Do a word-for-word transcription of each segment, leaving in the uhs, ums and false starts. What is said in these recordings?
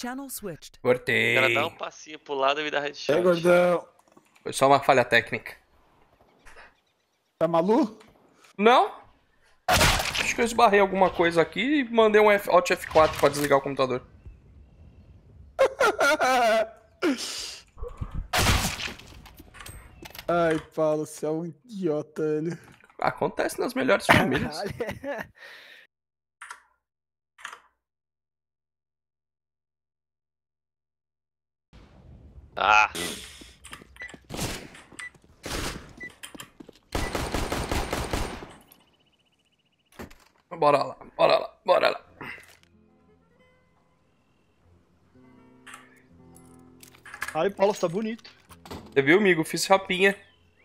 Channel switched. O Cortei. cara dá um passinho pro lado e me dá headshot. É, gordão. Foi só uma falha técnica. Tá maluco? Não? Acho que eu esbarrei alguma coisa aqui e mandei um F, Alt F quatro pra desligar o computador. Ai, Paulo, você é um idiota, ele. Acontece nas melhores famílias. Ah! Bora lá, bora lá, bora lá. Ai, Paulo, você tá bonito. Você viu, amigo? Fiz chapinha.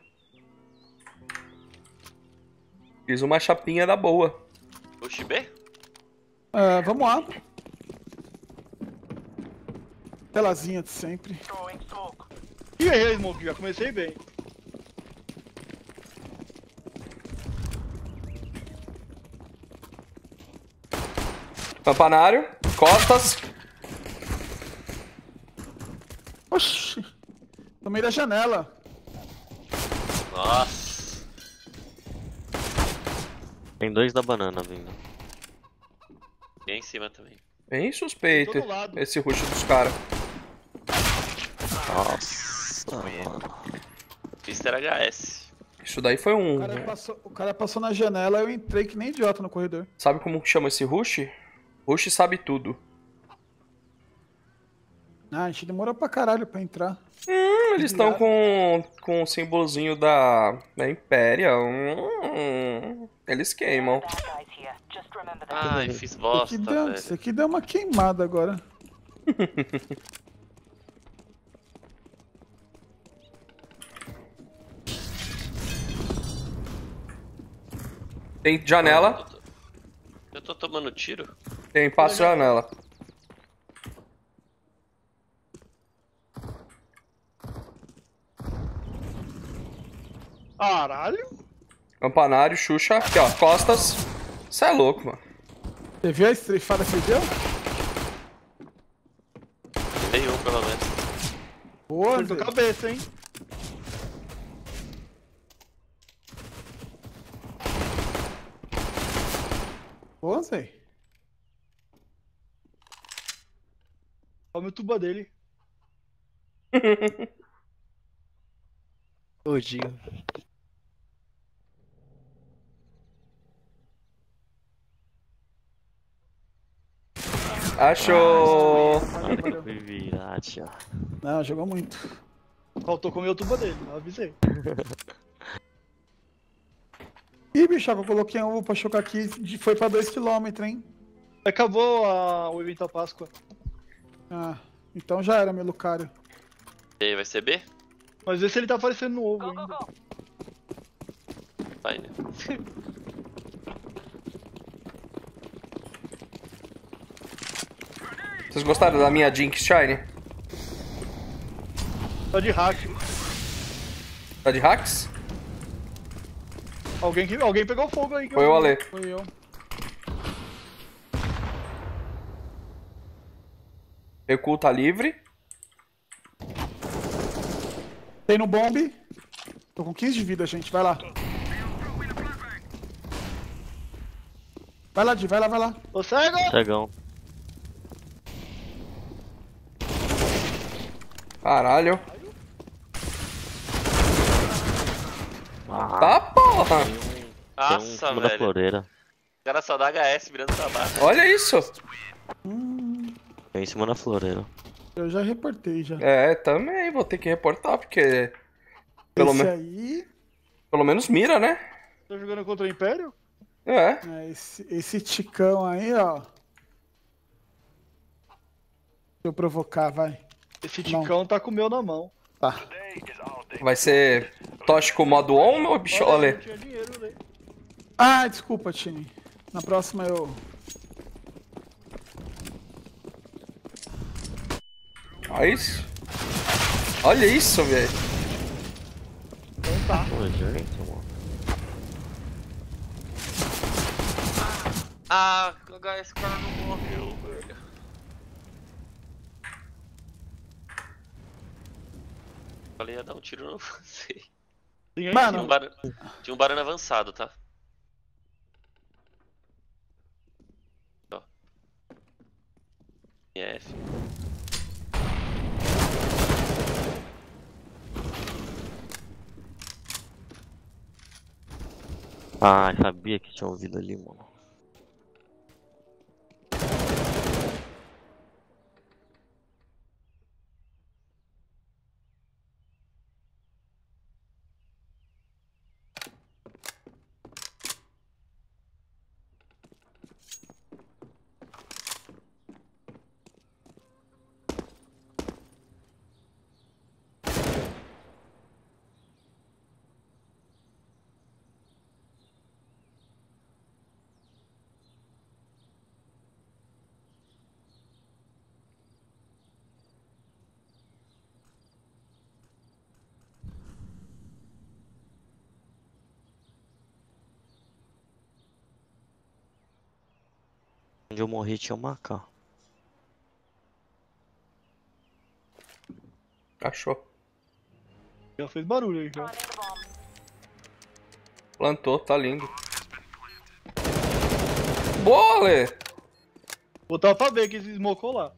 Fiz uma chapinha da boa. Puxa B? Ah, vamos lá. Telazinha de sempre. E aí, Smoke, já comecei bem. Campanário, costas. Oxi. No meio da janela. Nossa. Tem dois da banana vindo. Bem em cima também. Bem suspeito Todo lado. esse rush dos caras. Nossa, mano. Mister H S. Isso daí foi um... O cara, passou, o cara passou na janela, eu entrei que nem idiota no corredor. Sabe como que chama esse rush? Rush sabe tudo. Ah, a gente demorou pra caralho pra entrar. Hum, eles estão com, com o símbolozinho da, da Impéria. Hum, eles queimam. Ai, fiz Isso bosta, aqui, deu, velho. isso aqui deu uma queimada agora. Tem janela, Eu tô tomando tiro? tem passo janela. Caralho. Campanário, Xuxa, aqui ó, costas. Cê é louco, mano. Você viu a estrifada que deu? Dei um, pelo menos. Boa, Cortou Zé. cabeça, hein? Boa, Zé. Olha o tuba dele. Todinho. Achou! Valeu, valeu. Fui virar, tia. Não, jogou muito. Faltou comer o tuba dele, eu avisei. Ih, bicho, eu coloquei um ovo pra chocar aqui e foi pra dois quilômetros, hein? Acabou a... o evento da Páscoa. Ah, então já era, meu Lucario. E aí, vai ser B? Mas vê se ele tá aparecendo no ovo ainda. Vai, né? Vocês gostaram da minha Jinx Shine? Tá de hack. Tá de hacks? Alguém, que... Alguém pegou fogo aí. que Foi eu- o Ale. Foi eu. Recuo tá livre. Tem no bombe. Tô com quinze de vida, gente. Vai lá. Vai lá, Di. Vai lá, vai lá. Ô, cego! Cegão. Caralho. Tá, porra. Tem um em Nossa, cima da velho. floreira. O cara só dá H S virando pra baixo. Olha isso. Tem em cima da floreira. Eu já reportei, já. É, também vou ter que reportar, porque... Pelo, Esse me... aí... Pelo menos mira, né? Tá jogando contra o Império? É. É, esse, esse ticão aí, ó. Deixa eu provocar, vai. Esse Não. ticão tá com o meu na mão. Tá. Vai ser tóxico modo on ou bicho? Olha, Olha. não tinha dinheiro, né? Ah, desculpa, time. Na próxima eu... Olha isso. Olha isso, velho. Então tá. Pô, gente, mano. Ah, esse cara não morreu, velho. Falei, ia dar um tiro, não sei. Tem aí, Mano. Tinha um, bar... Tinha um barano avançado, tá? Ó. F. Ah, sabia que tinha ouvido ali, mano. Onde eu morri tinha uma K. Achou. Já fez barulho aí, já. Plantou, tá lindo. Boa, Ale! Botar pra ver que esse smocou lá.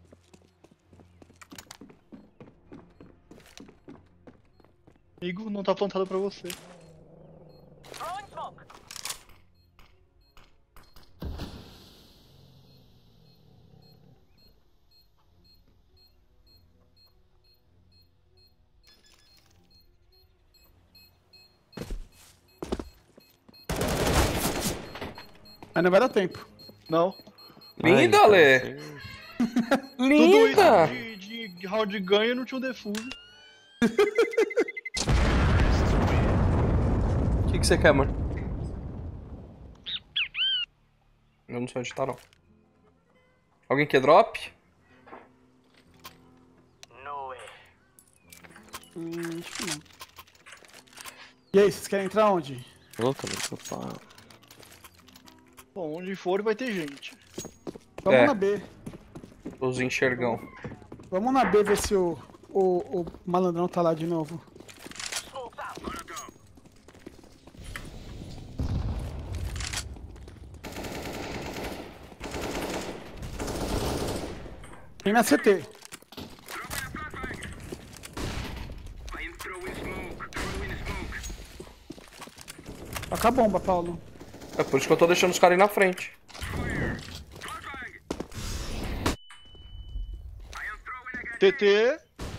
Amigo, não tá plantado pra você. Aí não vai dar tempo. Não. Linda, Aí, Ale! então, assim, Tudo Linda! isso de, de round de ganho não tinha um defuse. O que, que você quer, mano? Eu não sei onde tá, não. Alguém quer drop? Hum, acho que não. E aí, vocês querem entrar onde? louca, meu pai. Bom, onde for vai ter gente. Vamos É. na B. Os enxergão. Vamos na B ver se o, o, o malandrão tá lá de novo. Tem na C T. Toca a bomba, Paulo. É por isso que eu tô deixando os caras ir na frente. T T.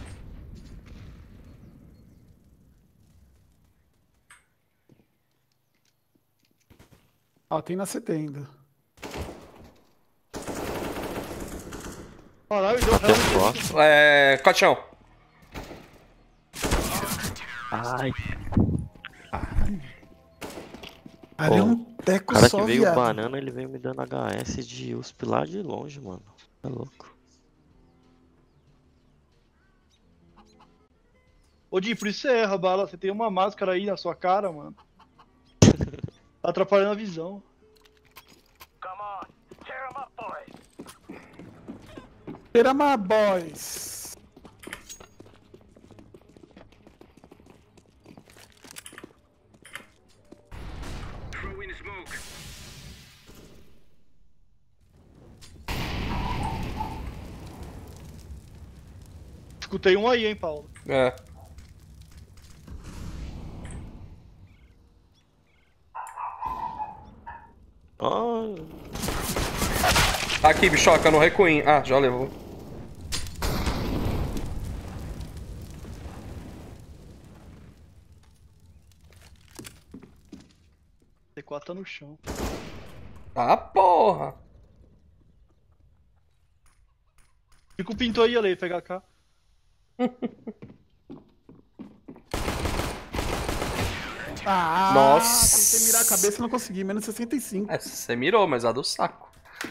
Ó, tem na C T ainda. Caralho, deu Tem um real. cross. É. Caixão. Ai, Ali é Pô, um teco o cara só, que veio viado. banana, ele veio me dando H S de U S P lá de longe, mano. Tá louco. Ô, Di, por isso você erra, bala. Você tem uma máscara aí na sua cara, mano. Tá atrapalhando a visão. Perama Boys. Escutei um aí, hein, Paulo. É. Ah, Aqui, bichoca, no recuinho. Ah, já levou. T quatro tá no chão. Ah, porra! Fica o pinto aí, Ale, pegar cá. Ah, Nossa. tentei mirar a cabeça e não consegui. Menos sessenta e cinco. É, você mirou, mas a do saco.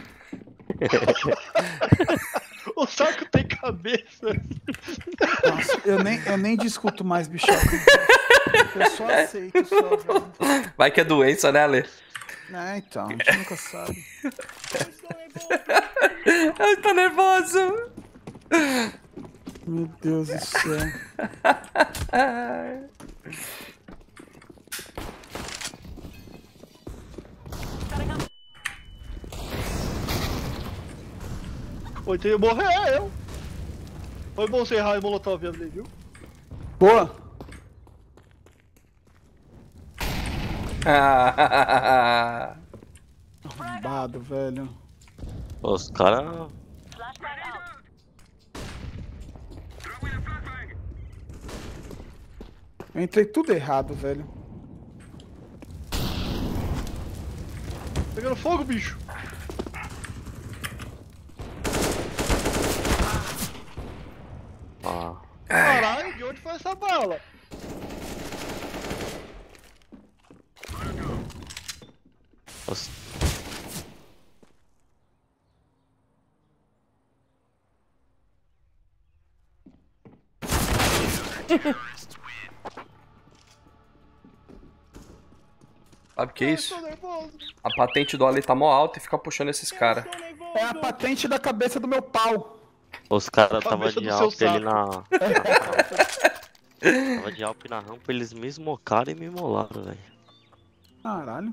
O saco tem cabeça. Nossa, eu nem, eu nem discuto mais, bichoca. Eu só aceito, só, velho. Vai que é doença, né, Ale? É, então, a gente nunca sabe. Eu tô nervoso. Meu Deus do céu. Foi ter morrer eu. Foi bom você errar e molotov ali, viu? Boa. Arrombado, velho. Os caras. Eu entrei tudo errado, velho. Pegando fogo, bicho. Ah, Caralho, de onde foi essa bala? os... Sabe o que é isso? Tô nervoso. A patente do Ali tá mó alta e fica puxando esses caras. Tô nervoso. É a patente da cabeça do meu pau. Os caras tava Cabeça de do seu Alp ali na. Tava de Alp na rampa, eles me esmocaram e me molaram, velho. Caralho.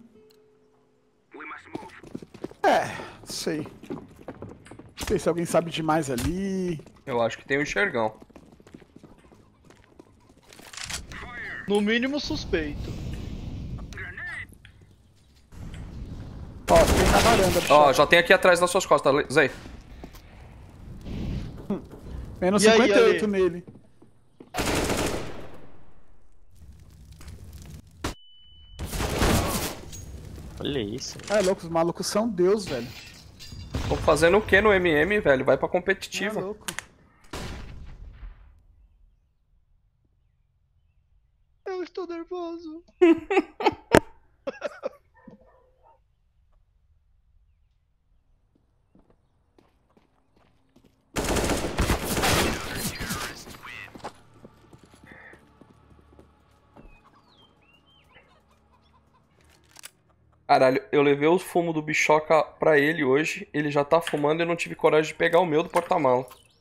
É, sei. Não sei se alguém sabe demais ali. Eu acho que tem um enxergão. No mínimo suspeito. Ó, tem na varanda, bicho. Ó, já tem aqui atrás das suas costas, Zay. Menos E aí, cinquenta e oito Ale? nele. Olha isso. É louco, os malucos são Deus, velho. Tô fazendo o que no M M, velho? Vai pra É competitiva. louco. Eu estou nervoso. Caralho, eu levei o fumo do Bichoca pra ele hoje, ele já tá fumando e eu não tive coragem de pegar o meu do porta-mala.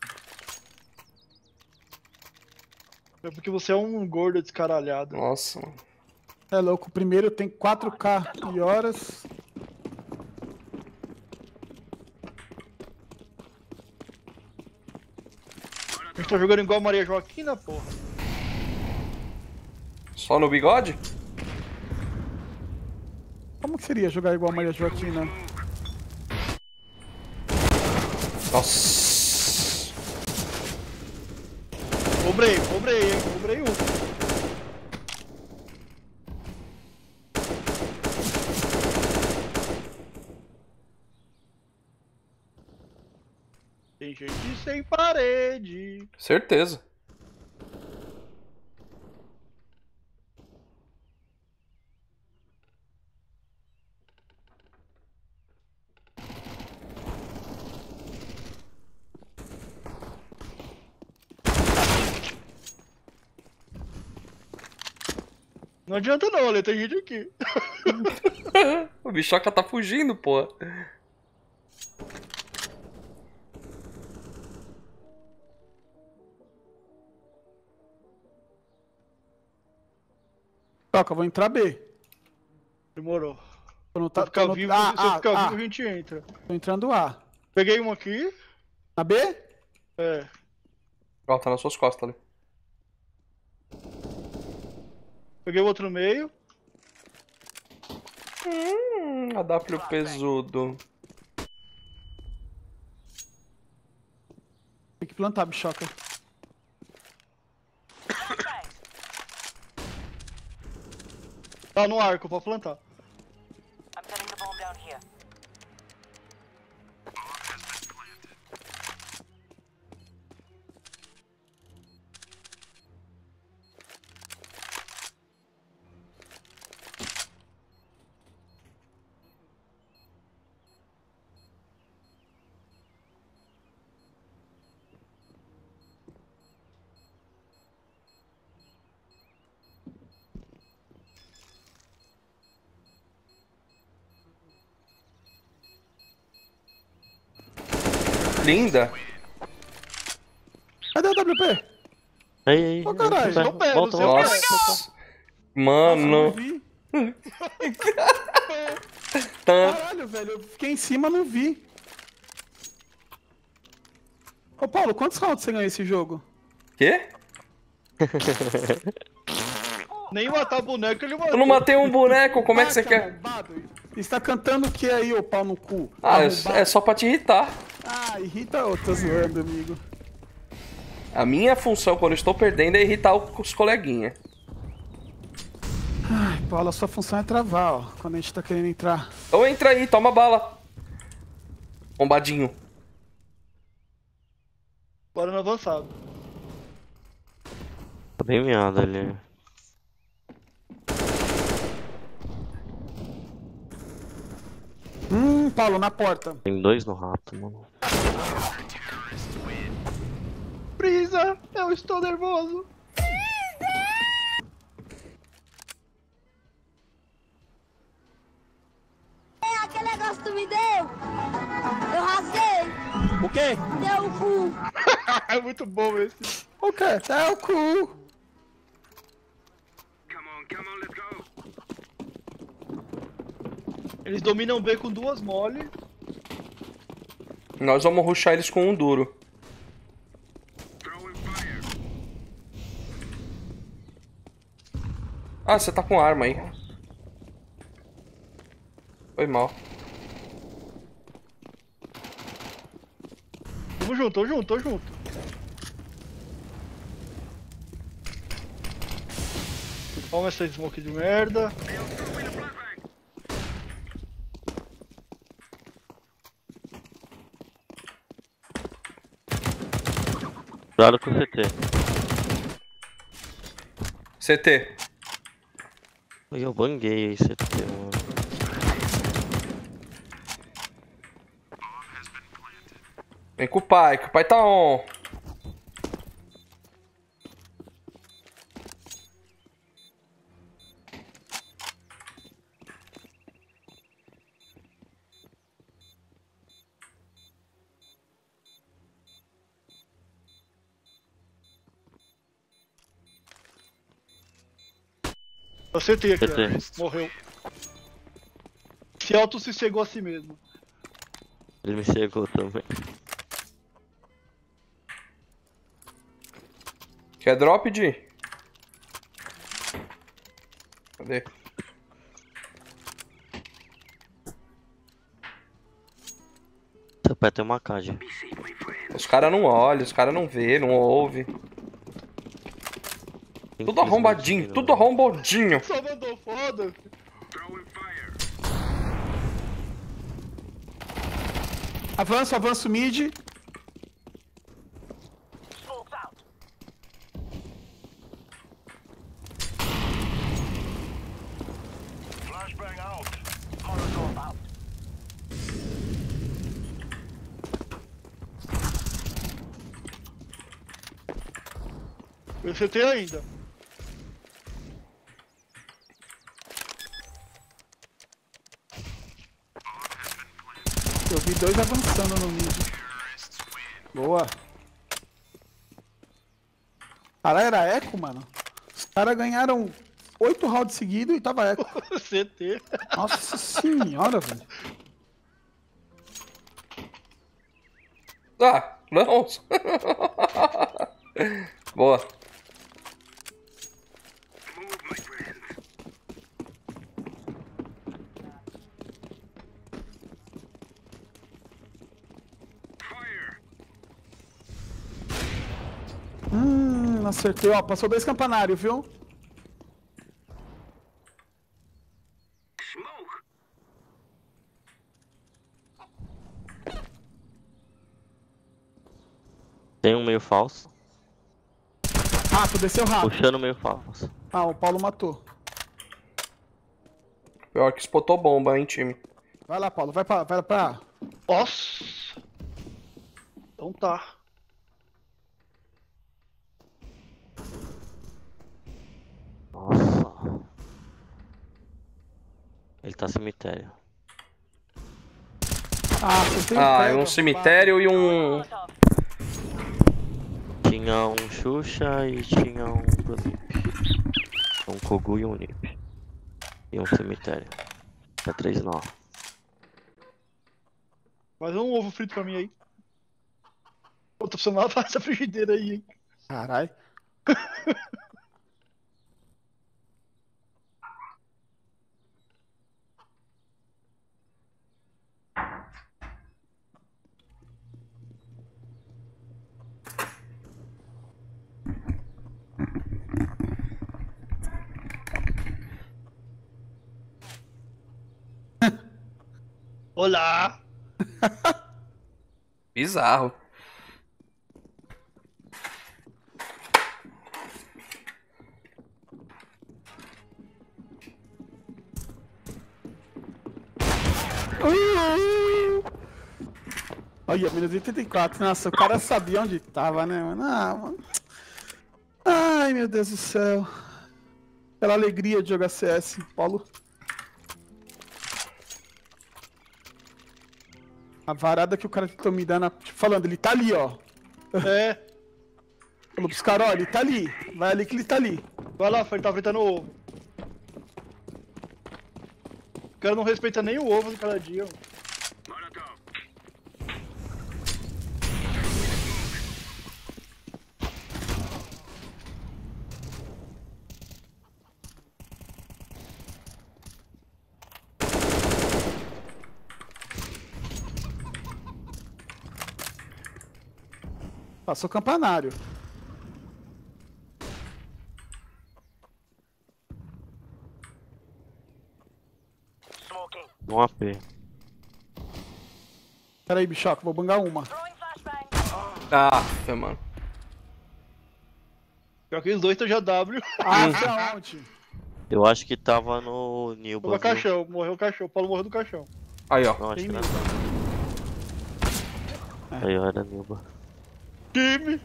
É porque você é um gordo descaralhado. Nossa, mano. É louco, o primeiro tem quatro K e horas. A gente tá jogando igual a Maria Joaquina, porra. Só no bigode? Como que seria jogar igual a Maria Joaquina? Nossa. Cobrei, cobrei, hein? Cobrei um. Tem gente sem parede. Certeza. Não adianta não, olha, tem gente aqui. O Bichoca tá fugindo, pô. Toca, eu vou entrar B. Demorou. Quando Se tá, eu ficar quando- vivo, ah, se eu ah, ficar ah, vivo, a gente entra. tô entrando A. Peguei um aqui. Na B? É. Ó, tá nas suas costas ali. Peguei o outro no meio. Hum, A W pesudo. Tem que plantar, bichoca. Tá no arco, pode plantar. I'm setting the bomb down here. Linda. Cadê o W P? Aí, aí. Ô, caralho, vai, eu pego, volta, eu volta. pego. Nossa. Nossa, não Mano. vi. Tan- Caralho, velho, eu fiquei em cima, não vi. Ô, Paulo, quantos rounds você ganhou esse jogo? Quê? Nem matar boneco ele matou. Eu não matei um boneco, como é que você Ah, quer? arrombado. Você tá cantando o que aí, ô pau no cu? Ah, é, Arrombado. é só pra te irritar. Ah, irrita eu tô zoando, amigo. A minha função quando eu estou perdendo é irritar os coleguinhas. Ai, Paulo, a sua função é travar, ó, quando a gente tá querendo entrar. Então entra aí, toma bala. Bombadinho. Bora no avançado. Tá bem miado ali. Hum, Paulo, na porta. Tem dois no rato, mano. Brisa, eu estou nervoso. É aquele negócio que tu me deu? Eu rasguei. O quê? Deu o cu. É muito bom esse. O quê? É o cu. Eles dominam B com duas mole. Nós vamos rushar eles com um duro. Ah, você tá com arma aí. Foi mal. Tamo junto, tamo junto, tamo junto. Toma essa smoke de merda. Cuidado com o C T. C T. Ai, eu banguei aí, C T, mano. Vem com o pai, que o pai tá on. Acertei aqui, C T. ó. Morreu. Se auto se cegou a si mesmo. Ele me chegou também. Quer drop, Di? Cadê? Seu pé tem uma K G. Os caras não olham, os caras não vê, não ouve. Tudo arrombadinho, tudo arrombadinho. Só mandou foda. Avanço, avanço mid. Smoke's out. Flashbang out. Molotov out. Eu acertei ainda. Eu vi dois avançando no mid. Boa. Caralho, era eco, mano. Os caras ganharam oito rounds seguidos e tava eco. C T. Nossa senhora, velho. Ah, não. Boa. Hum, acertei. Ó, passou dois campanários, viu? Tem um meio falso. Rato, desceu rato. Puxando meio falso. Ah, o Paulo matou. Pior que spotou bomba, hein, time. Vai lá, Paulo. Vai pra... Vai pra... Nossa. Então tá. Nossa. Ele tá cemitério. Ah, acertei o Ah, pé, é um tá cemitério e um... Molotov. Tinha Tinha um Xuxa e tinha um Brunip. Um Kogu e um Nip. E um cemitério. É três nó. Faz um ovo frito pra mim aí. Pô, tô precisando lavar essa frigideira aí, hein? Caralho. Olá! Bizarro. Olha, menos oitenta e quatro. Nossa, o cara sabia onde tava, né, mano? Ah, mano. Ai, meu Deus do céu. Aquela alegria de jogar C S, Paulo. A varada que o cara tentou me dar na... Falando, ele tá ali, ó. É, Falou pros caras, ó, ele tá ali. Vai ali que ele tá ali. vai lá, ele tá fritando o ovo. O cara não respeita nem o ovo de cada dia, mano. Passou campanário. Smoking. Um A P. Pera aí, bichoca, vou bangar uma. Throwing flashbang. Ah, fé, mano. Pior que os dois estão já W. Ah, foi aonde? Eu acho que tava no Foi Nilba. o viu? caixão, morreu o caixão. O Paulo morreu do caixão. Aí, ó. Não, acho Tem que não. mesmo. Aí, ó, era Nilba. Time!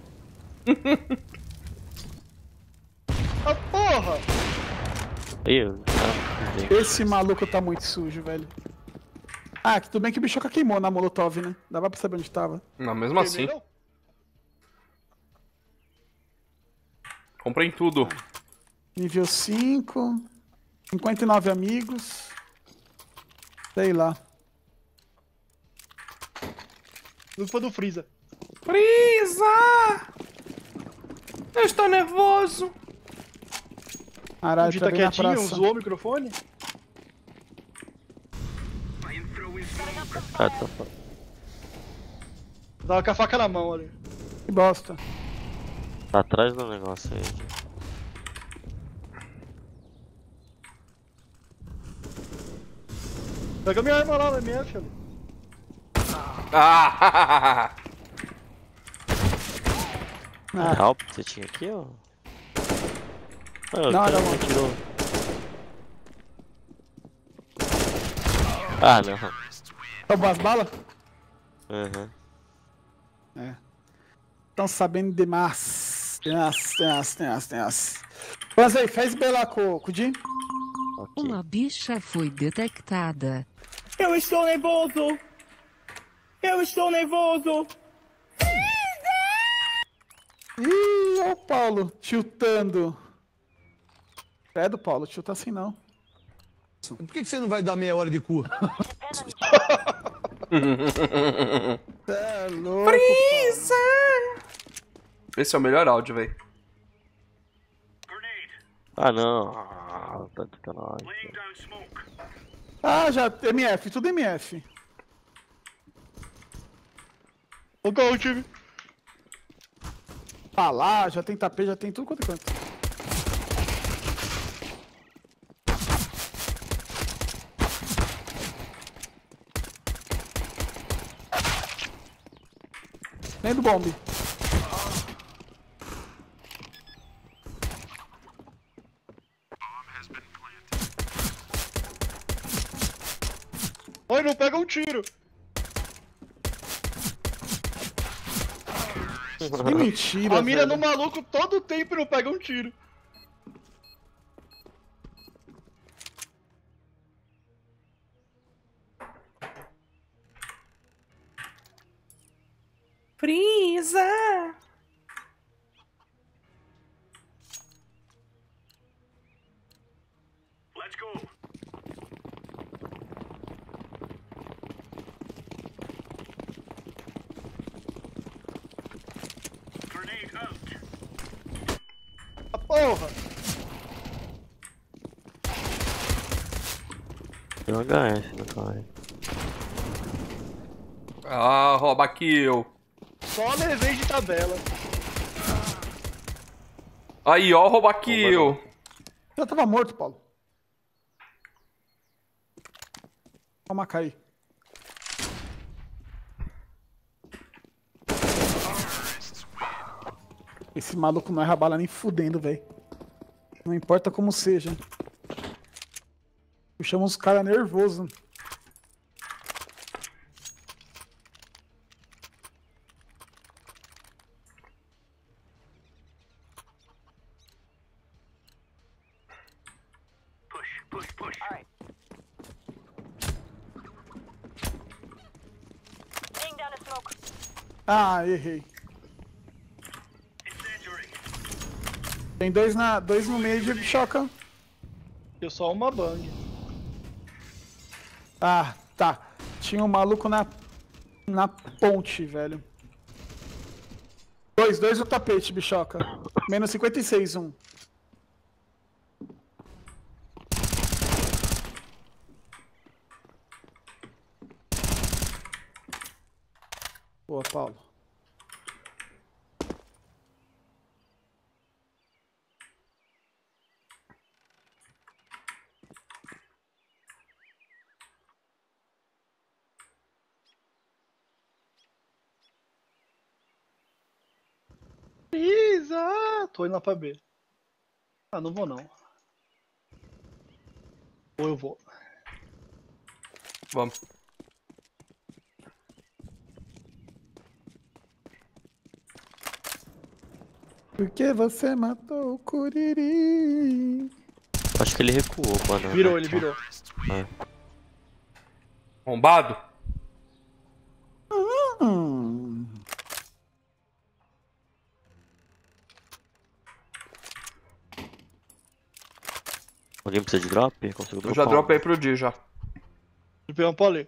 Ah, porra! Aí, eu. Ah, gente. Esse maluco tá muito sujo, velho. Ah, que tudo bem que o bichoca queimou na Molotov, né? Dava pra saber onde tava. Não, mesmo assim. Não? Comprei tudo. Nível cinco. cinquenta e nove amigos. Sei lá. Culpa do Freeza. Freeza! Eu estou nervoso. Caralho, Dita tá bem na quietinho, praça. usou o microfone. Ah, tá foda. Tava com a faca na mão ali. Que bosta. Tá atrás do negócio aí. Pega minha arma lá na M F ali. Ah! Ah, Help, você tinha aqui, ó? Ah, Não, o cara não. me tirou. Ah, não. roubou as balas? Aham. É. Estão sabendo demais. Demais, demais, demais, demais. Mas aí, faz bem lá com, com o Jim. Ok. Uma bicha foi detectada. Eu estou nervoso! Eu estou nervoso! Ih, ó o Paulo, tiltando. Credo, Paulo, tilta assim não. Por que que você não vai dar meia hora de cu? Cê é louco, Freeza! Esse é o melhor áudio, velho. Ah, não. Ah, tá de sacanagem. Paulo. Ah, já, M F, tudo M F. Ô, qual o time? Falar, já tem tapete, já tem tudo quanto é canto. Vem do bombe. Oi, não pega um tiro. Que mentira, A mira velho. no maluco todo o tempo e não pega um tiro. Freeza! A porra! Tem um H S no cara. Ah, rouba kill. Só levei de tabela. Aí, ó, rouba kill. Já tava morto, Paulo. Toma, cair. Esse maluco não erra bala nem fudendo, velho. Não importa como seja. Puxamos os caras nervosos. Alright. Laying down a smoke. Ah, errei. Tem dois, na, dois no meio de choca. Deu só uma bang. Ah, tá. Tinha um maluco na, na ponte, velho. Dois, dois no tapete, bichoca. Menos cinquenta e seis, um. Boa, Paulo. Isa! Tô indo lá pra B. Ah, não vou não. Ou eu vou. Vamos. Por que você matou o Curiri? Acho que ele recuou, banana. Virou, ele virou. É. Bombado? Hum. Alguém precisa de drop? Consigo Eu já dropar um. dropei pro D já. Ele pegou um polê.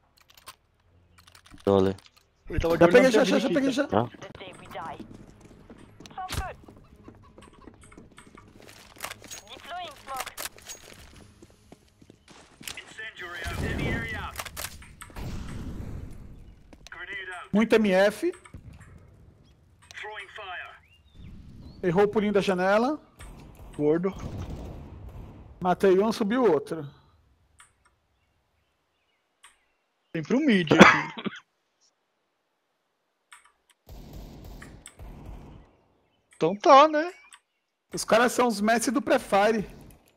Olha. Ele tava de Já olho peguei, na já, já, já aqui, peguei, tá? já. Tá? This day we die. Sounds good. Deploying smoke. Muito M F. Errou o pulinho da janela. Gordo. Matei um, subiu o outro. Sempre um mid aqui. Então tá, né? Os caras são os mestres do Prefire.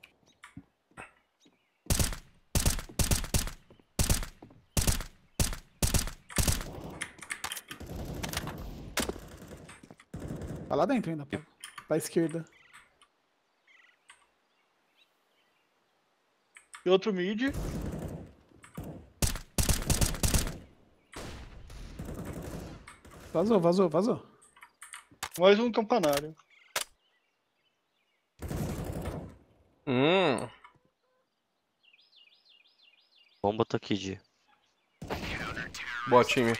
Tá lá dentro ainda, pô. Pra esquerda. E outro mid. Vazou, vazou, vazou. Mais um campanário. Hum. Bomba tá aqui, Di. Boa, time.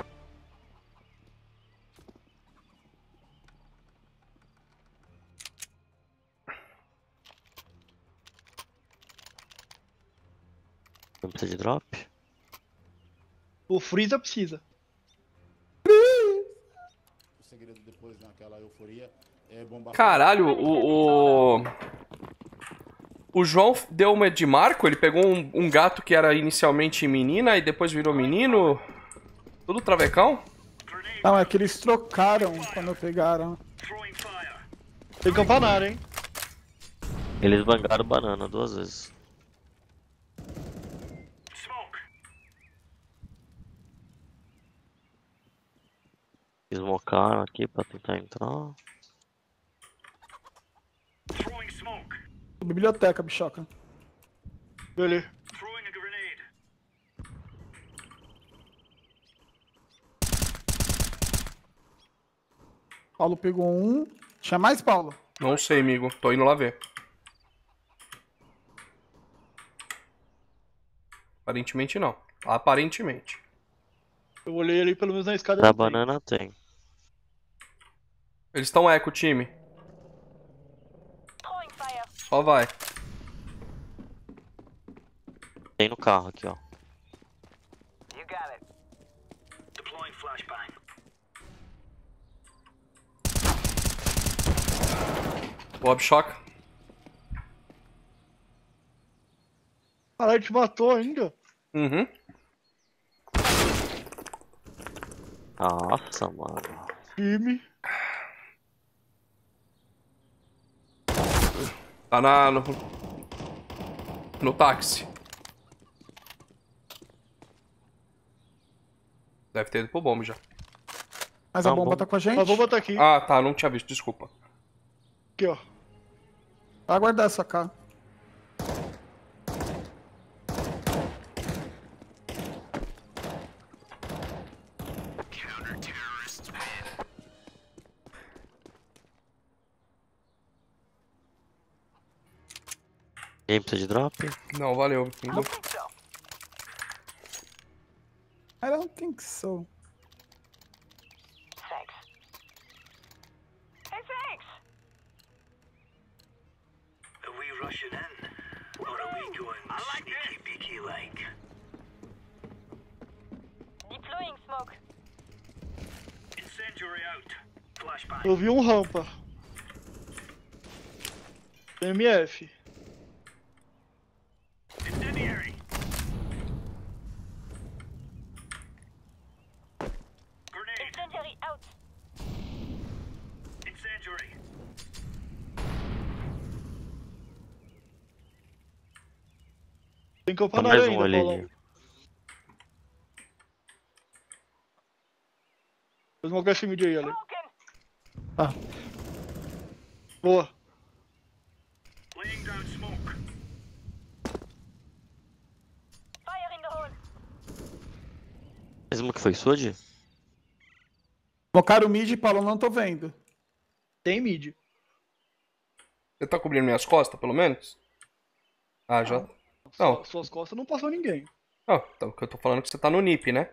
Não precisa de drop? O Freeza precisa. O segredo depois naquela euforia é bombar. Caralho, o, o. O João deu uma de Marco, ele pegou um, um gato que era inicialmente menina e depois virou menino. Tudo travecão? Não, é que eles trocaram quando pegaram. Tem campanário, hein? Eles bangaram banana duas vezes. Smocaram aqui pra tentar entrar. Biblioteca, bichoca. Beleza. Paulo pegou um. Tinha mais, Paulo? Não sei, amigo. Tô indo lá ver. Aparentemente não. Aparentemente. Eu olhei ali pelo menos na escada. Da não tem. banana tem. Eles estão eco, time. Throwing fire. Só vai. Tem no carro aqui, ó. You got it. Deploying flashbang. Bob Shock. Caralho, te matou ainda. Uhum. Nossa, mano. Time. Tá na, no, no táxi. Deve ter ido pro bomba já. Mas a Tá bomba bom. tá com a gente. A bomba tá aqui. Ah, tá. Não tinha visto. Desculpa. Aqui, ó. Vai aguardar essa cara. Ninguém precisa de drop? Não, valeu. I don't think so. I don't think so. Thanks. Hey, thanks. Are we rushing in? Or are we going sneaky beaky like? Deploying smoke. Incendiary out. Flashbang. Eu vi um rampa. M F. Incendiary. Grenade. Incendiary out. Incendiary. Tem Tá campanário mais um ainda, ali. Paulão. Fez uma H M D aí, ali. Smoking. Boa. Laying down smoke. Fire in the hole. Mesmo que foi Sud? Colocaram o mid e Paulo, não tô vendo. Tem mid. Você tá cobrindo minhas costas, pelo menos? Ah, já. Não. Su- Suas costas não passou ninguém. Ah, então, que eu tô falando que você tá no N I P, né?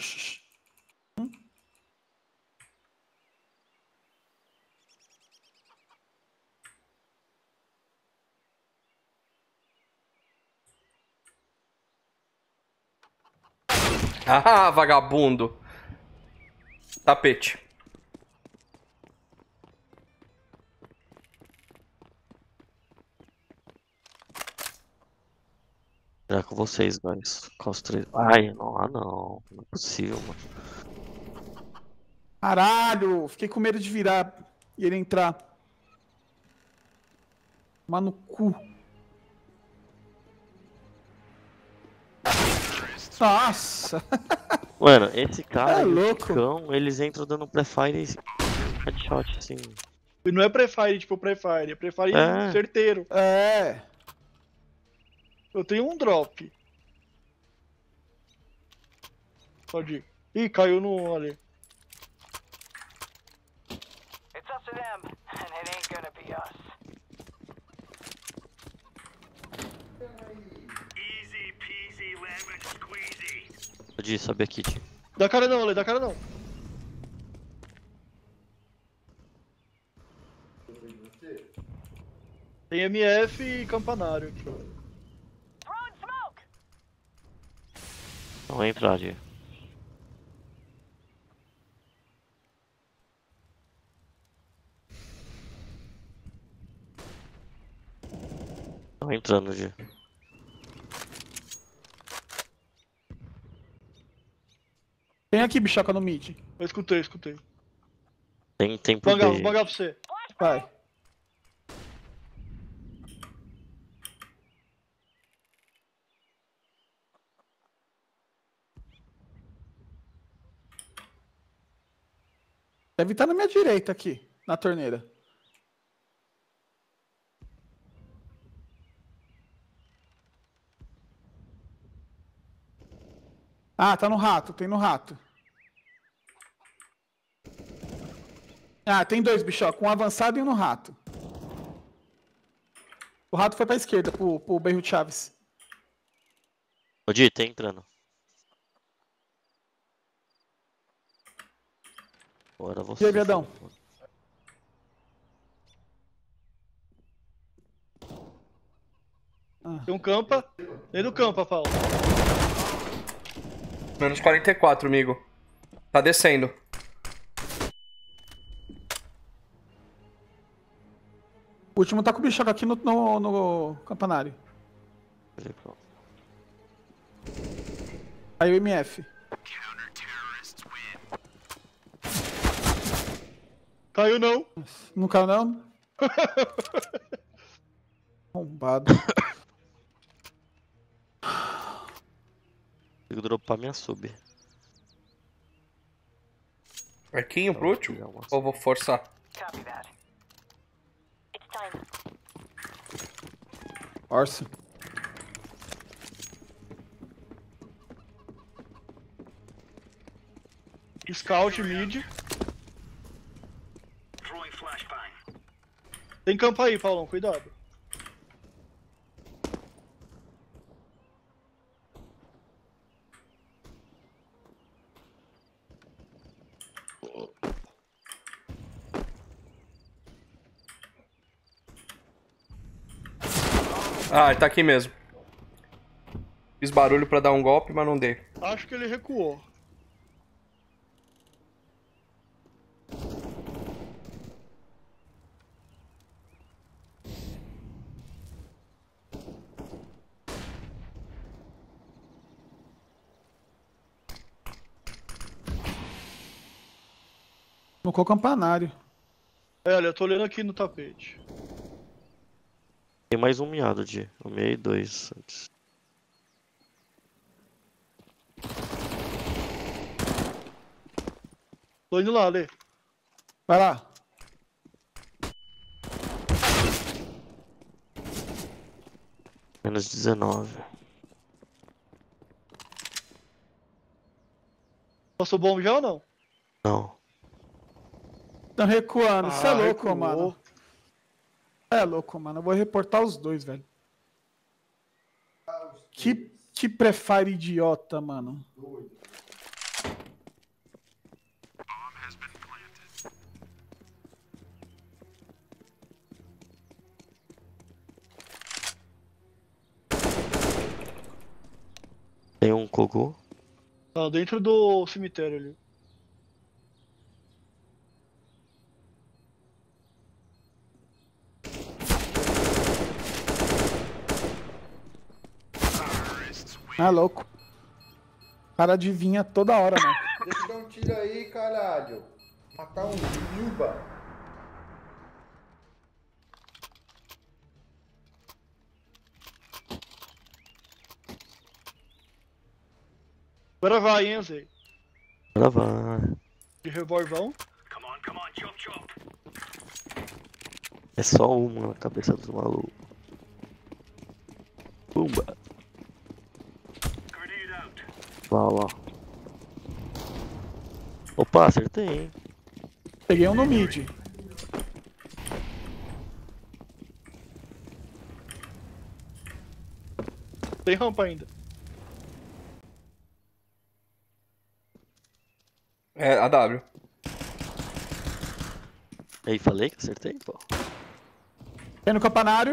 Ah, vagabundo. Tapete. Será com vocês, guys. Com os três. Ai, não, ah não. Não é possível, mano. Caralho, fiquei com medo de virar e ele entrar. Tomar no cu. Nossa. Mano, esse cara É e o louco. Chicão, eles entram dando pré-fire e headshot, assim. E não é pré-fire, tipo pré-fire. É pré-fire É. certeiro. É. Eu tenho um drop. Pode ir. Ih, caiu no ali. It's us to them, and it ain't gonna be us. Easy peasy lemon squeezy. Pode ir, sobe aqui, tio. Dá cara não, Ale, dá cara não. Tem M F e campanário aqui. Throwing smoke. Não vai entrar, Di. Não entrando, Di. Tem aqui, bichoca no mid. Eu escutei, escutei. Tem tempo Bangar, vou B. bangar pra você. Vai. Deve estar na minha direita aqui, na torneira. Ah, tá no rato, tem no rato. Ah, tem dois, bichoca, um avançado e um no rato. O rato foi pra esquerda, pro, pro Beirut Chaves. Ô, Di, tá entrando. Bora você. E aí, viadão? Tem um campa. Dentro do campa, Paulo. Menos quarenta e quatro, amigo. Tá descendo. O último tá com o bichoca aqui no, no, no campanário. Aí o M F. Caiu não. Não caiu não? Arrombado. Tem que dropar minha sub. Arquinho pro último? Ou vou forçar? Copy that. It's time. Orso. Scout, mid. Throwing flashbang. Tem campo aí, Paulão. Cuidado. Ah, ele tá aqui mesmo. Fiz barulho pra dar um golpe, mas não dei. Acho que ele recuou. No campanário. É, olha, eu tô olhando aqui no tapete. Tem mais um miado, Di. Eu meei dois antes. Tô indo lá, Lê. Vai lá. Menos dezenove. Passou bom já ou não? Não. Tão recuando. Você é Ah, louco, recuou. mano. É louco, mano. Eu vou reportar os dois, velho. Que, que prefire idiota, mano. Tem um Kogu. Tá dentro do cemitério ali. É louco. O cara adivinha toda hora, mano. Deixa eu dar um tiro aí, caralho. Matar um Bilba. Agora vai, hein, Zé. Agora vai. De revolvão. Come on, come on, chop chop. É só uma na cabeça do maluco. Pumba. Grenade out. Lá, lá. Opa, acertei, hein? Peguei um no mid. Tem rampa ainda. É, A W. Aí, falei que acertei, pô. Tem no campanário.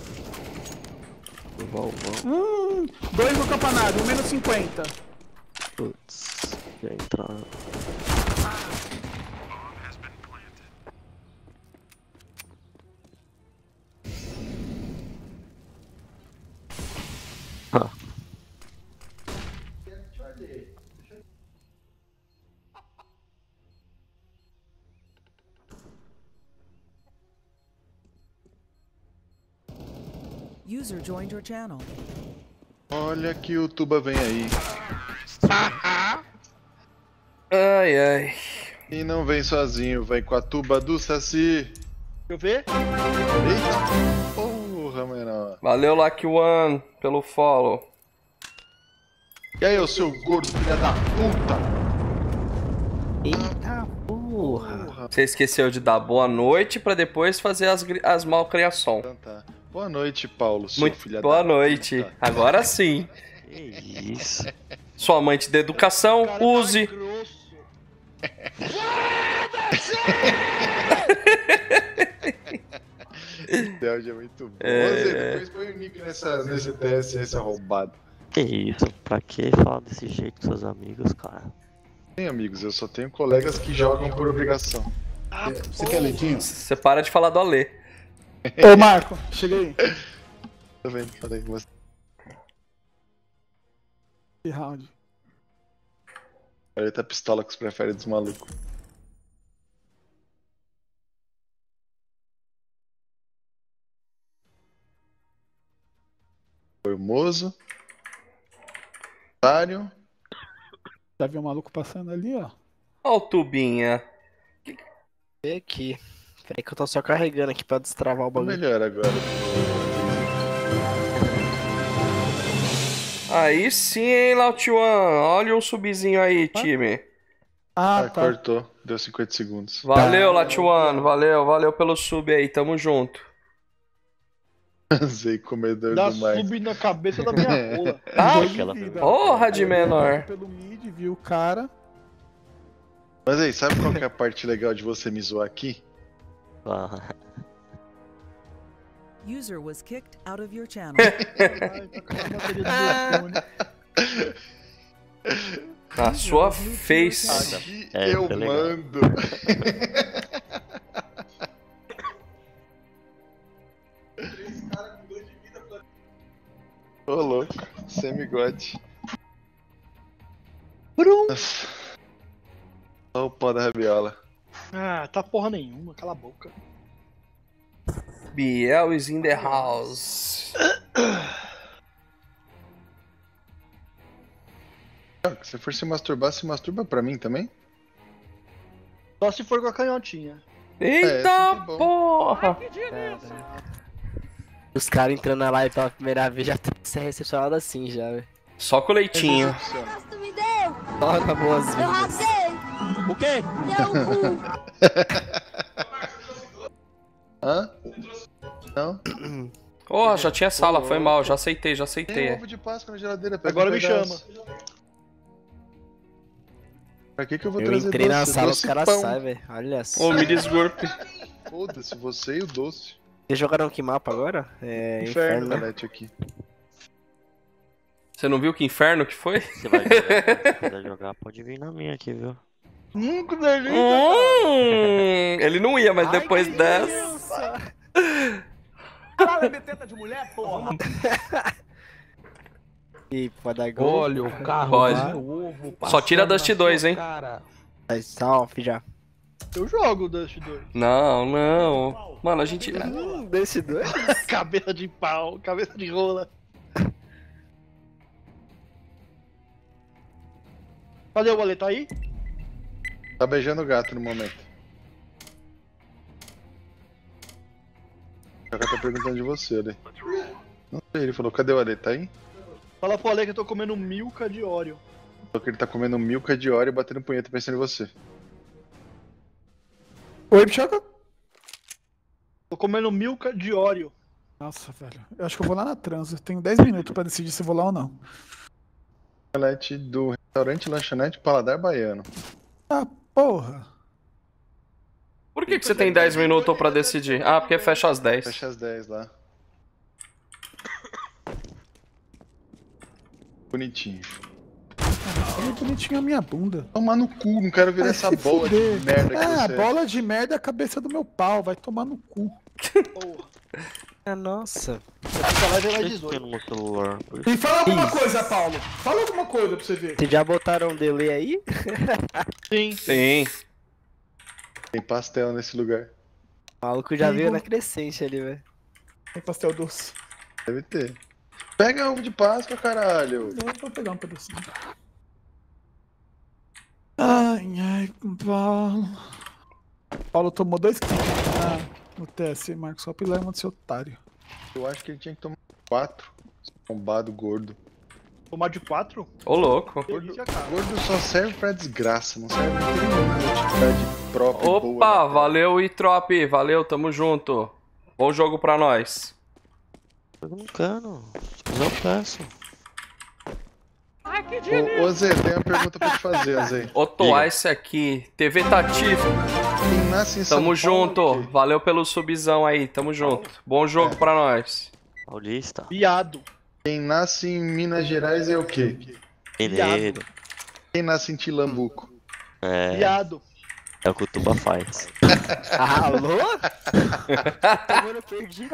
Vamos, vamos. Hum, dois no campanário, um menos cinquenta. Putz, já entraram. Ah. User joined your channel. Olha que o Tuba vem aí. Ai, ai. E não vem sozinho, vem com a Tuba do Saci. Deixa eu ver. Eita! Porra, menor. Valeu, Lucky One, pelo follow. E aí, ô seu gordo filha da puta? Eita porra. Você esqueceu de dar boa noite pra depois fazer as, gri- as malcriação. Então tá. Boa noite, Paulo, seu Muito filha boa da noite. puta. Agora sim. Que isso. Sua amante de educação, use. O Deus é muito bom. É. Ô, Zé, depois põe o nick nessa, nesse T S, esse arrombado. Que isso? Pra que falar desse jeito com seus amigos, cara? Tem amigos, eu só tenho colegas que jogam por obrigação. Você quer leitinho? Você para de falar do Alê. Ô, Marco, cheguei. Tô vendo, falei com você. Que round. Ele tá pistola com os prefere dos malucos. Formoso. Otário. Já viu um maluco passando ali, ó. Ó o Tubinha. Vem aqui. Peraí que eu tô só carregando aqui pra destravar o bagulho. Melhor agora. Aí sim, hein, Lautiwan. Olha o subzinho aí, time. Ah, Ah, tá. cortou. Deu cinquenta segundos. Valeu, Lautiwan. Valeu, valeu pelo sub aí. Tamo junto. Zei, comedor Dá do mar. sub na cabeça da minha rola. Ah, Aquela- porra de menor. Pelo mid, viu o cara. Mas aí, sabe qual que é a parte legal de você me zoar aqui? Ah, User was kicked out of your channel. Caralho, tá com a bateria do meu fone. Na sua face. Aqui É, eu tá legal. mando. Ô louco, semigode. Nossa. Olha o pó da rabiola. Ah, tá porra nenhuma, cala a boca. Biel is in the house. Ah, se for se masturbar, se masturba pra mim também? Só se for com a canhotinha. Eita É, assim que é bom. porra. Os caras entrando na live pela primeira vez já tem que ser recepcionado assim já, velho. Só com leitinho. Negócio tu me deu. Só na Eu boas-vindas. rasguei. O quê? Deu o cu. Hã? Não? Ó, já tinha sala, foi mal. Já aceitei, já Tem aceitei. ovo de Páscoa na geladeira. pega Agora um me pedaço. chama. Pra que que eu vou Eu trazer entrei doce? na sala, os Doce caras pão. saem, velho. Olha só. Ô, me desgurpe. Foda-se, você e o doce. Vocês jogaram que mapa agora? É Inferno, Inferno, né? Valete, aqui. Você não viu que inferno que foi? você vai jogar? Se quiser jogar, pode vir na minha aqui, viu? Hum, que delícia. Hum, ele não ia, mas depois dessa. Caralho, é beteta de mulher, porra. E pode dar gol. Olha o carro. Pode. vai, o ovo Só tira passando Dust na dois, sua hein? cara. Tá salve já. Eu jogo o Dust dois. Não, não. Mano, a gente. Hum, desse dois? Cabeça de pau, cabeça de rola. Cadê o boleto aí? Tá beijando o gato no momento. O cara tá perguntando de você, Ale. Não sei, ele falou, cadê o Ale? Tá aí? Fala pro Ale que eu tô comendo milka de Oreo. Falou que ele tá comendo milka de Oreo e batendo punheta pensando em você. Oi, Pichoca. Tô comendo milka de Oreo. Nossa, velho. Eu acho que eu vou lá na trans. Eu tenho dez minutos pra decidir se eu vou lá ou não. Valete do restaurante Lanchonete Paladar Baiano. Ah, porra. Por que, que você tem dez minutos pra decidir? Ah, porque fecha às dez. Fecha às dez lá. Bonitinho. Olha bonitinho a minha bunda. Tomar no cu, não quero ver Vai essa se bola fuder. de merda que Ah, você é. bola de merda é a cabeça do meu pau. Vai tomar no cu. Porra. Ah, nossa. Essa live é mais Eu dezoito. tô no meu celular. por isso. E fala alguma coisa, Paulo. Fala alguma coisa pra você ver. Vocês já botaram um delay aí? Sim. Sim. Tem pastel nesse lugar. O maluco já Sim, veio bom. na crescente ali, velho. Tem pastel doce. Deve ter. Pega ovo de Páscoa, caralho. Eu vou pegar um pedacinho. Ai, ai, Paulo. Paulo tomou dois kits ah, no T S, Marcos. Só pela irmã desse otário. Eu acho que ele tinha que tomar quatro. Bombado gordo. Tomar de quatro? Ô, louco. Delícia, cara. Gordo só serve pra desgraça, não serve pra nenhuma atividade própria. e boa, Opa, né? valeu, Itrop. Valeu, tamo junto. Bom jogo pra nós. Eu não quero. Se quiser, eu peço. Ô, ô Zé, tem uma pergunta pra te fazer, Zé. Ô, Twice aqui. T V Tativo. Quem nasce em São Tamo Paulo, junto. que- Valeu pelo subzão aí. Tamo junto. Bom jogo É. pra nós. Paulista. Viado. Quem nasce em Minas Gerais é o quê? Mineiro. Quem nasce em Tilambuco? É. Viado. É o que o Tuba faz. Alô? Agora eu perdi.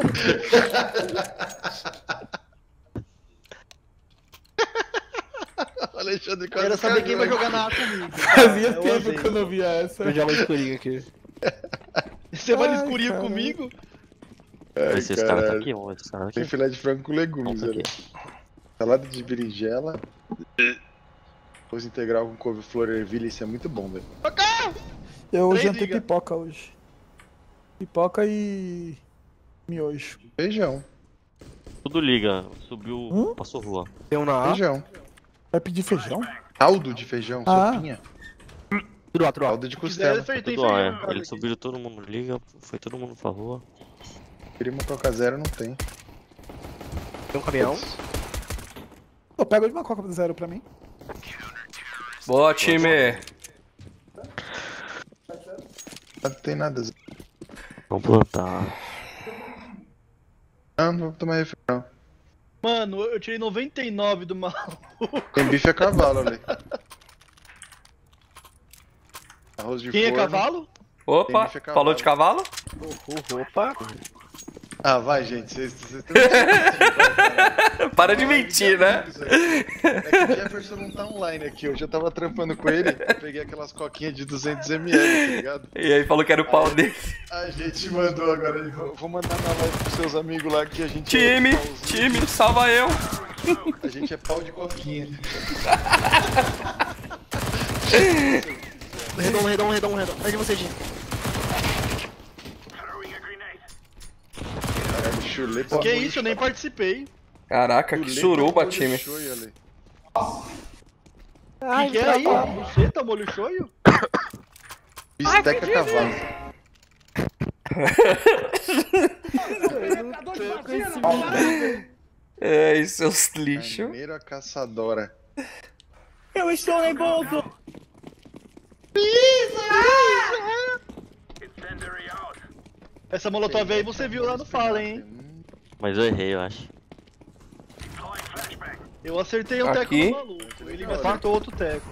O Alexandre Quero quase saber quem vai cagou jogar na A aqui. comigo. Fazia É o tempo Azeite. que eu não via essa. Eu jogo escurinho aqui. Você vai no Ai, escurinho caralho. comigo? Ai, Esses caras tá caralho. aqui, vamos ver esses caras Tem aqui. filé de frango com legumes, Vamos olha. aqui. Salada de berinjela. Arroz integral com couve-flor e ervilha, isso é muito bom, velho. Eu Três jantei liga. pipoca hoje. Pipoca e. miojo. Feijão, Tudo liga. Subiu, Hum? passou rua. Tem um na A. feijão. Vai pedir feijão? Caldo de feijão, Ah. sopinha. Tudo A, tudo A. Caldo de Se quiser, costela. tem Tudo ó, é. feijão. Eles subiram, todo mundo liga, foi todo mundo pra rua. Primo Coca Zero não tem. Tem um caminhão. Eu pego de uma coca zero pra mim. Boa, time. Não tem nada, Zé. Vamos plantar. Não, não vou tomar refri, não. Mano, eu tirei noventa e nove do mal. Tem bife a cavalo, ali. Arroz de Quem é forno. cavalo? Opa, bife a cavalo. falou de cavalo? Opa. Ah, vai, gente. Vocês vocês estão... Para de mentir, né? É que o Jefferson não tá online aqui. Eu já tava trampando com ele. Eu peguei aquelas coquinhas de duzentos mililitros, tá ligado? E aí falou que era o pau dele. A gente mandou agora. Eu vou- vou mandar na live pros seus amigos lá que a gente Time, é pauzinho. time, salva eu. A gente é pau de coquinha. Redondo, redondo, redondo, redondo. Onde você, Jim? Caralho, chulé pra Que isso, eu nem participei. Caraca, que suruba, time. O que, que é aí? Buceta, molho shoyu? Bisteca cavalo. Ai, seus lixos. Carneiro a caçadora. Eu estou nervoso. Essa molotov aí você viu lá no Fallen, hein? Mas eu errei, eu acho. Eu acertei um teco Aqui. no maluco, ele me acertou outro teco.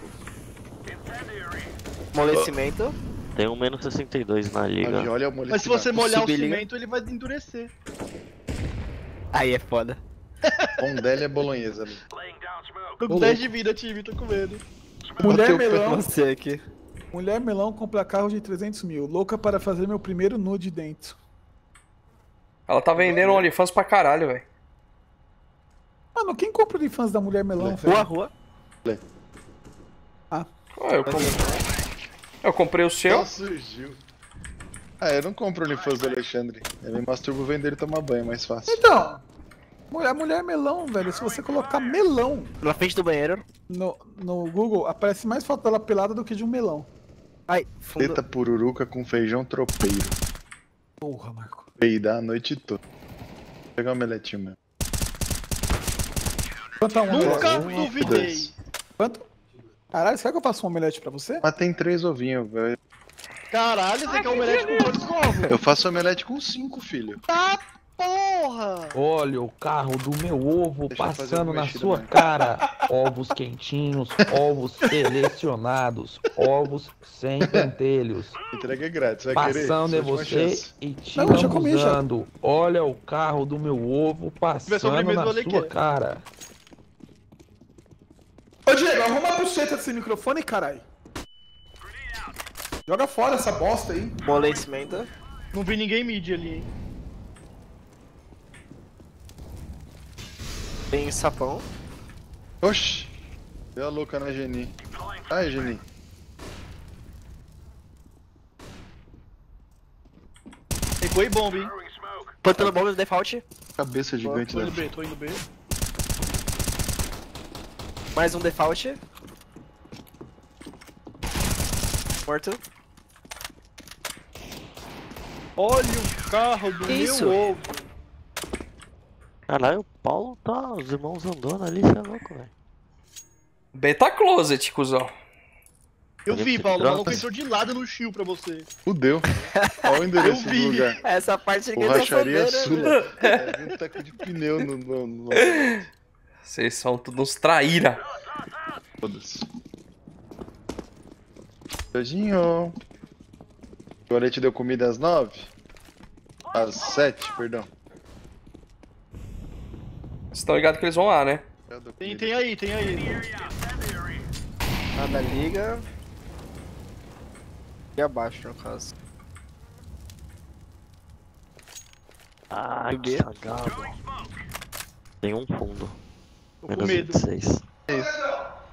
Amolecimento. Tem um menos sessenta e dois na liga. Olha o Mas se você molhar o Subir, cimento, ele vai endurecer. Aí é foda. Pondélia bolonhesa ali. Tô com dez de vida, time, tô com medo. Mulher Bateu o pé. melão. Você aqui. Mulher melão compra carro de trezentos mil. Louca para fazer meu primeiro nude dentro. Ela tá vendendo OnlyFans pra caralho, velho. Mano, quem compra de fãs da mulher melão, velho? Rua, rua. Ah, eu, com- eu comprei o seu. Só surgiu. Ah, eu não compro o OnlyFans do Alexandre. Eu me masturbo vendo ele tomar banho, é mais fácil. Então, mulher, mulher melão, velho. Se você colocar melão Na frente do banheiro. no, no Google, aparece mais foto dela pelada do que de um melão. Ai, fundo. Teta pururuca com feijão tropeiro. Porra, Marco. Peidar a noite toda. Vou pegar um meletinho mesmo. Quanto a um Nunca omelete? duvidei. dois. Quanto? Caralho, será que eu faço um omelete pra você? Mas tem três ovinhos, velho. Caralho, você quer um omelete com quantos ovos? Eu faço omelete com cinco, filho. Tá porra! Olha o carro do meu ovo Deixa eu fazer passando uma na mexida sua mais. cara. Ovos quentinhos, ovos selecionados, ovos sem pentelhos. Entrega é grátis, vai Passando querer? em Sua última você chance. e te Não, eu já comi, já. lambuzando. Olha o carro do meu ovo passando sobremesa, na olha sua aqui. cara. Ô, Diego, arruma a buceta desse microfone, caralho. Joga fora essa bosta aí. Amolecimento. Não vi ninguém mid ali, hein? Tem sapão. Oxi. Deu a louca na Geni. Ai, Geni. Recuei bomba, hein? Plantando bomba no default. Cabeça gigante Tô da indo B, tô indo B. Mais um default. Morto. Olha o carro do Que meu isso? ovo. Caralho, o Paulo tá. Os irmãos andando ali, você é louco, velho. Beta Closet, cuzão. Eu vi, Paulo, o Drogas. maluco entrou de lado no shield pra você. Fudeu. Olha o endereço Eu do vi. lugar. Essa parte ninguém tá Borracharia sabendo, Sul. né? É, vi um teco de pneu no... no, no... Vocês são todos uns traíra. Foda-se. Beijinho. O Orete deu comida às nove? Às sete, perdão. Vocês estão ligados que eles vão lá, né? Tem, tem aí, tem aí. Nada liga. E abaixo, no caso. Ah, que cagado. Tem um fundo. Tô com Menos medo. vinte e seis. É isso.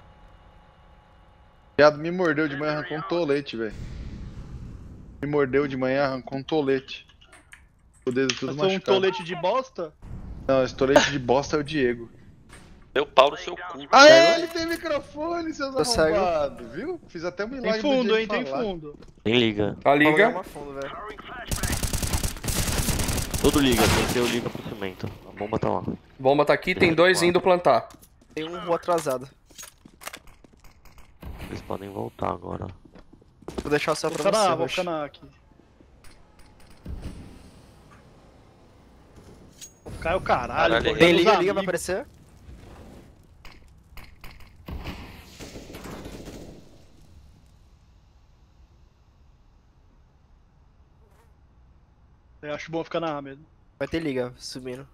O viado me mordeu de manhã, arrancou um tolete, velho. Me mordeu de manhã, arrancou um tolete. O dedo tudo Passou um machucado. tolete de bosta? Não, esse tolete de bosta é o Diego. Deu pau no seu cu. Ah, é, ele tem microfone, seus Tô cego. arrombados, viu? Fiz até um milagre Tem fundo, do hein? Diego Tem falar. fundo. Tem liga. Tá liga. Uma fundo, velho. Tudo liga, tem que ter o liga pro cimento. A bomba tá lá. Bomba tá aqui, tem dois indo plantar. Tem um rua atrasado. Eles podem voltar agora. Vou deixar o céu Vou pra ficar você, na, vou Roxo. ficar na aqui. Vou ficar é o caralho. Caralho, correndo Tem os liga, liga, vai amigos. aparecer? Eu acho bom ficar na A mesmo. Vai ter liga subindo.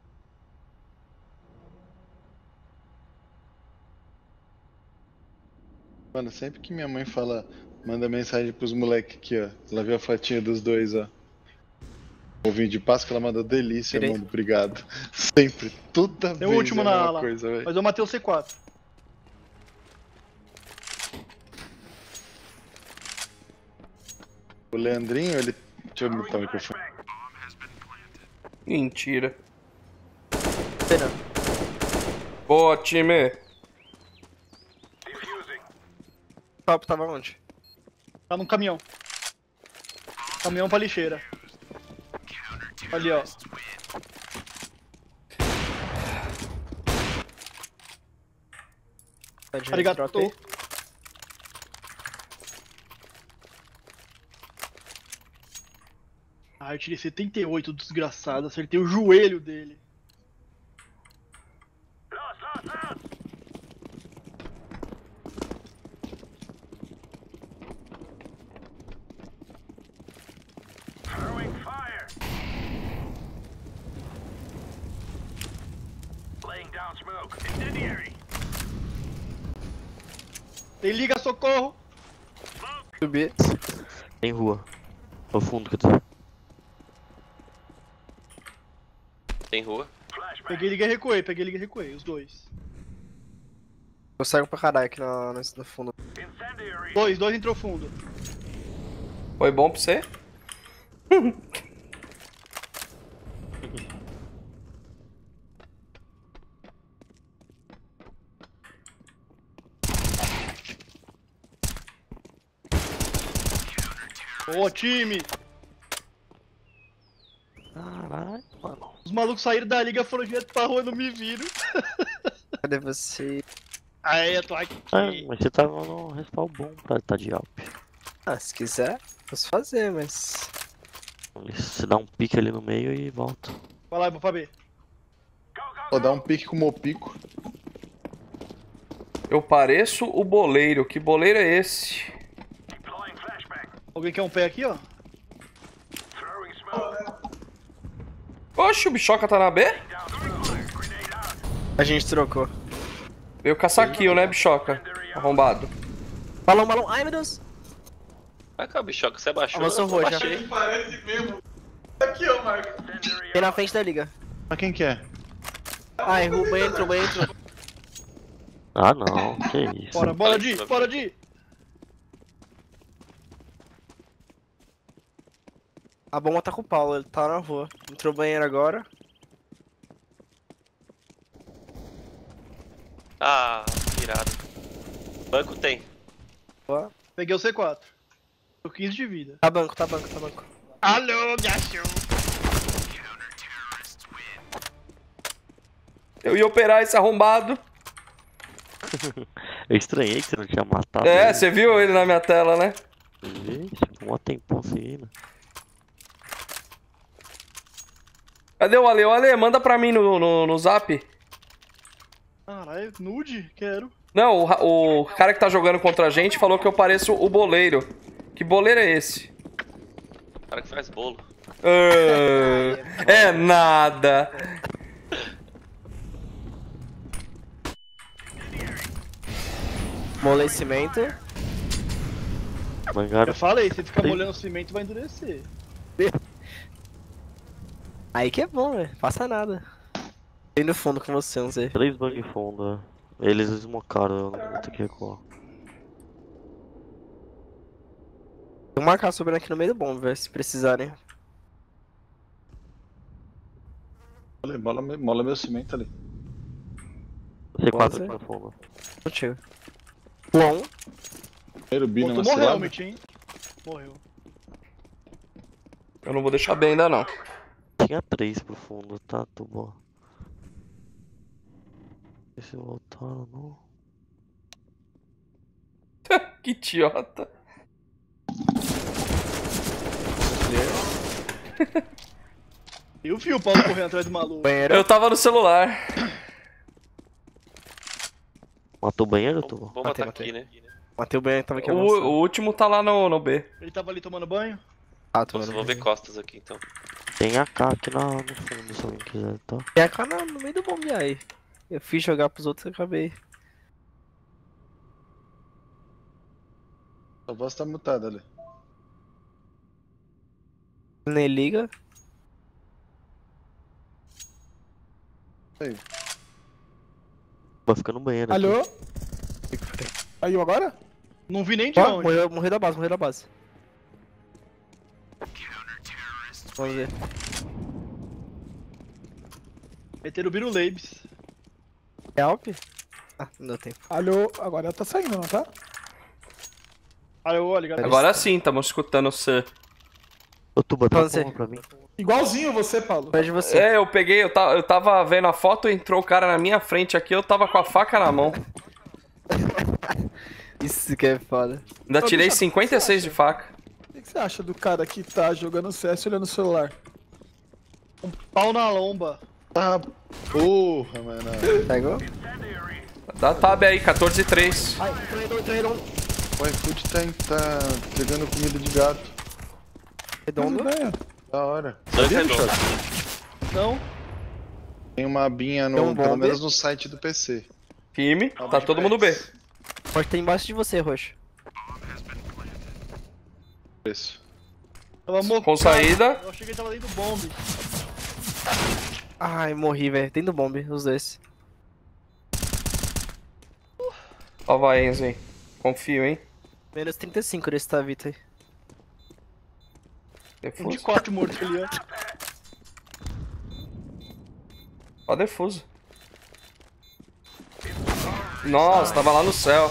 Mano, sempre que minha mãe fala, manda mensagem pros moleques aqui, ó. Ela viu a fotinha dos dois, ó. Ovinho de Páscoa, ela mandou delícia, Tirei. mano, obrigado. Sempre, toda Tem vez o último é a na mesma ala. coisa, velho. Mas eu matei o C quatro. O Leandrinho, ele... Deixa eu mutar o microfone. Mentira. Pera. Boa, time. O top tava onde? Tá num caminhão. Caminhão pra lixeira. Ali, ó. Tá de Arigato. drop aí. Ah, eu tirei setenta e oito, desgraçado. Acertei o joelho dele. Throwing fire. Laying down smoke. Incendiary. Tem liga, socorro. Subi. Tem rua. No fundo, quer dizer. Tem rua. Peguei liga e recuei, peguei liga e recuei, os dois. Eu saio pra caralho aqui no, no, no fundo. Dois, dois entrou fundo. Foi bom pra você? Ô, time! Caralho, mano. Os malucos saíram da liga, foram direto pra rua e não me viram. Cadê você? Aí, eu tô aqui. Ah, mas você tava no respawn bom pra tá de Alp. Ah, se quiser, posso fazer, mas... Você dá um pique ali no meio e volta. Vai lá, eu vou pra B. Vou dar um pique com o Mopico. Eu pareço o boleiro. Que boleiro é esse? Alguém quer um pé aqui, ó? Oxe, o Bichoca tá na B? A gente trocou. Veio caçar kill, né, Bichoca? Arrombado. Balão, balão. Ai, meu Deus. Vai cá, Bichoca, você abaixou? Avançou Eu roxa. baixei. Parece mesmo. Aqui, ó, Marco. Tem na frente da liga. Pra quem que é? Ai, Ruba entrou, entrou. Ah, não. Que isso. Bora, bora, Di, bora, Di. A bomba tá com o Paulo, ele tá na rua. Entrou banheiro agora. Ah, irado. Banco tem. Boa. Peguei o C quatro. Tô quinze de vida. Tá banco, tá banco, tá banco. Alô, gacho! Eu ia operar esse arrombado. Eu estranhei que você não tinha matado. É, ele. você viu ele na minha tela, né? Gente, um tempão seguindo. Cadê o Ale? O Ale, manda pra mim no, no, no zap. Caralho, nude? Quero. Não, o, o cara que tá jogando contra a gente falou que eu pareço o boleiro. Que boleiro é esse? O cara que faz bolo. Ah, é nada. Molei cimento. Mangaram. Eu falei, se ficar molhando o cimento vai endurecer. Aí que é bom, velho. Faça nada. Bem no fundo com você, não sei. Três bang fundo. Eles esmocaram, eu não vou ter que recuar. Vou marcar sobrando aqui no meio do bom, velho, se precisarem. Olha, mola, mola meu cimento ali. C quatro pra fundo. Contigo. Um. Primeiro B Pô, numa tu morreu, cilada. Mitch, hein? Morreu. Eu não vou deixar bem ainda não. Tinha três pro fundo, tá? Tô bom. Se voltaram, não. Que idiota. Eu vi o Paulo correndo atrás do maluco. Banheiro. Eu tava no celular. Matou o banheiro, tu? Vou matar aqui, né? Matei o banheiro, tava aqui O, avançando. o último tá lá no, no B. Ele tava ali tomando banho? Ah, tô Nossa, vou ver costas aqui então. Tem A K aqui na, no fundo, se alguém quiser, tá? Tem a cara no meio do bombe aí. Eu fiz jogar pros outros e acabei. A voz tá mutada ali. Nem liga. Aí. Vai ficar no banheiro. Alô? Aqui. Aí agora? Não vi nem de Ó, onde. morreu, morreu da base, morreu da base. Vamos ver. Meteram o Birulabes. Help? Ah, não deu tempo. Alô, agora tá saindo, não tá? Aí eu olho, galera. Agora sim, estamos escutando você. Ô, Tuba, dá Você. uma pra mim. Igualzinho você, Paulo. Pede você. É, eu peguei, eu, ta, eu tava vendo a foto, entrou o cara na minha frente aqui, eu tava com a faca na mão. Isso que é foda. Ainda Ô, tirei bicho, cinquenta e seis de faca. O que você acha do cara que tá jogando C S olhando o celular? Um pau na lomba. Ah, porra, mano. Pegou? Dá tab aí, quatorze e três. Ai, traidor, traidor. O iFood tá, tá pegando comida de gato. Redondo. Da hora. Dois Sabia, redondos. Choque? Não? Tem uma abinha no, Tem um pelo bombe. menos no site do P C. Time, tá todo mundo B. Pode ter embaixo de você, Roxo. Isso. Tava mocado. Com saída. Eu achei que ele tava dentro do bombe. Ai, morri, velho. Dentro do bombe, os dois. Ó vai, Enzo, hein. Confio, hein. Menos trinta e cinco desse Tavita aí. Um de Defuso. quatro morto ali, ó. Ó, defuso. Nossa, tava lá no céu.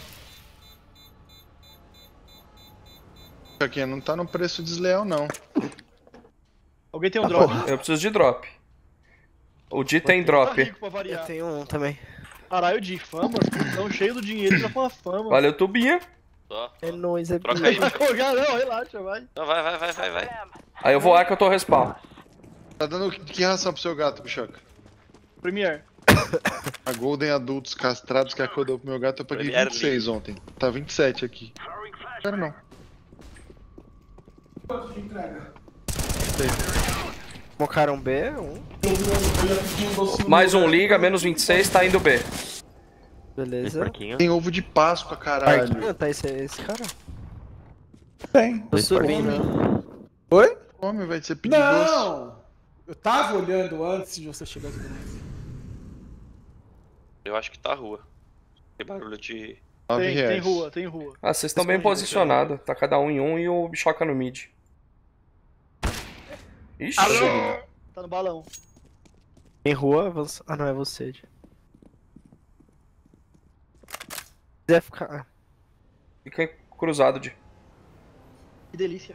Aqui não tá no preço desleal, não. Alguém tem um drop? Eu preciso de drop. O Di tem drop. Tá rico pra Eu variar. tenho um também. Caralho, de fama. Tão cheio do dinheiro, já com a fama. Valeu, Tubinha. Só. É nóis, é Troca aí. Vai colgar, não, relaxa, vai. Não, vai, vai, vai, vai, vai. Aí eu vou lá que eu tô respawn. Tá dando que, que ração pro seu gato, Bichoca? Premier. A Golden Adultos Castrados que acordou pro meu gato, eu paguei Premier vinte e seis ontem. Tá vinte e sete aqui. Quero não. Mocaram B, um. Mais um liga, menos vinte e seis, tá indo B. Esse Beleza. parquinho. Tem ovo de Páscoa, caralho. Parquinho, tá esse, esse cara? Tem. Tô Esse subindo. Oi? Come, vai ser pedir doce. Não! Eu tava olhando antes de você chegar aqui. Eu acho que tá rua. Tem barulho de... nove Tem, tem reais. rua, tem rua. Ah, vocês estão bem posicionados. Tá cada um em um e o Bichoca no mid. Ixi. Tá no balão. Em rua, avança- ah não, é você. Se quiser ficar. Fica cruzado, Di. Que delícia.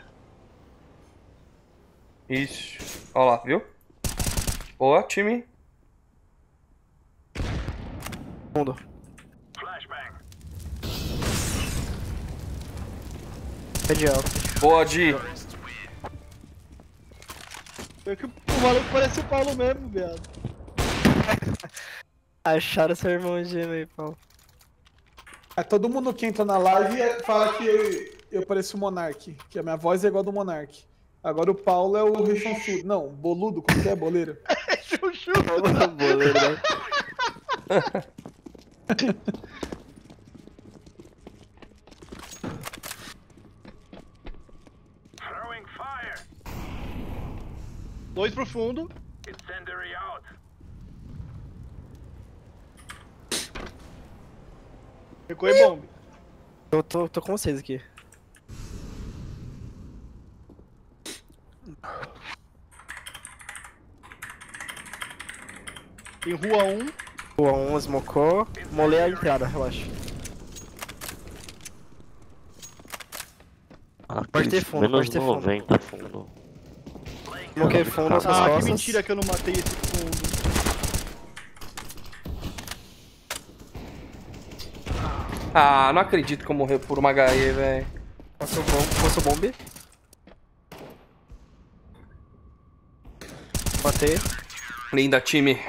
Isso. Ó lá, viu? Boa, time. Fundo. Pede alto. Pode. É que o maluco parece o Paulo mesmo, viado. Acharam seu irmão gêmeo aí, Paulo. É, todo mundo que entra na live fala que eu, eu pareço o Monark, que a minha voz é igual a do Monark. Agora o Paulo é o rechonchudo. Não, boludo, como que é? Boleiro. Rechonchudo. Boleiro, né? Throwing fire. Dois pro fundo. Incendiary out. Recuei bomb. Eu tô, tô com vocês aqui. Em rua um. Rua um, smocou. Molei a entrada, relaxa. Ah, Pode ter fundo, menos pode ter fundo. noventa fundo. Smoquei fundo nas suas Ah, que costas. mentira que eu não matei esse fundo. Ah, não acredito que eu morri por uma H E, velho. Passou bomb, passou bomb. Matei. Linda, time.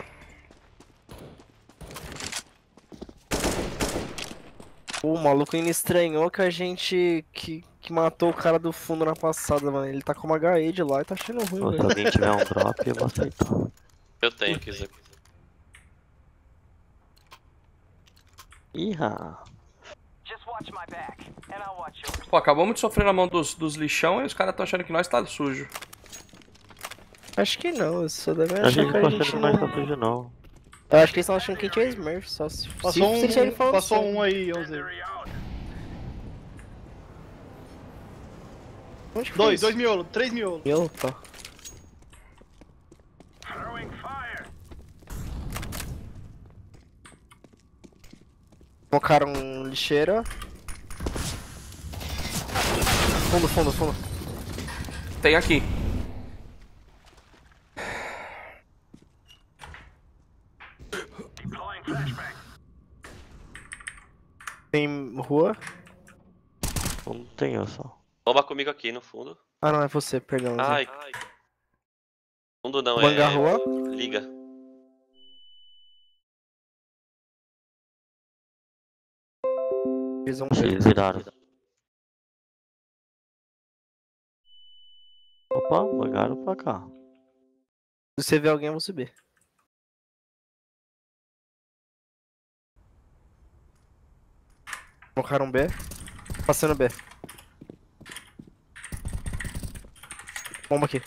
O maluco ainda estranhou que a gente que, que matou o cara do fundo na passada, mano. Ele tá com uma H E de lá e tá achando ruim, Se velho. alguém tiver um drop, eu vou aceitar. Eu tenho, quiser. Iha. Just watch my back, and I'll watch yours. Pô, acabamos de sofrer na mão dos, dos lixão e os caras tão achando que nós tá sujo. Acho que não, isso só deve A achar gente que tá a gente achando mais não... tá sujo não. Eu acho que eles estão achando que a gente é Smurf, só se... Passou se, um, se ele falando passou sério. um aí, onze. Onde que foi Dois, isso? dois miolos, três miolos. Miolo, tá. Throwing fire. Colocaram um lixeira. Fundo, fundo, fundo. Tem aqui. Deploying flashbang. Tem rua. Não tem eu só. Toma comigo aqui no fundo. Ah, não, é você, perdão. Zé. Ai. Fundo não, Manga é... rua. Liga. Eles vão... Eles viraram. Opa, bagaram pra cá. Se você ver alguém, eu vou subir. Colocaram um B. Passando B. Bomba aqui.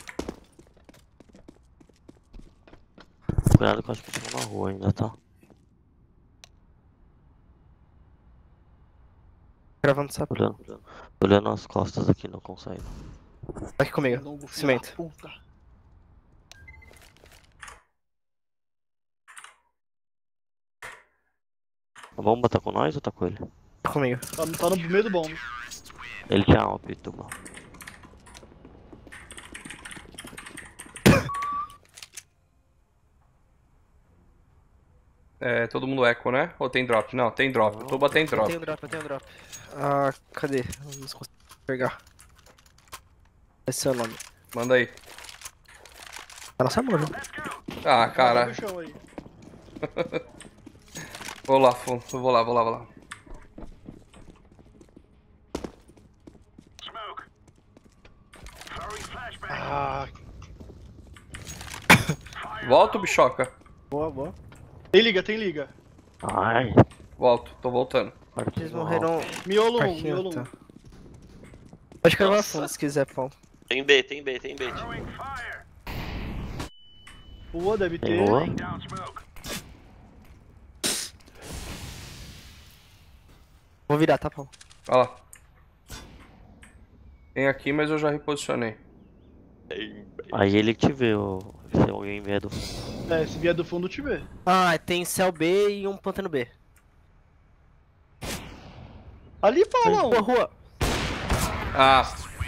Cuidado que eu acho que estão na rua ainda, tá? Gravando sapo. Olhando, olhando as costas aqui, não consegue. Tá aqui comigo. Cimento. A bomba tá com nós ou tá com ele? Tá comigo. Tá, tá no meio do bomb. Ele tinha uma pituba. É, todo mundo eco, né? Ou tem drop? Não, tem drop. Tuba tem Eu drop. tenho drop, eu tenho drop. Ah, cadê? Não consigo pegar. Esse é o nome. Manda aí. Tá nossa mão, né? Ah, Tá cara. no chão aí. Vou lá, fu- vou lá, vou lá, vou lá. Smoke. Throwing flashbang. Ah, Volto, bichoca. Boa, boa. tem liga, tem liga. Ai. Volto, tô voltando. Eles morreram. Miolo um, Parquinho, miolo um. tá. Pode cavar Nossa. fundo se quiser, Paulo. Tem B, tem B, tem B. Throwing fire. Rua deve Tem ter. rua? Down smoke. Vou virar, tá, Paulo? Olha lá. Tem aqui, mas eu já reposicionei. Tem B. Aí ele que te vê, ô. Se alguém vier do. É, se vier do fundo, te vê. Ah, tem céu B e um pantano B. Ali, Paulão! Rua, rua. Ah,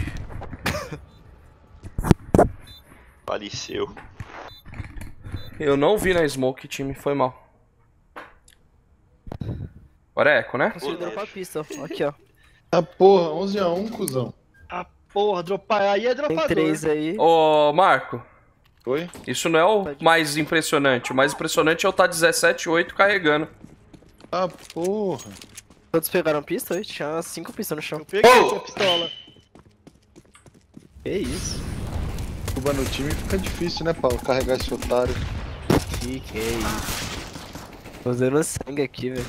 Faleceu. eu não vi na smoke, time, foi mal. Agora é eco, né? Consegui dropar a pista, ó. Aqui, ó. Ah, porra, onze a um, cuzão. Ah, porra, dropar. Aí é dropador. Tem três aí. Ô, Marco. Oi? Isso não é o mais impressionante. O mais impressionante é eu estar dezessete a oito carregando. Ah, porra. Todos pegaram pista? Oi? Tinha cinco pistas no chão. Eu peguei a pistola. Que isso? Cuba no time fica difícil, né, Paulo? Carregar esse otário. Que que é isso? Tô usando sangue aqui, velho.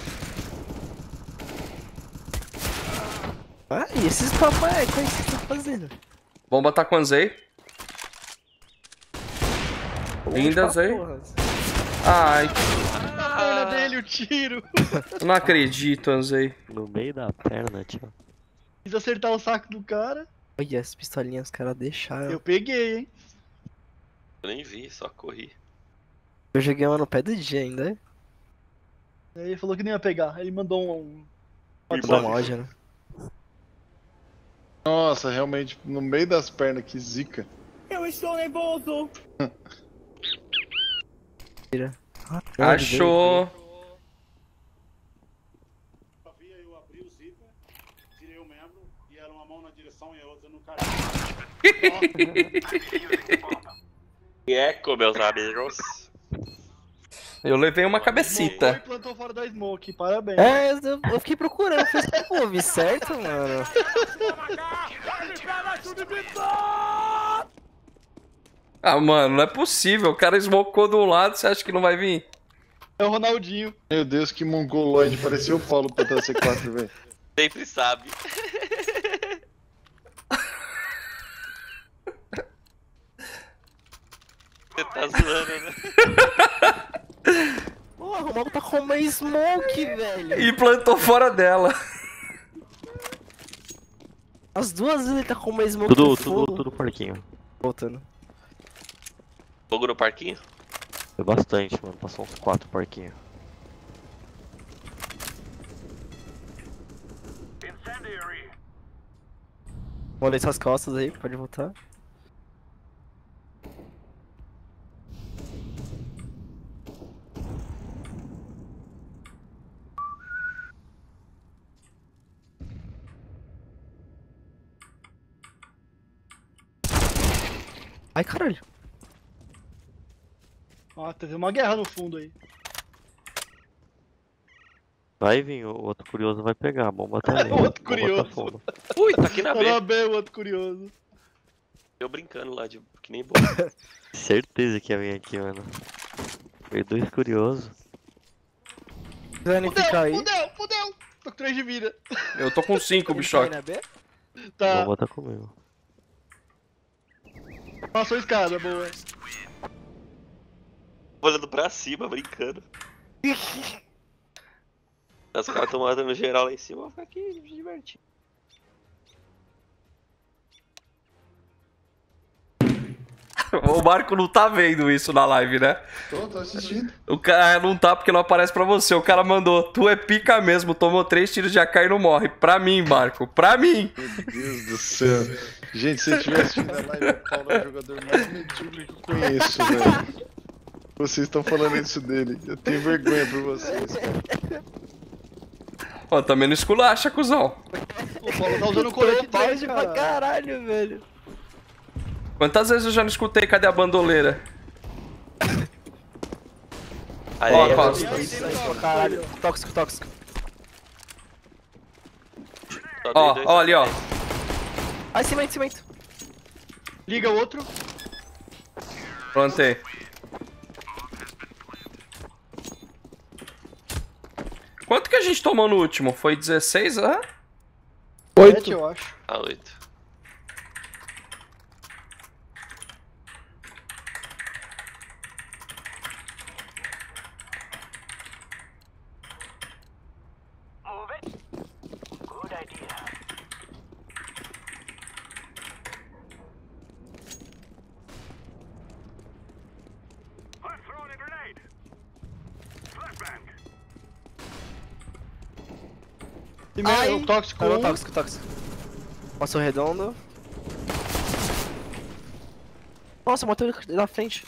Ah, e esses papai, qual é que você tá fazendo? Bomba tá com Anzei. Lindas aí. Ai. Na perna dele o tiro. Eu não acredito, Anzei. No meio da perna, tio. Quis acertar o saco do cara. Olha, as pistolinhas os caras deixaram. Eu peguei, hein. Eu nem vi, só corri. Eu joguei uma no pé do dia ainda, hein? Aí ele falou que nem ia pegar. Ele mandou um. Mandou uma loja, né? Nossa, realmente, no meio das pernas, que zica. Eu estou nervoso. Achou. Eu abri o zíper, tirei o membro e era uma mão na direção e a outra no cara. Eco, meus amigos. Eu levei uma cabecita. Ele plantou fora da smoke, parabéns. É, eu, eu fiquei procurando, falei, será que eu ouvi certo, mano? Ah, mano, não é possível. O cara smocou de um lado, você acha que não vai vir? É o Ronaldinho. Meu Deus, que mongoloide, parecia o Paulo pra C quatro, velho. Sempre sabe. Você tá zoando, né? Porra, o maluco tá com uma smoke, velho. E plantou fora dela. As duas vezes ele tá com uma smoke. Tudo, no tudo, fogo. tudo parquinho. Voltando. Fogo no parquinho? Foi bastante, mano. Passou uns quatro parquinhos. Molhei suas costas aí, pode voltar. Ai, caralho. Ó, teve uma guerra no fundo aí. Vai vir, o outro curioso vai pegar, a bomba tá ali. O outro bomba curioso. Tá fundo. Ui, tá aqui na Tá B. na B, o outro curioso. Eu brincando lá, de que nem boa. Certeza que ia vir aqui, mano. Veio dois curiosos. Quiserem ficar Fudeu, aí. fudeu, fudeu. Tô com três de vida. Eu tô com cinco, bichoque. Na B? A Tá, bomba tá comigo. passou a escada, boa. Olhando pra cima, brincando. Os caras tão matando geral lá em cima, eu vou ficar aqui me divertindo. O Marco não tá vendo isso na live, né? Tô, tô assistindo. O cara não tá porque não aparece pra você. O cara mandou, tu é pica mesmo, tomou três tiros de A K e não morre. Pra mim, Marco, pra mim. Meu Deus do céu. Gente, se eu tivesse assistindo a live, o Paulo é o jogador mais medíocre que eu conheço, velho. Vocês estão falando isso dele. Eu tenho vergonha por vocês. Ó, também não esculacha, cuzão. O Paulo tá usando o colete Tarde dele, pra cara. caralho, velho. Quantas vezes eu já não escutei, cadê a bandoleira? Aí, Ó, aí, Costa. Caralho, tóxico, tóxico. só tem Ó, dois ó ali, ó. Ai, cimento, cimento. Liga o outro. Plantei. Quanto que a gente tomou no último? Foi dezesseis, aham? Sete, eu acho. A oito. Move it. Good idea. I'm throwing a grenade. Flashbang. Primeiro, o tóxico. Parou, um. tóxico, tóxico. Passou redondo. Nossa, matou ele na frente.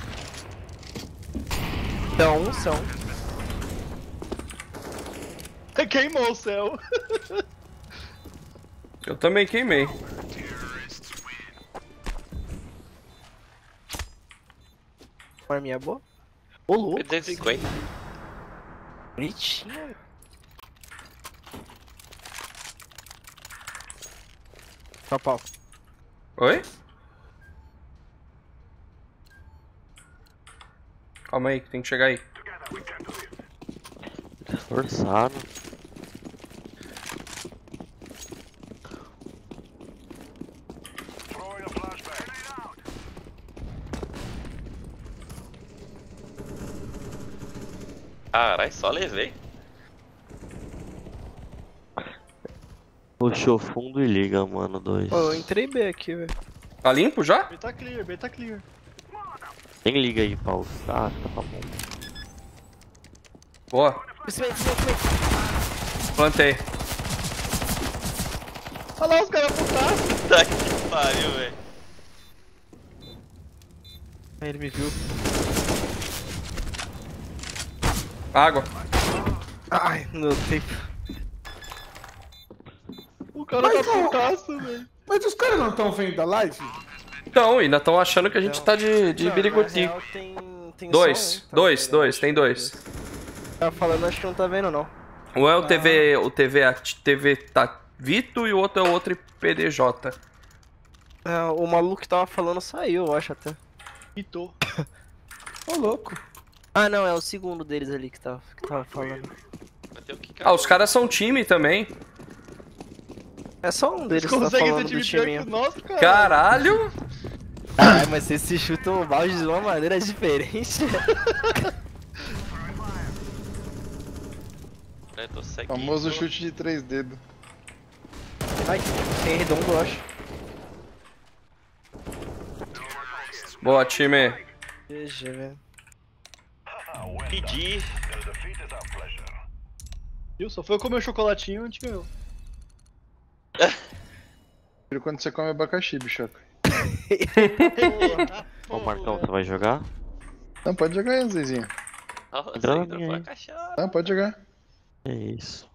São um, são. Queimou o céu. Eu também queimei. Arminha boa? Ô, louco. duzentos e cinquenta. Bonitinho. Só pau. Oi? Calma aí, que tem que chegar aí. Forçado. Caralho, só levei. Puxou fundo e liga, mano, dois. Pô, eu entrei B aqui, velho. Tá limpo já? B tá clear, B tá clear. Nem liga aí, Paulo. Ah, tá bom. Boa. Plantei. Olha lá os caras putaços. Tá que pariu, velho. Aí ele me viu. Água. Ai, não tem. O cara Mas tá não. putaço, velho. Mas os caras não estão vendo a live? Então, ainda estão achando que a gente tá de, de Não, biriguti. na real tem, tem Dois, só um, tá dois, vendo? dois, tem dois. Tá falando, acho que não tá vendo, não. Um é o T V, o T V, a- T V tá Vito e o outro é o outro P D J. É, o maluco que tava falando saiu, eu acho até. Pitou. Ô, louco. Ah, não, é o segundo deles ali que tava, que tava falando. Ah, os caras são time também. É só um deles Eles que tá conseguem falando ser do time pior time. que o nosso, cara. Caralho! Ai, mas vocês se chutam o balde de uma maneira diferente. Eu tô seguindo. Famoso chute de três dedos. Ai, tem redondo, eu acho. Boa, time. G G, velho. Pedi. Viu? Só foi comer um chocolatinho e a gente ganhou. Prefiro quando você come abacaxi, bichoca. Ô, Marcão, você vai jogar? Não, pode jogar aí, Zezinho. Nossa, Entra na ainda minha foi aí. a caixada. Não, pode jogar. É isso.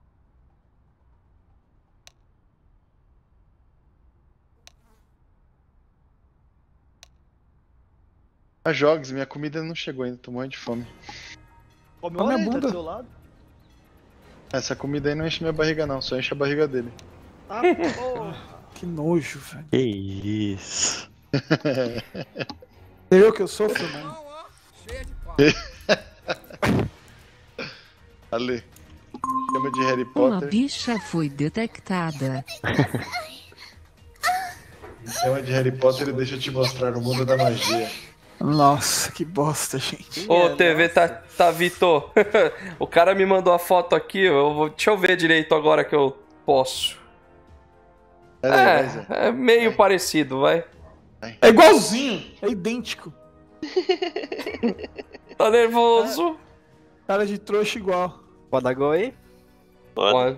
Ah, jogues, minha comida não chegou ainda, tô morrendo de fome. Come Come a uma aí, tá bunda. do seu lado. Essa comida aí não enche minha barriga não, só enche a barriga dele. Ah, porra. Que nojo, velho. Que isso. É eu que eu sofro, mano. Ale, chama de Harry Uma Potter. bicha foi detectada. Chama de Harry Potter e deixa eu te mostrar o mundo da magia. Nossa, que bosta, gente. Ô, T V tá, tá Vitor. O cara me mandou a foto aqui, eu vou, deixa eu ver direito agora que eu posso. Pera aí, vai, Zé. É, é meio parecido, vai. É igualzinho, é idêntico. Tá nervoso? Cara de trouxa igual. Pode dar gol aí? Pode.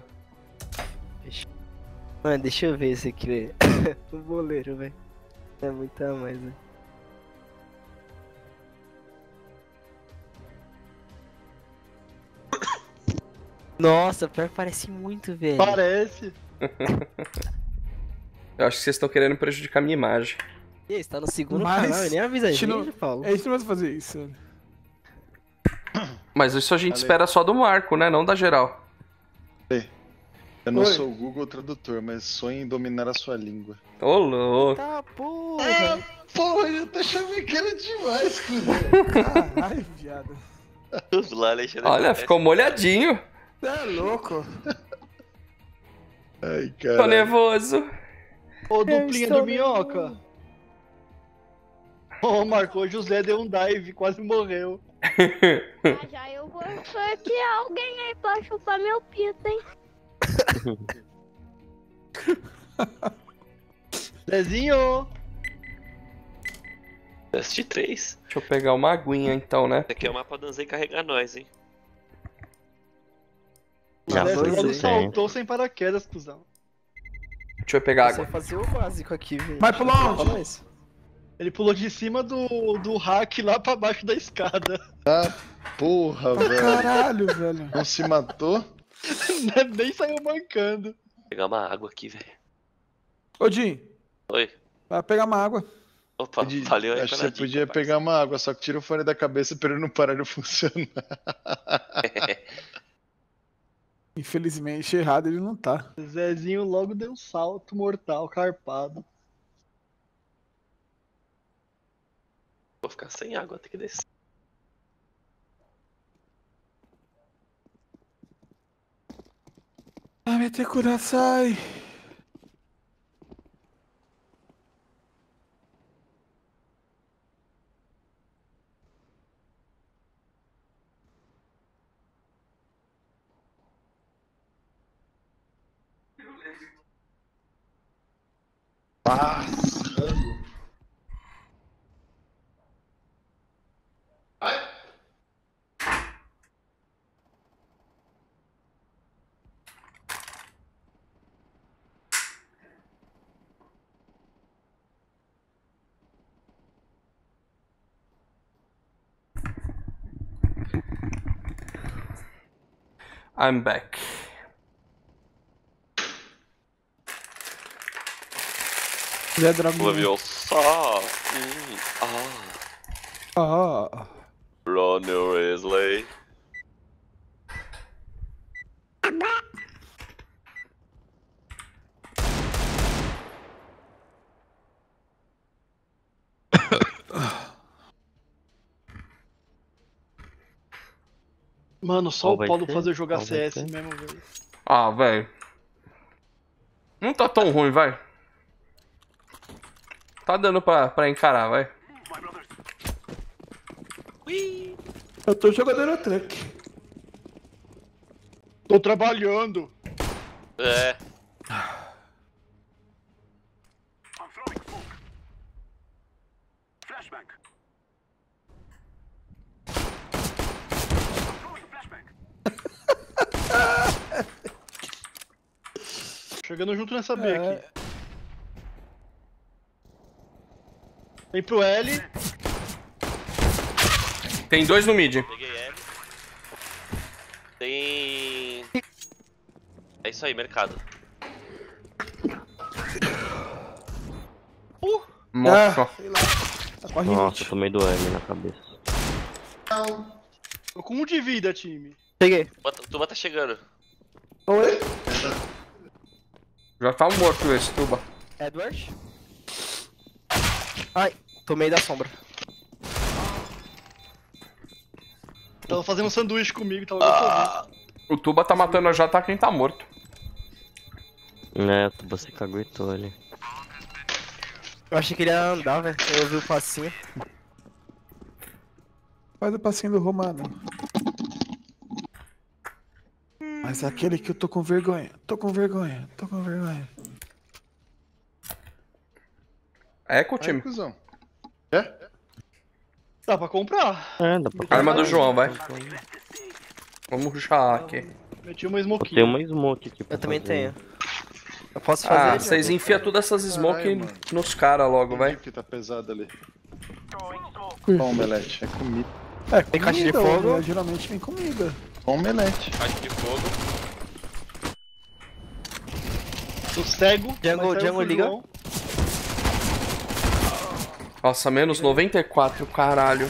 Mano, deixa eu ver esse aqui, velho. O boleiro, velho. É muita mais, velho. Nossa, pior que parece muito, velho. Parece. Eu acho que vocês estão querendo prejudicar minha imagem. E aí, você tá no segundo Mas canal e nem avisa a gente gente, não- Paulo. É isso que não vai fazer isso, velho. Mas isso a gente Ale. espera só do Marco, né? Não da geral. Eu não Oi. sou o Google Tradutor, mas sonho em dominar a sua língua. Ô, louco. Tá, porra. Ah, porra, eu tô chavecando demais, cuzão. Caralho, viado. Os lá, Alexandre. Olha, ficou molhadinho. Você é louco. Ai, Tô cara. nervoso. Ô, duplinha do minhoca. Ô, Marco, hoje o Zé deu um dive, quase morreu. Já já eu vou sortear alguém aí pra chupar meu pinto, hein? Zezinho! Teste três. Deixa eu pegar uma aguinha então, né? Esse aqui é o mapa Danzei carregar nós, hein? Já Zé foi logo sim. saltou sem paraquedas, cuzão. Deixa eu pegar Você água. fazer o básico aqui, velho. Vai pular onde? Fala isso. Ele pulou de cima do, do hack lá pra baixo da escada. Ah, porra, velho. Caralho, velho. Não se matou? Nem saiu mancando. Vou pegar uma água aqui, velho. Ô, Jim. Oi. Vai pegar uma água. Opa, Podia- valeu aí Acho que pela você podia dica, pegar uma água, só que tira o fone da cabeça pra ele não parar de funcionar. Infelizmente, errado ele não tá. Zezinho logo deu um salto mortal, carpado. Vou ficar sem água, tem que descer. Ah, me te kudasai. Passando. I'm back. Zé Dragon. Leviosa. Hum, ah. Ah. Ron Weasley. Mano, só Qual o vai Paulo ser? fazer jogar Qual vai C S ser? mesmo, velho. Ah, velho. Não tá tão ruim, vai. Tá dando pra, pra encarar, vai. Eu tô jogando Eurotruck. Tô trabalhando. É. I'm throwing smoke. Flashbang. I'm throwing flashbang. Chegando junto nessa B É. aqui. Vem pro L. Tem dois no mid. Peguei L. Tem. É isso aí, mercado. Uh! Nossa. Ah, sei lá. Tá com a Nossa, rinite. eu tomei do M na cabeça. Tô com um de vida, time. Peguei. A turma tá chegando. Oi? Já tá morto esse tuba. Edward. Ai, tomei da sombra. Tava fazendo um sanduíche comigo, tava gostosinho. O tuba tá matando já, tá quem tá morto. É, você caguetou ali. Eu achei que ele ia andar, velho. Eu ouvi o passinho. Faz o passinho do Romano. Mas é aquele que eu tô com vergonha. Tô com vergonha. Tô com vergonha. É com o Aí, time. cuzão. É? Dá pra comprar. É, dá pra Arma do comprar. João, vai. Vamos rushar aqui. Meti uma Eu smokinha. tenho uma smoke aqui pra Eu também fazer. tenho. Eu posso fazer? Ah, Diogo? vocês enfiam todas essas smoke Caralho, mano. nos caras logo, vai. O que tá pesado ali? Ui. Ó, omelete. É comida. É, Tem caixa de comida, fogo? né? Geralmente vem comida. Omelete. Caixa de fogo. Tô cego. Django- mas saiu Django pro liga. João. Nossa, menos noventa e quatro, caralho.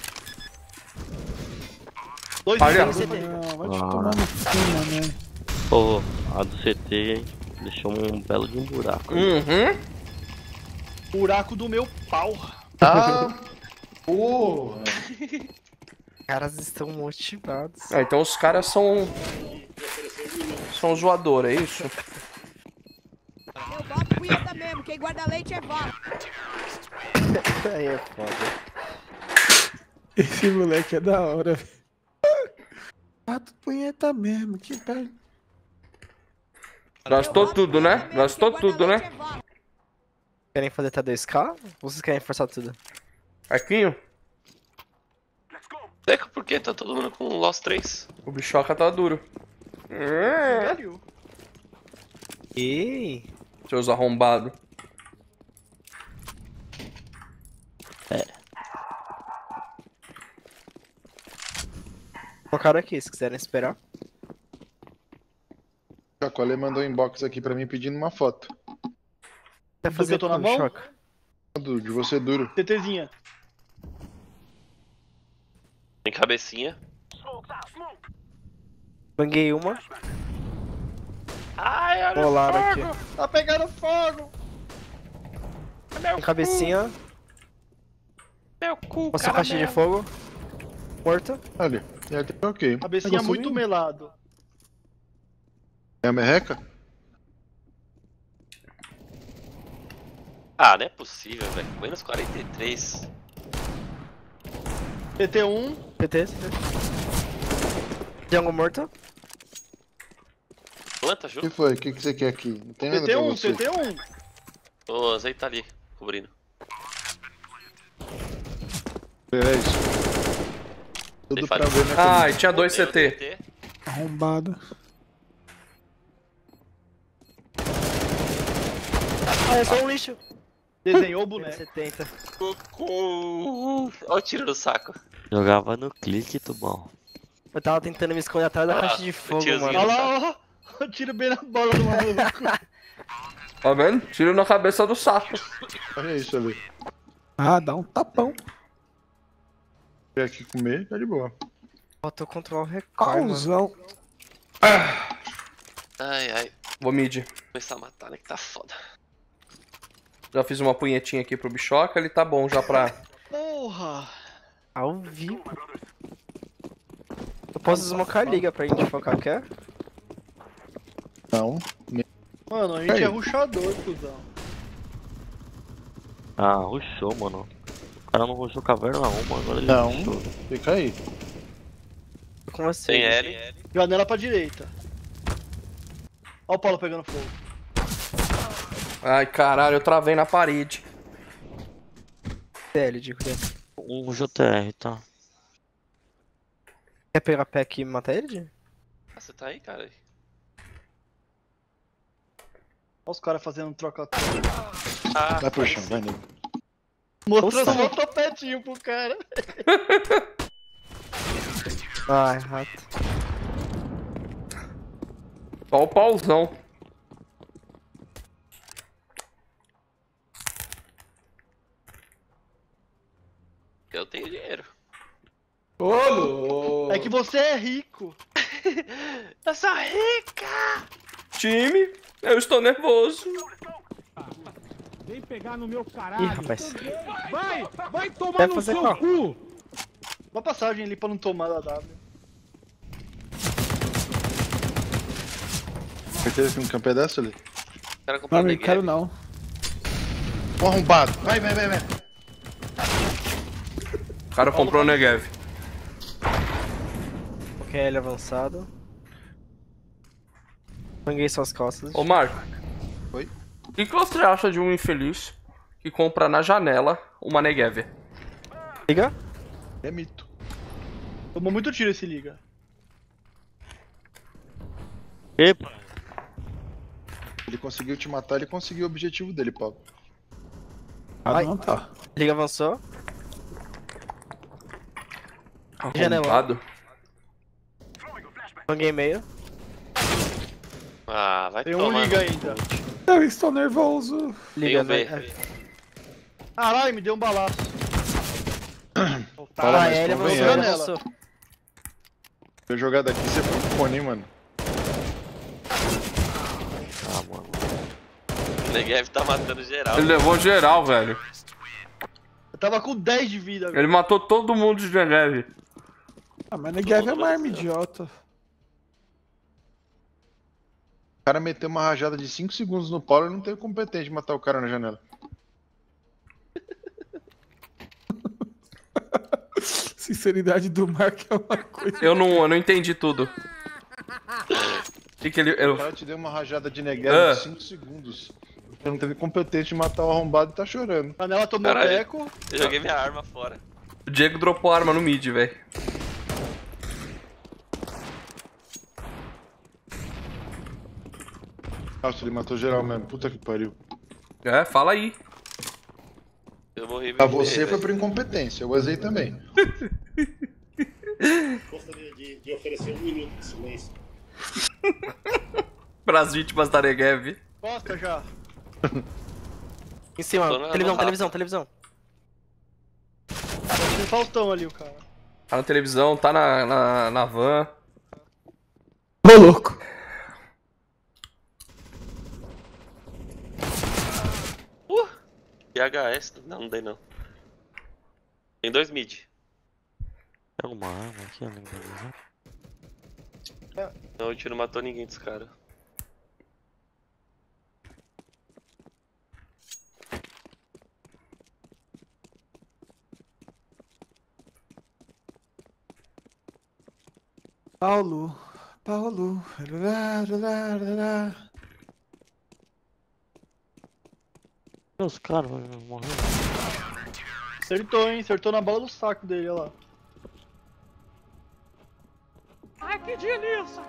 Dois Olha. de C T. Não, vai te Ah. tomar no cu, né? Pô, a do C T deixou um belo de um buraco. Uhum. Buraco do meu pau. Ah! Porra! Os caras estão motivados. Ah, então os caras são. São zoadores, é isso? Eu boto punheta mesmo, quem guarda leite é vaca. Aí é foda. Esse moleque é da hora, velho. Bato punheta mesmo, que pega. Gastou tudo, né? Gastou tudo, né? Querem fazer T dois K? Ou vocês querem forçar tudo? Arquinho? Deca, por que tá todo mundo com Lost três? O bichoca tá duro. Sério? Ei! Seus arrombados. Colocaram aqui, se quiserem esperar. o Ale mandou um inbox aqui pra mim pedindo uma foto. Quer fazer eu tô na com mão? choque? Do- De você duro. TTzinha. Tem cabecinha. Banguei uma. Ai, olha Bolaram o aqui. fogo. Tá pegando fogo. Tem cabecinha. Meu cu, Passou caixa de fogo. Morto. Ali. E aqui tá ok. Cabecinha Negócio muito lindo. melado. É a merreca? Ah, não é possível, velho. Menos quarenta e três. T T um. P T. Django morto. Planta, O Ju? que foi? O que, que você quer aqui? Não tem nada T T pra um, você. T T um. Ô, Zé tá ali, cobrindo. É isso. Tudo Tem pra falha. ver, né? Ai, tinha dois Tem C o T. Arrombado. Ah, é só um lixo. Desenhou o boneco. setenta. Cucu. Olha o tiro no saco. Jogava no clique, Tubão. Eu tava tentando me esconder atrás da Ah, caixa de o fogo, tiozinho. mano. Olha lá, ó. Eu tiro bem na bola do maluco. Tá vendo? Tiro na cabeça do saco. Olha isso ali. Ah, dá um tapão. Quer aqui comer, tá de boa. Faltou controlar o record, mano. Pauzão. Ai, ai. Vou mid. Começar a matar, né? Que tá foda. Já fiz uma punhetinha aqui pro Bichoca, ele tá bom já pra... Porra. Ao vivo. Eu posso desmocar a liga pra gente focar, quer? Não. Mano, a gente Aí. é ruxador, cuzão. Ah, rushou, mano. O cara não rushou caverna uma, agora ele Não. rushou. Fica aí. Com você. Tem L. Janela pra direita. Ó o Paulo pegando fogo. Ai, caralho, eu travei na parede. T L, Dico. Um J T R, tá? Quer pegar pé aqui e matar ele, Di? Ah, você tá aí, cara? Olha os caras fazendo troca-troca. Ah, Vai pro chão, vai, nego. Mostrou Nossa. só o topetinho pro cara. Ai, rato. Só o pauzão. eu tenho dinheiro. Ô, louco. É que você é rico. Eu sou rica! Time, eu estou nervoso. Vem pegar no meu caralho. Ih, rapaz. Vai, vai tomar Vai no fazer seu qual? cu. Uma passagem ali pra não tomar da W. Certeza que não quer um pedaço ali? O cara comprou Não, não Negev. quero não. Ô, arrombado. Vai, vai, vai, vai. O cara comprou o Negev. Ok, ele avançado. Manguei suas costas. Ô, Marco. Oi? O que, que você acha de um infeliz que compra na janela uma Negev? Liga? É mito. Tomou muito tiro esse liga. Epa! Ele conseguiu te matar, ele conseguiu o objetivo dele, Paulo. Ah, não tá. Liga avançou. Janela. Arrombado. Manguei meio. Ah, vai Tem um tomar. liga ainda. Eu estou nervoso. Liga, Tem né? um B. Caralho, me deu um balaço. Fala, Ah, mas ele avançou, ele convenhamos. janela. avançou. Eu jogar daqui, você foi pro fone, hein, mano. Ah, mano. O Negev tá matando geral. Ele levou geral, velho. Eu tava com dez de vida. Ele matou todo mundo de Negev. Ah, mas Negev é uma arma idiota. O cara meteu uma rajada de cinco segundos no Paulo e não teve competência de matar o cara na janela. Sinceridade do Mark é uma coisa. Eu não, eu não entendi tudo. O que, que ele. O Eu... cara te deu uma rajada de Negev Ah. de cinco segundos. Você não teve competência de matar o arrombado e tá chorando. Janela tomou Caralho. teco. Eu joguei minha arma fora. O Diego dropou arma no mid, velho. Nossa, ele matou geral mesmo. Puta que pariu. É, fala aí. Eu morri Pra bem, você velho. foi por incompetência, eu usei também. Gostaria de, de oferecer um minuto de silêncio. Pras vítimas da Negev. Costa já. Em cima, Tô na- televisão, no televisão, televisão. Tem um Faustão ali, o cara. Tá na televisão, tá na, na, na van. Ô, louco. Uh! P H S? Não, não dei não. Tem dois mid. É uma arma aqui, além da visão. Não, o tiro não matou ninguém dos caras. Paulo, Paulo. Lá, lá, lá, lá. Os caras vão morrer. Acertou, hein? Acertou na bola do saco dele, olha lá. Ai, que delícia!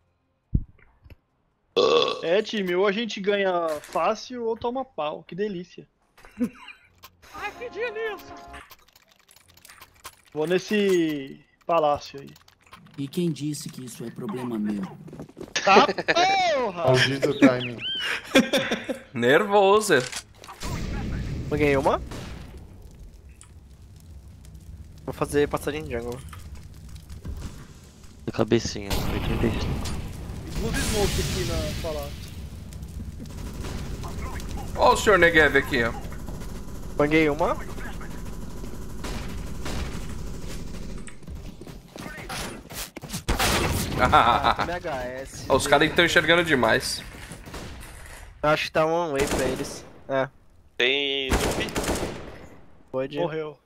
É, time, ou a gente ganha fácil ou toma pau. Que delícia. Ai, que delícia! Vou nesse palácio aí. E quem disse que isso é problema meu? Tá, porra! Maldito timing. Nervoso. Ganhei uma. Vou fazer passagem de jungle. Cabecinha, oitenta e cinco. Duas smoke aqui na palácio. Ó o senhor Negev aqui, ó. Banguei uma. Ah, M H S. Ó, os caras estão enxergando demais. Acho que tá one way pra eles. É. Tem zumbi? Pode. Morreu.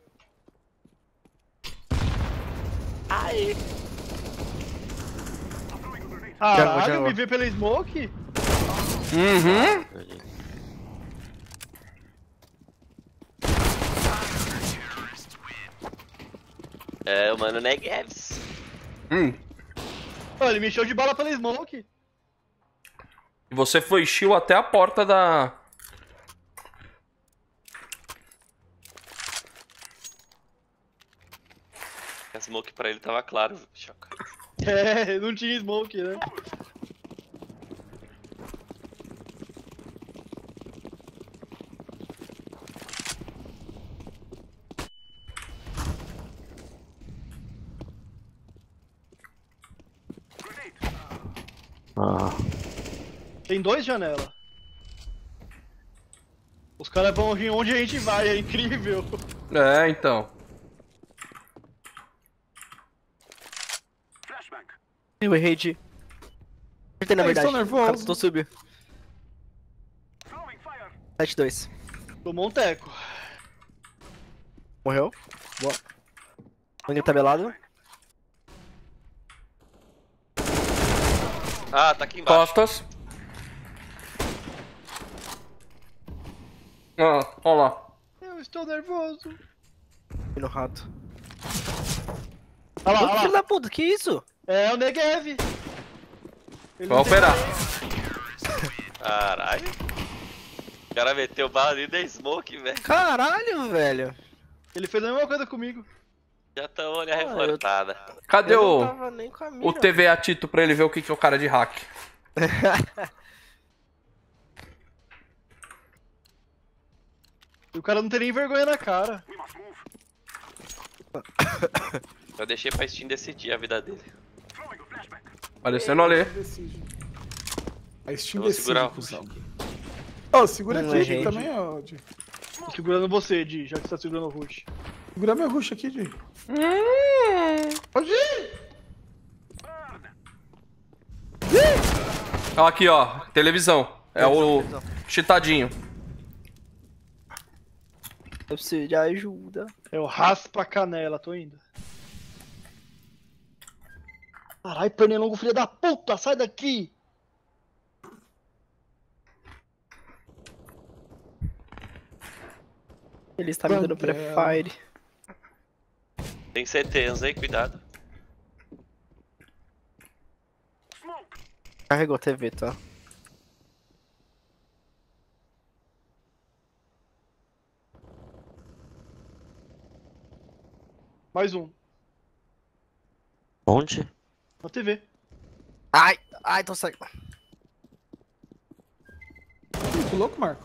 Ai. Caralho, me vê pela smoke? Uhum. É, o mano Negevs. Hum. Olha, ele me encheu de bala pela smoke. E você foi shield até a porta da... A smoke pra ele tava claro, choca. É, não tinha smoke, né? Ah. Tem dois janelas. Os caras vão vir onde a gente vai, é incrível. É, então. Eu errei de... Acertei na Eles verdade. estão nervosos. O cara tentou subir. sete dois. Tomou um teco. Morreu. Boa. Mangue tabelado. Ah, tá aqui embaixo. Costas. Ah, ó lá. Eu estou nervoso. E no rato. Olha lá, Ô, olha filho lá. da puta, que isso? É o Negev. Ele Vai não tem operar. Caralho. O cara meteu bala ali da smoke, velho. Caralho, velho. Ele fez a mesma coisa comigo. Já tá olha revoltada. Cadê Eu o... não tava nem com a mira. O T V A Tito pra ele ver o que que é o cara de hack? E o cara não tem nem vergonha na cara. Eu deixei pra Steam decidir a vida dele. Parecendo ali. A Steam Eu vou decide, segurar o cuzão. Ô, segura Não aqui, é Di, gente. também, ó, Di. Tô segurando você, Di, já que você tá segurando o Rush. Segura meu rush aqui, Di. Ô, Di! Ó, aqui, ó. Televisão. É o chitadinho. Eu preciso de ajuda. É o raspa canela, tô indo. Caralho, pernilongo, filho da puta, sai daqui! Ele está me dando pré-fire. Tem certeza, hein? Cuidado. Carregou a T V, tá? Mais um, Onde? na T V. Ai, ai, tô saindo. louco, Marco?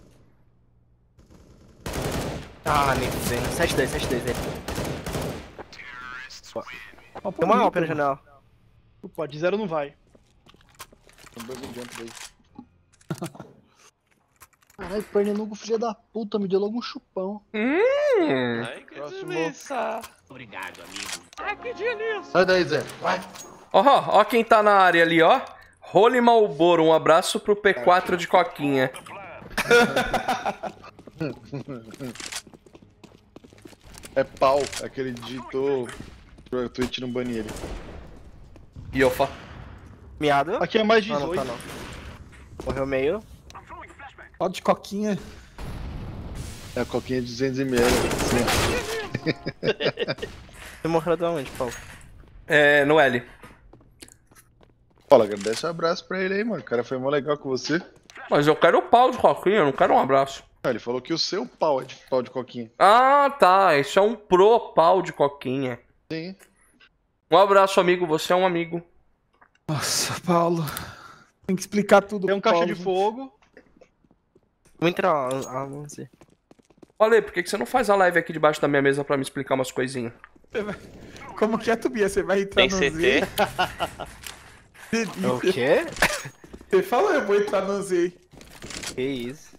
Ah, nem sei. sete dois, sete dois, velho. Ó, Tem uma alpa na janela. Opa, de zero não vai. Caralho, Pernambuco, filha da puta, me deu logo um chupão. Hum. Ai, que delícia. Obrigado, amigo. Ai, que delícia. Sai daí, Zé. Vai. Ó, ó quem tá na área ali, ó. Role Malboro, um abraço pro P quatro de Coquinha. É pau, aquele digitou. O Twitch não bane ele. E eu fa... Miado. Aqui é mais Ah, não, dezoito. tá não. Morreu meio. Ó de coquinha. É a coquinha de duzentos mililitros. Você morreu de onde, Paulo? É, no L. Fala, agradece um abraço pra ele aí, mano. O cara foi mó legal com você. Mas eu quero o pau de Coquinha, eu não quero um abraço. Ah, ele falou que o seu pau é de pau de coquinha. Ah, tá. Isso é um pro pau de Coquinha. Sim. Um abraço, amigo. Você é um amigo. Nossa, Paulo. Tem que explicar tudo. Tem um pro caixa Paulo, de fogo. Vou entrar, ah, não sei. Olha aí, por que que você não faz a live aqui debaixo da minha mesa pra me explicar umas coisinhas? Como que é, Tobias? Você vai entrar Tem no C T? Z? O quê? Você falou, eu vou entrar no Z. Que isso?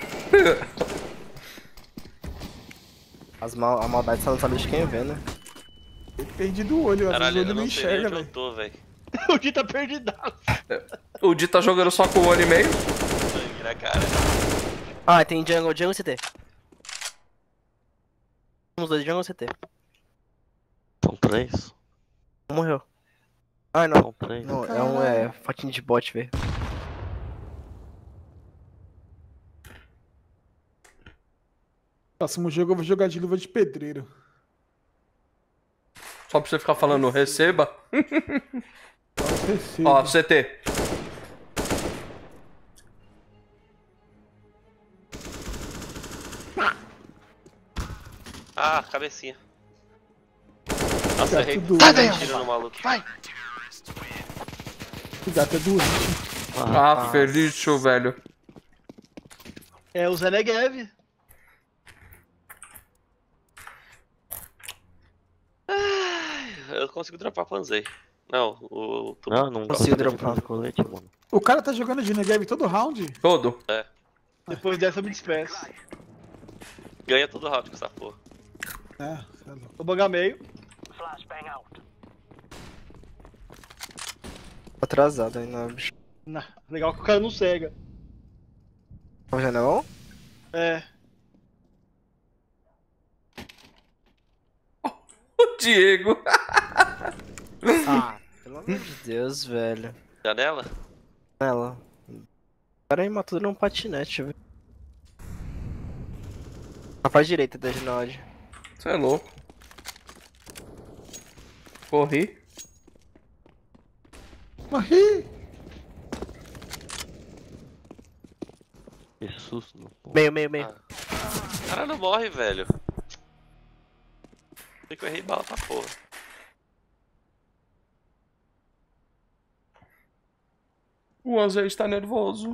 As mal, a maldade só não sabe de quem vê, né? Perdi do olho, às Caralho, vezes o eu olho não não sei nem enxerga, onde eu velho. tô, velho. O Di tá perdidaço. O Di tá jogando só com um olho e meio? Sangue na cara. Ah, tem jungle, jungle C T. Temos dois jungle C T. São três? Um morreu. Ah, não. São três. Não, é um é, faquinho de bot, velho. Próximo jogo eu vou jogar de luva de pedreiro. Só pra você ficar falando receba? Receba. Ó, C T. Ah, cabecinha. Nossa, eu errei tudo tá bem. tiro no maluco. Vai! O gato é doente. Ah, feliz, velho. É o Zé Negev. Eu consigo dropar Panzei. Não, o... o Não, não consigo dropar dropar. de colete, mano. O cara tá jogando de Negev todo round? Todo. É. Depois dessa eu me despeço. Ganha todo round com essa porra. É, sei lá. Vou bangar meio. Flashbang out. Atrasado ainda, bicho. Nah, legal que o cara não cega. O janelão? É. O Diego. Ah, pelo amor de Deus, velho. Janela? Ela. O cara aí matou num patinete, velho. Na parte direita da Ginaldi. Você é louco. Corri. Morri! Que susto, não. Meio, meio, meio. O cara não morre, velho. Sei que eu errei bala pra porra. O Anzei está nervoso.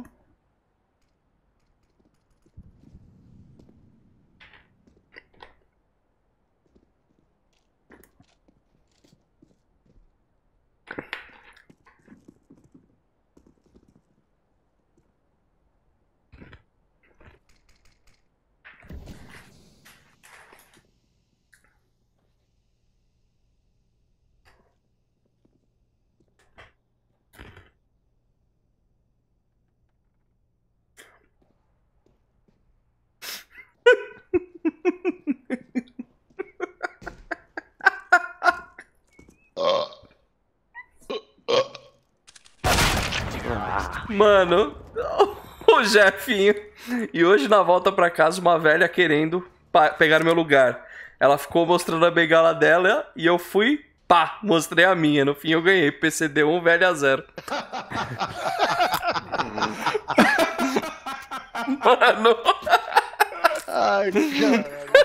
Mano, o Jefinho. E hoje na volta pra casa, uma velha querendo pa- pegar meu lugar. Ela ficou mostrando a bengala dela e eu fui, pá, mostrei a minha. No fim eu ganhei. P C D um, velha zero. Mano. Ai, caralho.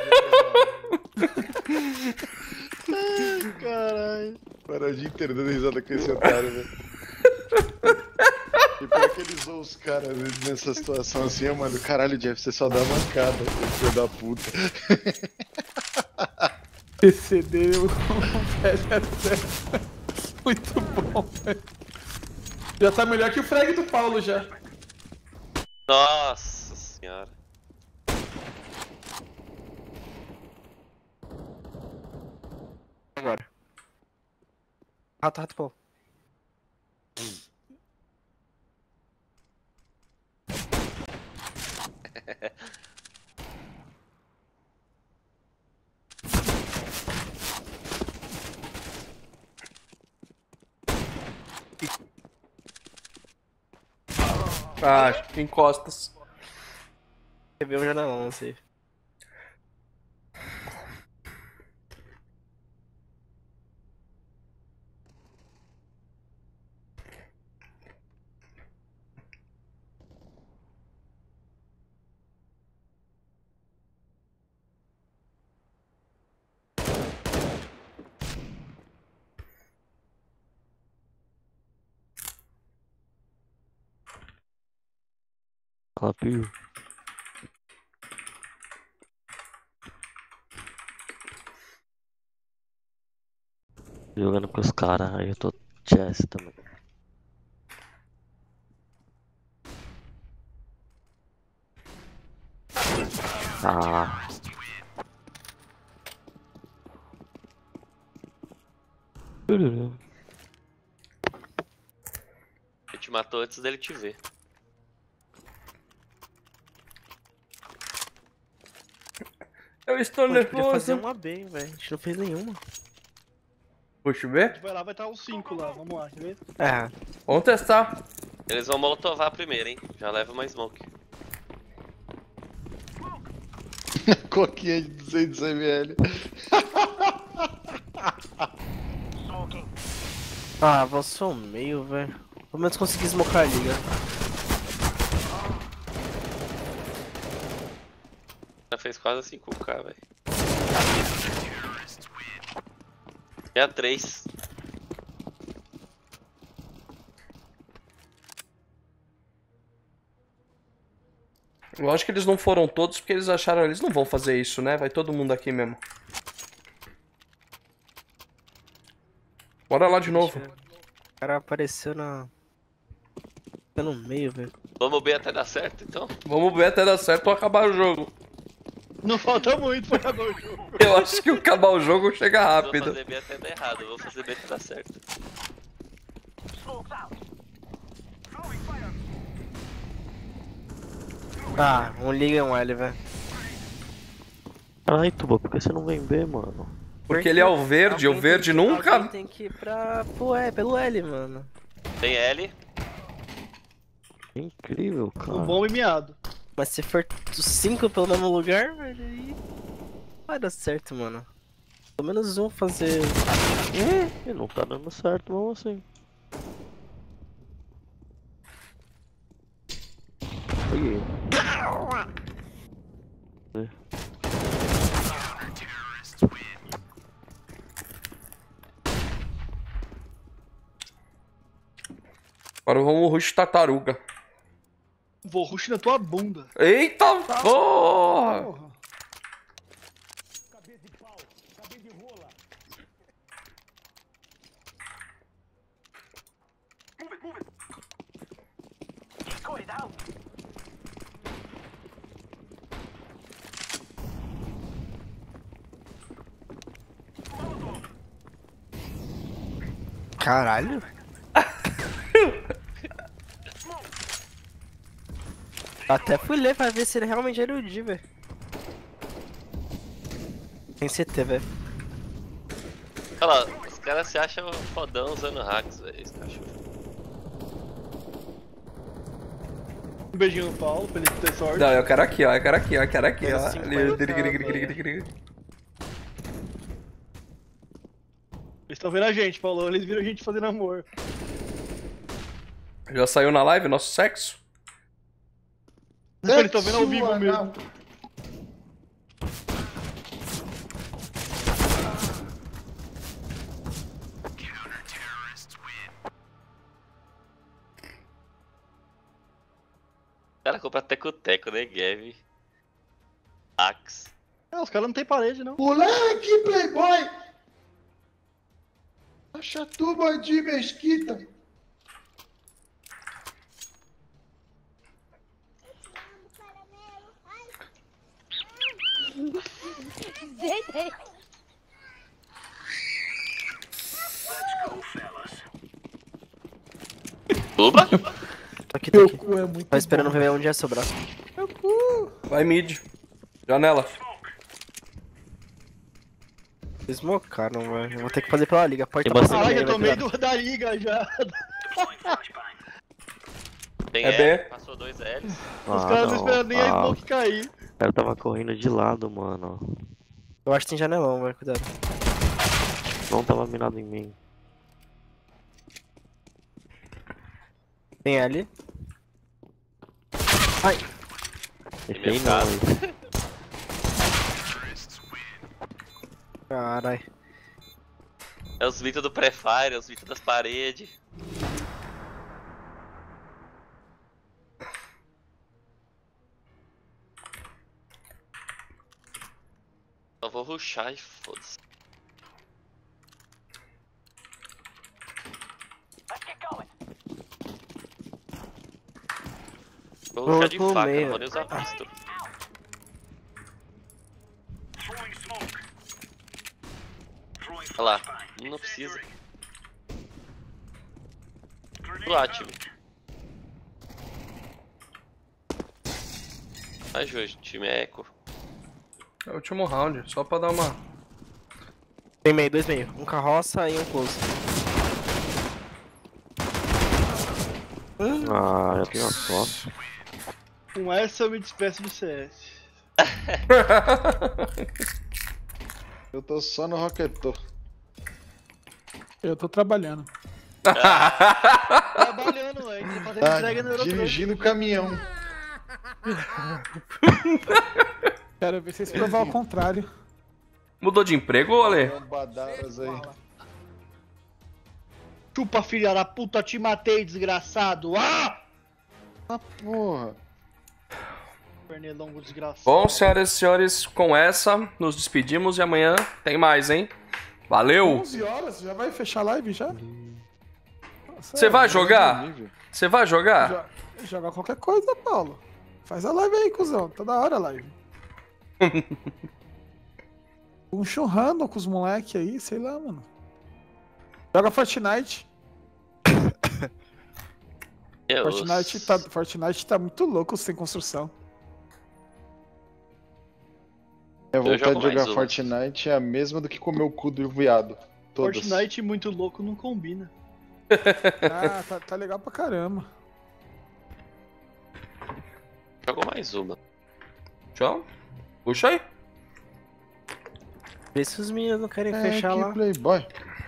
Ai, caralho. Para o dia inteiro dando risada com esse otário, velho. E pior que ele avisou os caras nessa situação assim, ó, mano. Caralho, Jeff, você só dá mancada, filho da puta. Excedeu. Velho, muito bom, velho. Já tá melhor que o frag do Paulo já. Nossa senhora. Agora. Rato, rato, Paulo. Ah, em costas. Quebrei um janelão, não sei. Ela viu. Jogando com os caras, aí eu tô chess também. Ah. Ele te matou antes dele te ver. Eu estou Pô, a gente podia nervoso. fazer uma B, velho. A gente não fez nenhuma. Puxa o A B? gente vai lá, vai estar os cinco lá. Vamos lá, quer ver? É. Vamos testar. Eles vão molotovar primeiro, hein? Já leva uma smoke. Coquinha de duzentos mililitros. Ah, você é o meio, velho. Pelo menos consegui smocar a liga. Já fez quase cinco K, velho. E a três. Lógico que eles não foram todos porque eles acharam. Eles não vão fazer isso, né? Vai todo mundo aqui mesmo. Bora lá de novo. O cara apareceu na. Tá no meio, velho. Vamos ver até dar certo, então? Vamos ver até dar certo ou acabar o jogo. Não falta muito pra acabar o jogo. Eu acho que acabar o jogo chega Eu vou rápido. fazer B até dar errado, eu vou fazer B até dar certo. Ah, um liga e um L, velho. Ai, Tuba, por que você não vem B, mano? Porque ele é o verde, o verde nunca. Alguém tem que ir pra. Pô, é, pelo L, mano. Tem L. Incrível, cara. Um bom e miado. Mas se for os cinco pelo mesmo lugar, velho, aí. Vai dar certo, mano. Pelo menos um fazer. É, e não tá dando certo, mesmo assim. Aí. Agora vamos rush tartaruga. Vou rush na tua bunda. Eita porra! Porra. Caralho. Até fui ler pra ver se ele realmente era o D, velho. Tem C T, velho. Olha lá, os caras se acham fodão usando hacks, velho, esse cachorro. Um beijinho no Paulo, pra ele ter sorte. Não, eu quero aqui, ó. Eu quero aqui, ó. Eu quero aqui, ó. Menos Ali, cinquenta, diri, diri, diri, diri, diri. Eles estão vendo a gente, Paulo. Eles viram a gente fazendo amor. Já saiu na live nosso sexo? Eles estão vendo ao vivo mesmo. cara compra teco-teco, né, Gav? Axe. É, os caras não tem parede, não. Moleque, playboy! Achatuba de Mesquita. Oba! Aqui, tá aqui. cu é muito Tá esperando bom. ver onde é seu braço. Meu cu. Vai mid. Janela. Smocaram, velho. Eu vou ter que fazer pela liga. Porta Tem pra bastante- cima, Caralho, eu vai tô meio virar. do- da liga já. Tem É E, B. passou dois L's. Os Ah, caras não não. esperam nem a Ah, smoke cair. o cara tava correndo de lado, mano. Eu acho que tem janelão, velho. Cuidado. Não tava mirado em mim. Tem ali. Ai. Deixei não, hein. Carai. É os Vitor do Prefire, é os Vitor das paredes. Só vou rushar e foda-se. Vou rushar de Vou faca, comer. não vou nem usar pistola. Olha lá, não precisa. Do ativo. Vai, Jorge, time é eco. É o último round, só pra dar uma. Tem meio, dois meio. Um carroça e um close. Ah, já tem uma foto. Com essa eu me despeço do C S. Eu tô só no Rocketor. Eu tô trabalhando. Trabalhando, velho. Tô fazendo Tá entrega no Eurotruck. dirigindo o caminhão. Quero ver vocês provar o contrário. Mudou de emprego, Ale? Badaras aí. Chupa, filha da puta, te matei, desgraçado. Ah! Ah, porra. Pernilongo desgraçado. Bom, senhoras e senhores, com essa, nos despedimos e amanhã tem mais, hein? Valeu! onze horas, já vai fechar a live já? Você vai jogar? Você vai jogar? Jo- Jogar qualquer coisa, Paulo. Faz a live aí, cuzão. Tá da hora a live. Um churrando com os moleque aí, sei lá, mano. Joga Fortnite. Eu... Fortnite tá, Fortnite tá muito louco sem construção. A Eu vontade jogo de jogar mais uma. Fortnite é a mesma do que comer o cu do viado. Todas. Fortnite muito louco não combina. Ah, tá, tá legal pra caramba. Jogo mais uma. Tchau. Puxa aí. Vê se os meninos não querem É, fechar que lá. playboy.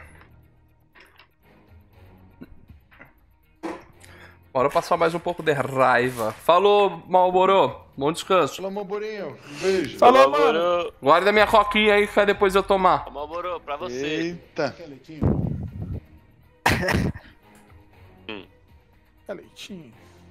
Bora passar mais um pouco de raiva. Falou, Malboro. Bom descanso. Falou, Malborinho. Um beijo. Falou, mano. Guarda minha coquinha aí que vai depois eu tomar. Malboro, pra você. Eita. É leitinho.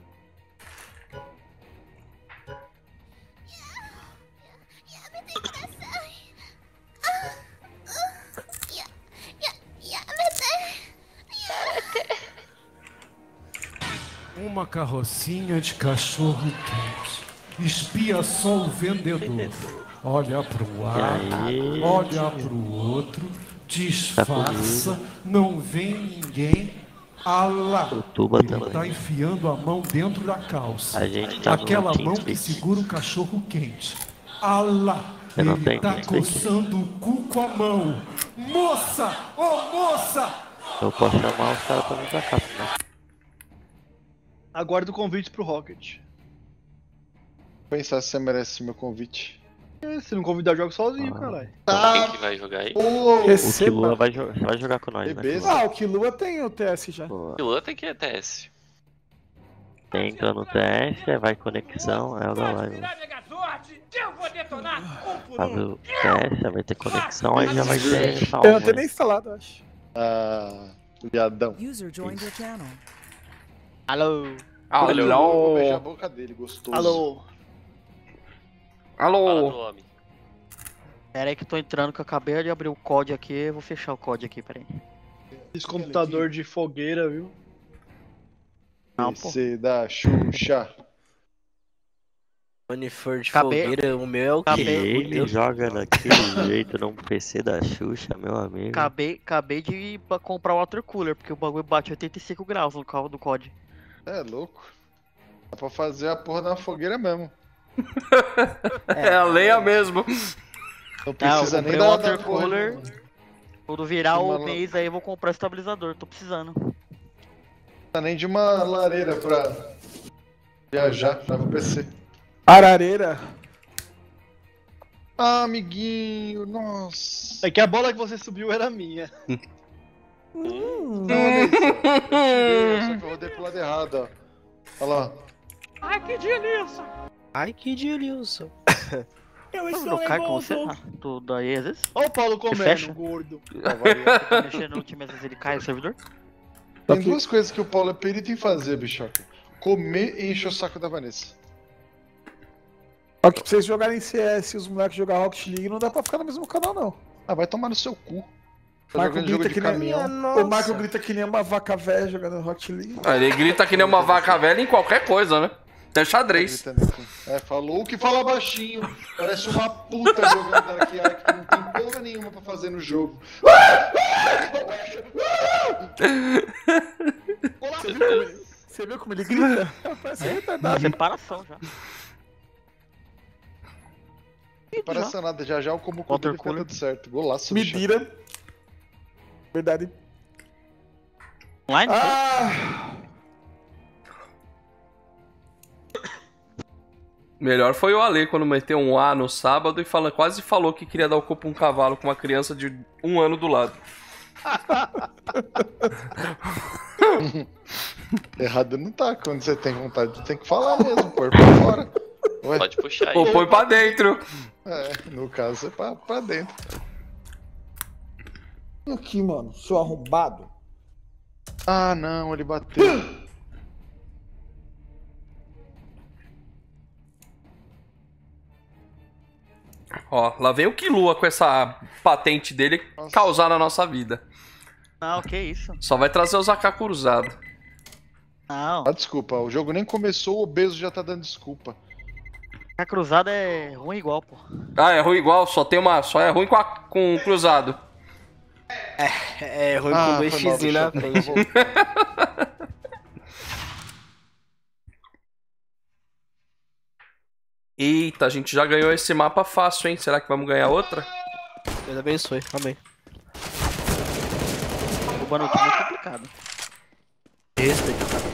Uma carrocinha de cachorro quente. Espia só o vendedor. Olha pro lado, olha pro outro, disfarça, não vem ninguém. Alá! Tuba Ele também. tá enfiando a mão dentro da calça. A gente tá no Aquela mão TeamSpeak. que segura o cachorro quente. Alá! Eu não Ele tenho tá TeamSpeak. coçando o cu com a mão. Moça! Ô moça! Eu posso chamar os caras pra vir pra cá, né? Aguardo o convite pro Rocket. Pensar se você merece meu convite. É, se não convidar, eu jogo sozinho, caralho. Quem que vai jogar aí? Ô, O Kilua vai, jo vai jogar com nós, né? Beleza. Kilua? Ah, o Killua tem o T S já. Pô, Piloto tem que é T S. entra no T S, aí vai conexão, aí joga live. Eu vou detonar um por Faz um. o T S, aí vai ter conexão, aí já vai ter salvo. Eu não tenho nem instalado, eu acho. Ah, viadão. User joined your channel. Alô? Eu vou Alô. beijar a boca dele, gostoso. Alô. Alô. Fala do homem. Pera aí que eu tô entrando, que eu acabei de abrir o código aqui. Eu vou fechar o código aqui, peraí. Esse computador de fogueira, viu? Não, pô. P C da Xuxa. Quando for de Acabei- fogueira, o meu é o quê? Acabei- Ele Deus. joga daquele jeito num P C da Xuxa, meu amigo. Acabei, acabei de ir pra comprar o water cooler, porque o bagulho bate oitenta e cinco graus no carro do C O D. É louco. Dá pra fazer a porra da fogueira mesmo. É a lenha mesmo. Não Não, precisa eu nem comprei da, o da water porra. cooler. Quando virar Uma o la- mês aí eu vou comprar o estabilizador, tô precisando. Não precisa nem de uma lareira pra viajar, leva o P C. Arareira. Ah, amiguinho, nossa. É que a bola que você subiu era minha. Não, olha isso. ó. Eu tirei, só que eu rodei pro lado errado, ó. Olha lá. Ai, que delícia! Ai, que delícia. Eu Não, estou não cai com você, envolto. ah, tu daí às vezes. Olha o Paulo fecha? comendo, gordo. Tá variando. Tá mexendo no time, às vezes ele cai o servidor. Tem duas coisas que o Paulo é perito em fazer, bichoca. Comer e encher o saco da Vanessa. Só que pra vocês jogarem C S e os moleques jogarem Rocket League, não dá pra ficar no mesmo canal, não. Ah, vai tomar no seu cu. Tá Marco jogando jogo grita de que nem... caminhão. O Marco grita que nem uma vaca velha jogando Rocket League. Ah, ele grita que nem uma vaca velha em qualquer coisa, né? Até xadrez. É, falou que fala baixinho. Parece uma puta jogando Dark Ark que não tem porra nenhuma pra fazer no jogo. Você viu como ele, você viu como ele grita? Parece retardado. Separação já. Parece nada, já já eu como o cu Water dele fica cooler. tudo certo. Golaço, Me bicho. vira. Verdade. Online? Ah! Melhor foi o Ale quando meteu um A no sábado e fala, quase falou que queria dar o cu pra um cavalo com uma criança de um ano do lado. Errado não tá. Quando você tem vontade, tem que falar mesmo, pôr pra fora. Ué, Pode puxar aí. Ou põe pra dentro. é, no caso é pra, pra dentro. Vem aqui, mano, seu arrombado. Ah, não, ele bateu. Ó, lá vem o Killua com essa patente dele causar na nossa vida. Não, que isso. Só vai trazer os A K cruzados. Não, Ah, desculpa, o jogo nem começou, o obeso já tá dando desculpa. a cruzada é ruim igual, pô. Ah, é ruim igual, só tem uma. Só é ruim com, a, com o cruzado. É ruim Ah, com dois foi mal, x na bicho, frente. eu vou- Eita, a gente já ganhou esse mapa fácil, hein? Será que vamos ganhar outra? Deus abençoe, amém. O Bano é muito complicado. Respeito, cara.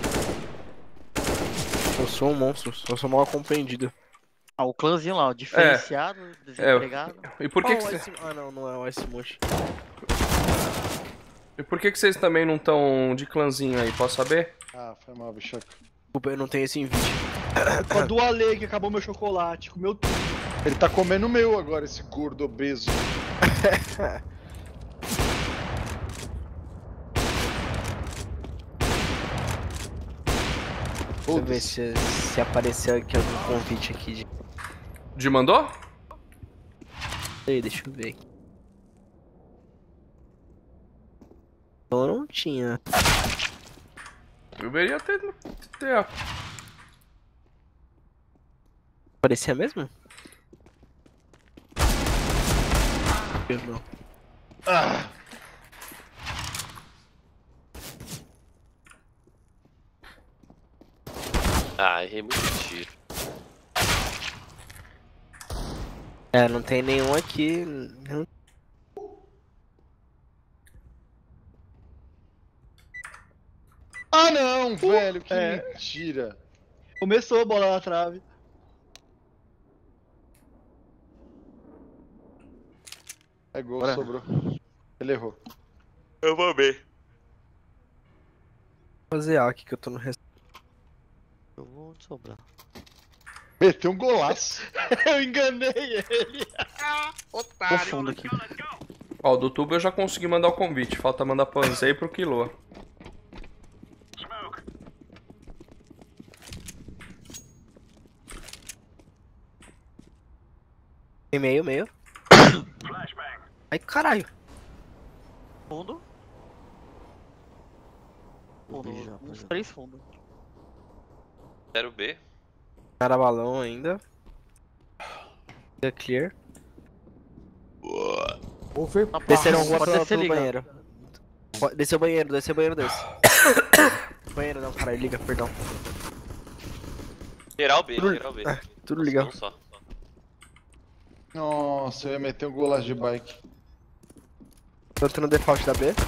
Eu sou um monstro, eu sou mal compreendido. Ah, o clãzinho lá, o diferenciado, desempregado. E por que, Ah, que o cê- Ice- Ah, não, não é o Ice Mote. E por que, que vocês também não estão de clãzinho aí? Posso saber? Ah, foi mal, bicho. Desculpa, eu não tenho esse invite. Com a do Ale que acabou meu chocolate, comeu tudo. Ele tá comendo o meu agora, esse gordo obeso. Deixa eu ver se, se apareceu aqui algum convite aqui de. De mandou? Aí, deixa eu ver. Eu não tinha. Eu deveria ter. ter. Aparecia mesmo? Eu não. Ah. Ah, errei muito tiro. É, não tem nenhum aqui. Não- Ah, não, velho, que é. mentira. Começou a bola na trave. É gol, Bora. sobrou. Ele errou. Eu vou ver. Vou fazer A aqui que eu tô no resto. Eu vou sobrar. Meteu um golaço. Eu enganei ele. Tô fundo aqui. Ó, do tubo eu já consegui mandar o convite. Falta mandar pro Anzei e pro Killua. Tem meio, meio. Ai, caralho. Fundo. Fundo. Uns três fundos. Zero B. Cara balão ainda. The clear. Over. Desceram rua Pode pro, descer, pro liga. banheiro. Pode- Desceu o banheiro, desceu o banheiro desse. Banheiro não, caralho, liga, perdão. Geral B, Tudo- geral B. Ah, tudo legal. Um só. Nossa, eu ia meter um golaço de bike. Tô tendo default da B.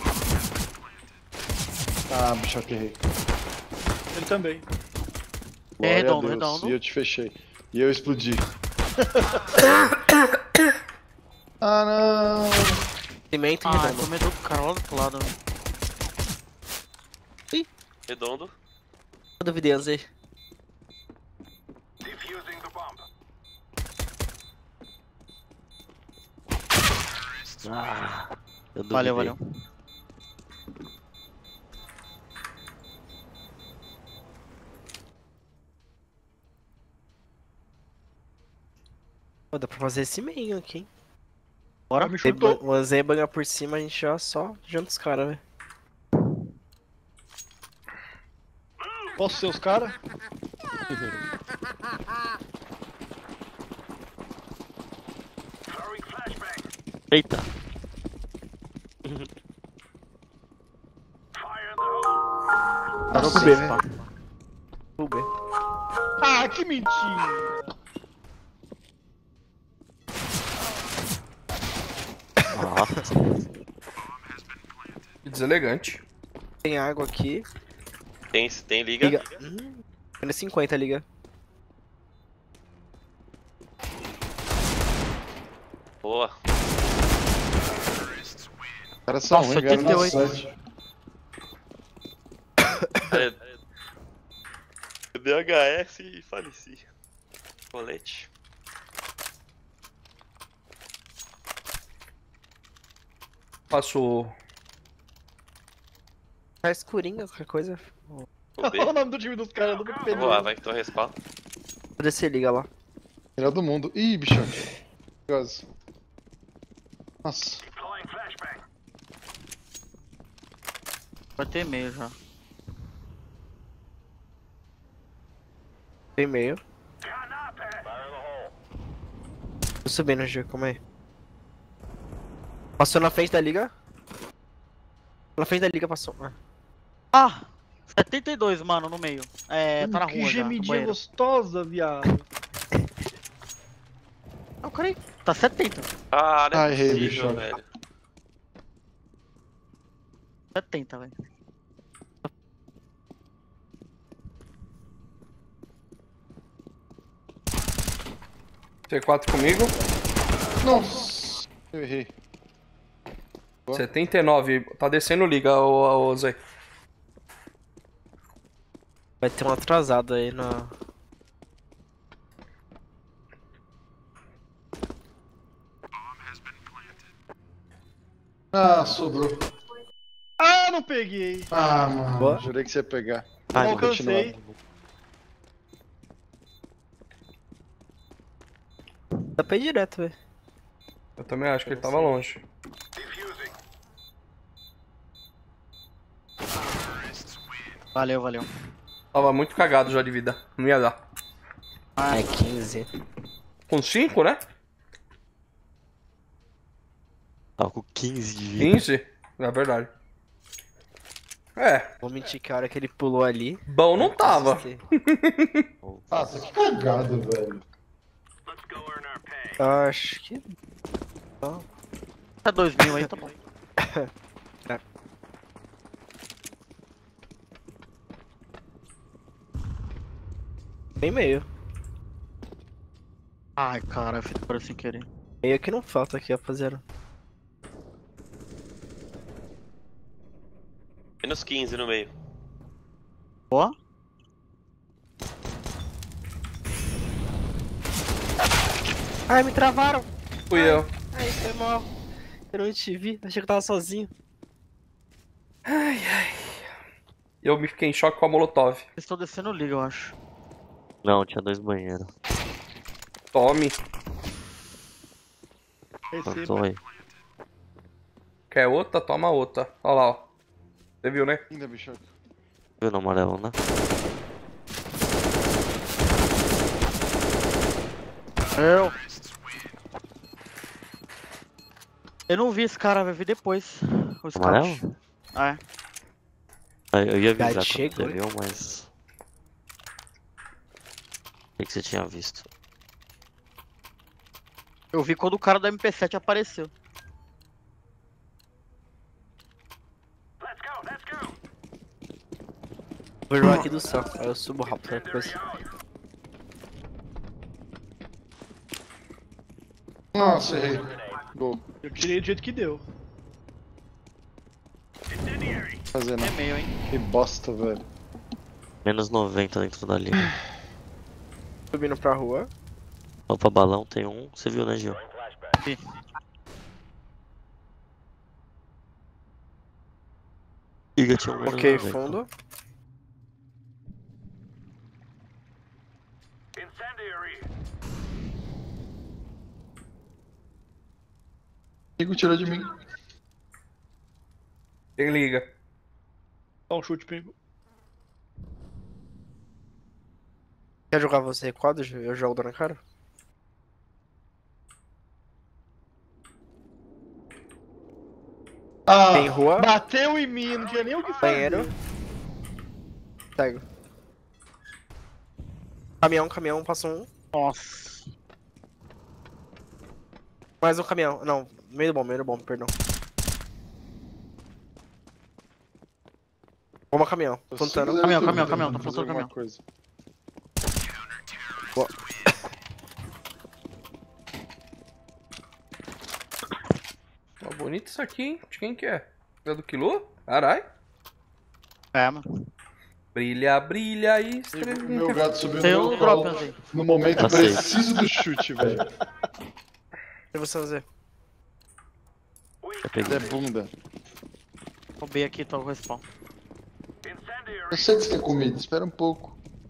Ah, bicho, que errei. Ele também. Glória a redondo, Deus. redondo. E eu te fechei. E eu explodi. Ah, não. Cimento e Ah, redondo. tô medo do cara lá do outro lado. Redondo. Eu duvidei, Anzei. Ah, eu Valeu, duvidei. valeu. Pô, dá pra fazer esse meio aqui, hein? Bora, me Tem chutou. ba- O Anzei banga por cima, a gente já só janta os caras, velho. Posso ser os caras? Eita. Parou Nossa, pro B, né? pá. Pro B. Ah, que mentira! Nossa. Deselegante. Tem água aqui. Tem, tem liga. Liga. Hum, menos cinquenta, liga. Boa. Os caras são Nossa, ruins, ganharam na oitenta e oito. sorte. É. Eu dei H S e faleci. Colete. Passou. Tá escurinho, qualquer coisa. Vou Olha B. o nome do time dos caras, do Vou Pedro. lá, vai que tô respawn. Vou descer, liga lá. Melhor do mundo. Ih, bicho. Perigoso. Nossa. Vai ter meio já. Tem meio. Tô subindo, G, calma aí. Passou na frente da liga. Na frente da liga passou. Ah. Ah! setenta e dois, mano, no meio. É, tá na Que rua já, no gemidinha banheiro. gostosa, viado. Ah, o cara aí. Tá setenta. Ah, não é Ah, errei, possível, bicho. velho. setenta, velho. T quatro comigo. Nossa. Eu errei. setenta e nove. Tá descendo liga, ô, ô Zé. Vai ter um atrasado aí na. Ah, sobrou. Ah, não peguei. Ah, mano. Boa. Jurei que você ia pegar. Não Vai, alcancei. continua. Dá pra ir direto, velho. Eu também acho que ele tava longe. Valeu, valeu. Tava muito cagado já de vida. Não ia dar. É quinze. Com cinco, né? Tava com quinze de vida. quinze? É verdade. É. Vou mentir que a hora que ele pulou ali. Bom não tava. Nossa, que cagado, velho. Acho que. Não. Tá dois mil aí, tá bom. É. Bem meio. Ai, cara, eu fiz por sem querer. Meio que não falta aqui, rapaziada. Menos quinze no meio. Boa. Ai, me travaram! Fui eu. Ai, foi mal. Eu não te vi, achei que eu tava sozinho. Ai, ai. Eu me fiquei em choque com a Molotov. Eles estão descendo liga, eu acho. Não, tinha dois banheiros. Tome. Plantou aí. Quer outra? Toma outra. Olha lá, ó. Você viu, né? Ainda, bicho. Viu no amarelo, né? Eu. Eu não vi esse cara, vai ver depois. O scout. Amarelo? É. Ah, eu ia avisar Guide quando chegou, você viu, mas... O que que você tinha visto? Eu vi quando o cara do M P sete apareceu. Vou jogar aqui do céu, aí eu subo rápido, qualquer coisa. Nossa, errei. Gol. Eu tirei do jeito que deu. Fazendo. É meio, hein? Que bosta, velho. Menos noventa dentro da linha. Subindo pra rua. Opa, balão tem um. Você viu, né, Gil? Sim. Liga tinha um menos Ok, noventa. fundo. Ligo tirou de mim. Quem liga? Dá um chute, pingo. Quer jogar você recuado? Eu jogo dando na cara? Ah, Tem rua. bateu em mim, não tinha nem o que fazer. Banheiro. Pego. Caminhão, caminhão, passou um. Nossa. Mais um caminhão. Não, meio bom, meio bom, perdão. Uma caminhão. Plantando. Caminhão, caminhão, caminhão, tá plantando alguma caminhão. coisa. Boa. Ó, bonito isso aqui, hein? De quem que é? É do Quilô? Carai. É, mano. Brilha, brilha aí, Meu estrelinha. gato subiu Tem no um meu drop, colo Andrei. no momento Tá safe. preciso do chute, velho. E você fazer? Eu peguei. É bunda. Roubei aqui, tá o respawn. Eu sei que você tem comida, espera um pouco.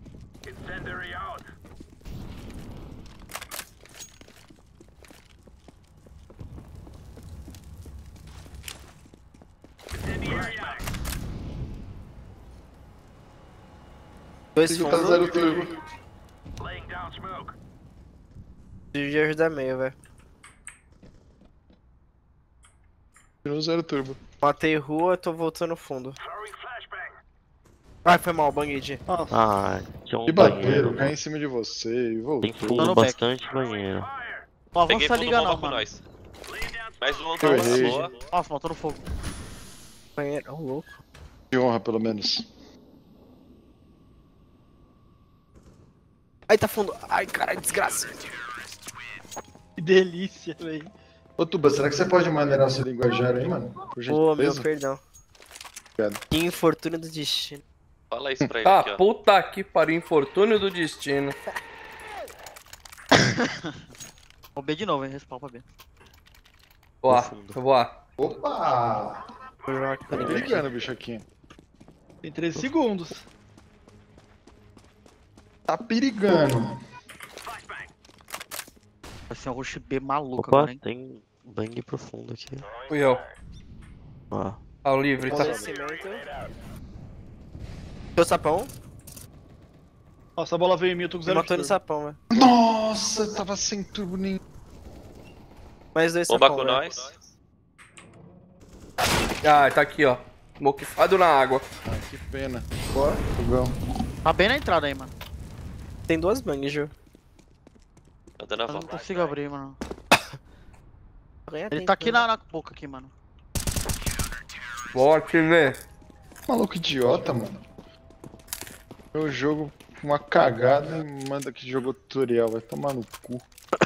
Dois Ligo tá fundos. zero turbo. Devia ajudar meio, velho. Tirou zero turbo. Matei rua, tô voltando fundo. Ai, foi mal, bang. Ah, tinha um Que bateram, banheiro. cai em cima de você e voltou. Tem Tô fundo no back. bastante banheiro. Não Peguei avança a fundo liga bomba não, com mano. nós. Mais um Eu outro errei. boa. Nossa, matou no fogo. Banheiro, oh, louco. De honra, pelo menos. Ai, tá fundo. Ai, caralho, desgraça. Que delícia, velho. Ô Tuba, será que você pode maneirar seu linguajar aí, mano? Por Ô, meu, gentileza? perdão. Obrigado. Que infortúnio do destino. Fala isso pra ele Ah, aqui, ó. puta que pariu, infortúnio do destino. Roubei de novo, hein? Respawn pra B. Voar, eu vou lá. Opa! Vou jogar aqui Tá pra ligando, bicho, aqui. Tem treze segundos. Tá perigando. Vai ser um rush B maluco Opa, agora, hein? tem bang profundo aqui. Fui eu. Ó. Ah, o livre, tá. Teu sapão? Nossa, a bola veio em mim, eu tô com Me zero matou no turbo. sapão, velho. Nossa, eu tava sem turbo nenhum. Mais dois Bomba sapão, com velho. nós. Ah, tá aqui, ó. Mocifado na água. Ah, que pena. Boa. Fogão. Tá bem na entrada aí, mano. Tem duas bangs, Gil. Tá dando a Eu não volta. consigo abrir, mano. Ganha Ele tempo, tá aqui né? na, na boca aqui, mano. Forte, né? Maluco idiota, mano. Meu jogo, uma cagada e manda que jogou tutorial. Vai tomar no cu.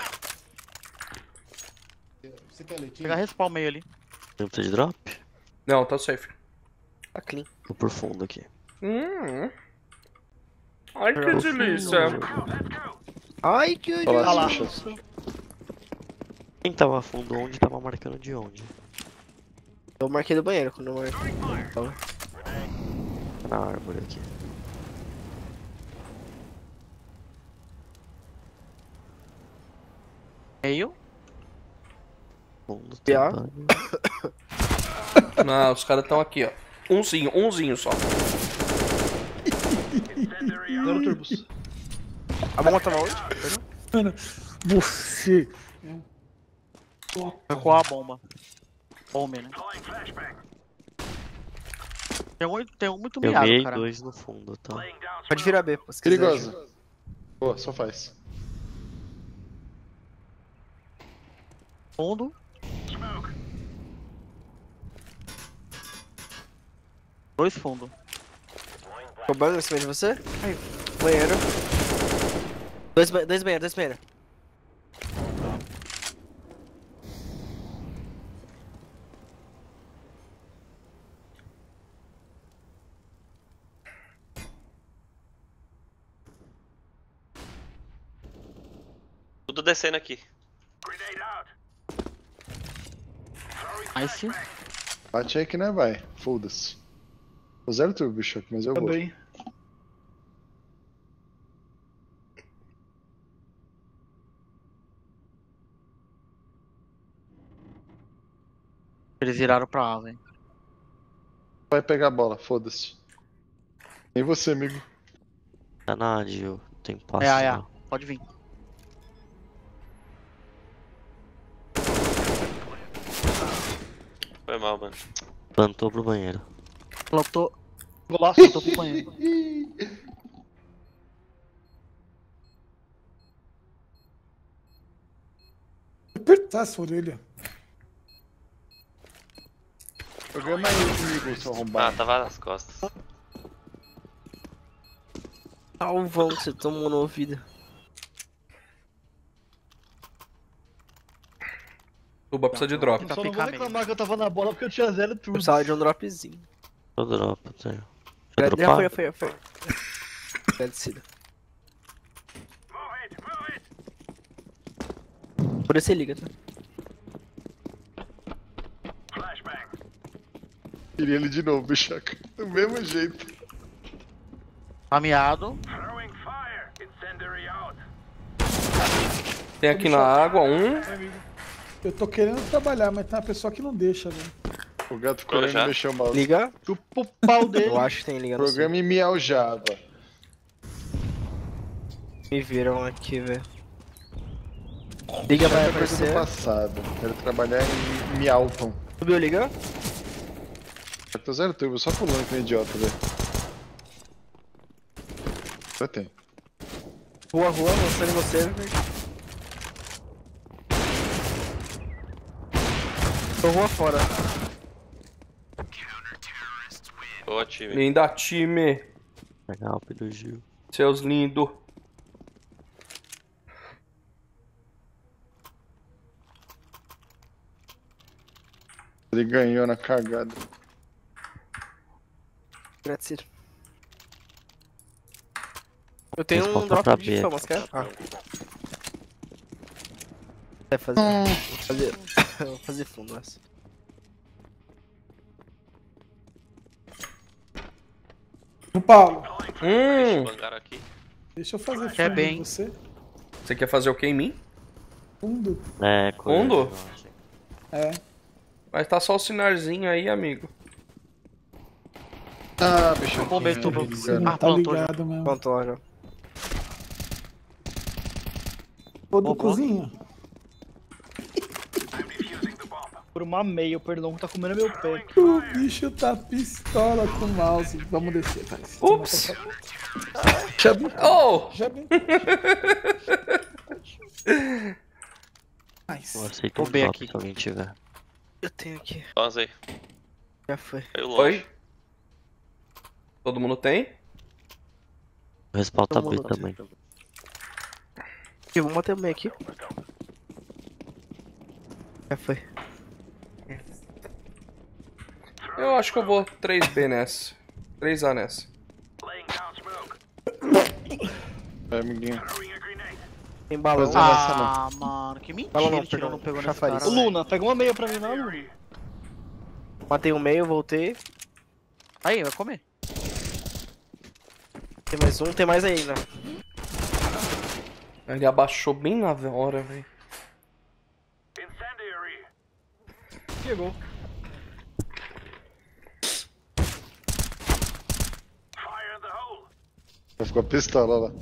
Você quer leitinho? Pegar respawn meio ali. Tem precisa de drop? Não, tá safe. Tá clean. Tô por fundo aqui. Hum. Ai, que Profundo. delícia. Ai, que Fala Ah lá. assim, bicho. Quem tava fundo onde tava marcando de onde? Eu marquei do banheiro quando eu marquei. Tava. Tá na árvore aqui. Meio. fundo, tem Já? banho. Não, os caras estão aqui, ó. Umzinho, umzinho só. Zero turbos. A bomba tava onde? Mano, você. Foi a bomba. Homem, né? Tem um, tem um muito Eu miado, ganhei cara. dois no fundo, tá? Pode virar B, se quiser. Perigoso. Boa, só faz. Fundo. Dois fundos. Roubando em cima de você? Aí, banheiro. Dois, ba dois banheiros, dois banheiros. Tudo descendo aqui. Nice. Bate aí que não é vai. Foda-se. Tô zero turbo, bicho, mas eu vou. Também. Eles viraram pra A, velho. Vai pegar a bola, foda-se. Nem você, amigo. Tá na A, Gil. Tem passo. É, é, é. lá. Pode vir. Foi mal, mano. Plantou pro banheiro. Plantou. Golaço, plantou pro banheiro. Apertar essa orelha. Programa aí comigo, seu Ah, arrombado. tava nas costas. Alvão que você tomou no ouvido. Tuba precisa de drop. Só não vou reclamar que eu tava na bola porque eu tinha zero Eu turbos. precisava de um dropzinho. Eu dropo, tenho. Já, Já já foi, dropar? já foi, já foi. Já descido. Por isso você liga, tá? Queria ele de novo, bichaca. Do mesmo jeito. Tá miado. Tem aqui na água um. Eu tô querendo trabalhar, mas tem uma pessoa que não deixa, velho. O gato ficou querendo já? mexer o mouse. Liga. Chupa o pau dele. Eu acho que tem liga no Programa em Miau Java. Me viram aqui, velho. Liga vai Essa coisa do aparecer. passado. Quero trabalhar em Mialton. Subiu, liga. Eu tô zero turbo, só pulando que nem idiota, velho. Já tem. Rua, rua, mostrando em você, velho. Tô rua fora. Boa, time. Linda time. Pegar o do Gil. Seus lindos. Ele ganhou na cagada. Grazie. Eu tenho Resposta um drop pra de B. famas, quer? Ah. Vai fazer. Vou fazer. Vou fazer fundo essa. O Paulo, Hum. Bangaram aqui. deixa eu fazer Quer fundo bem. em você. Você quer fazer o que em mim? Fundo. É, Fundo? coisa, eu acho. É. Mas tá só o sinarzinho aí, amigo. Ah, bicho. Bombeiro tubo. Você não Ah, tá plantou já. ligado mesmo. Pronto, lá já. Ô, do Roubou. cozinha. Por uma meia, perdão, tá comendo meu pé. O bicho tá pistola com o mouse. Vamos descer, tá? Ups. Já vi. Oh! Já vi. Nice. Eu aceito Vou um B drop aqui. se alguém tiver. Eu tenho aqui. Pausa aí. Já foi. Caiu longe. Oi? Todo mundo tem? O respawn tá Todo B mundo também. Aqui, vamos bater o meio aqui. Já foi. Eu acho que eu vou três B nessa. três A nessa. É, amiguinho. Tem balão. Pois é. Essa não. Ah, mano, que mentira. Fala não, Ele tirou, perdão. não pegou nesse Chafariz. cara. Ô, Luna, pega uma meia pra mim, não, Luna. Matei o meio, voltei. Aí, vai comer. Tem mais um, tem mais aí ainda. Ele abaixou bem na hora, velho. Pegou. Vai ficar pistola lá.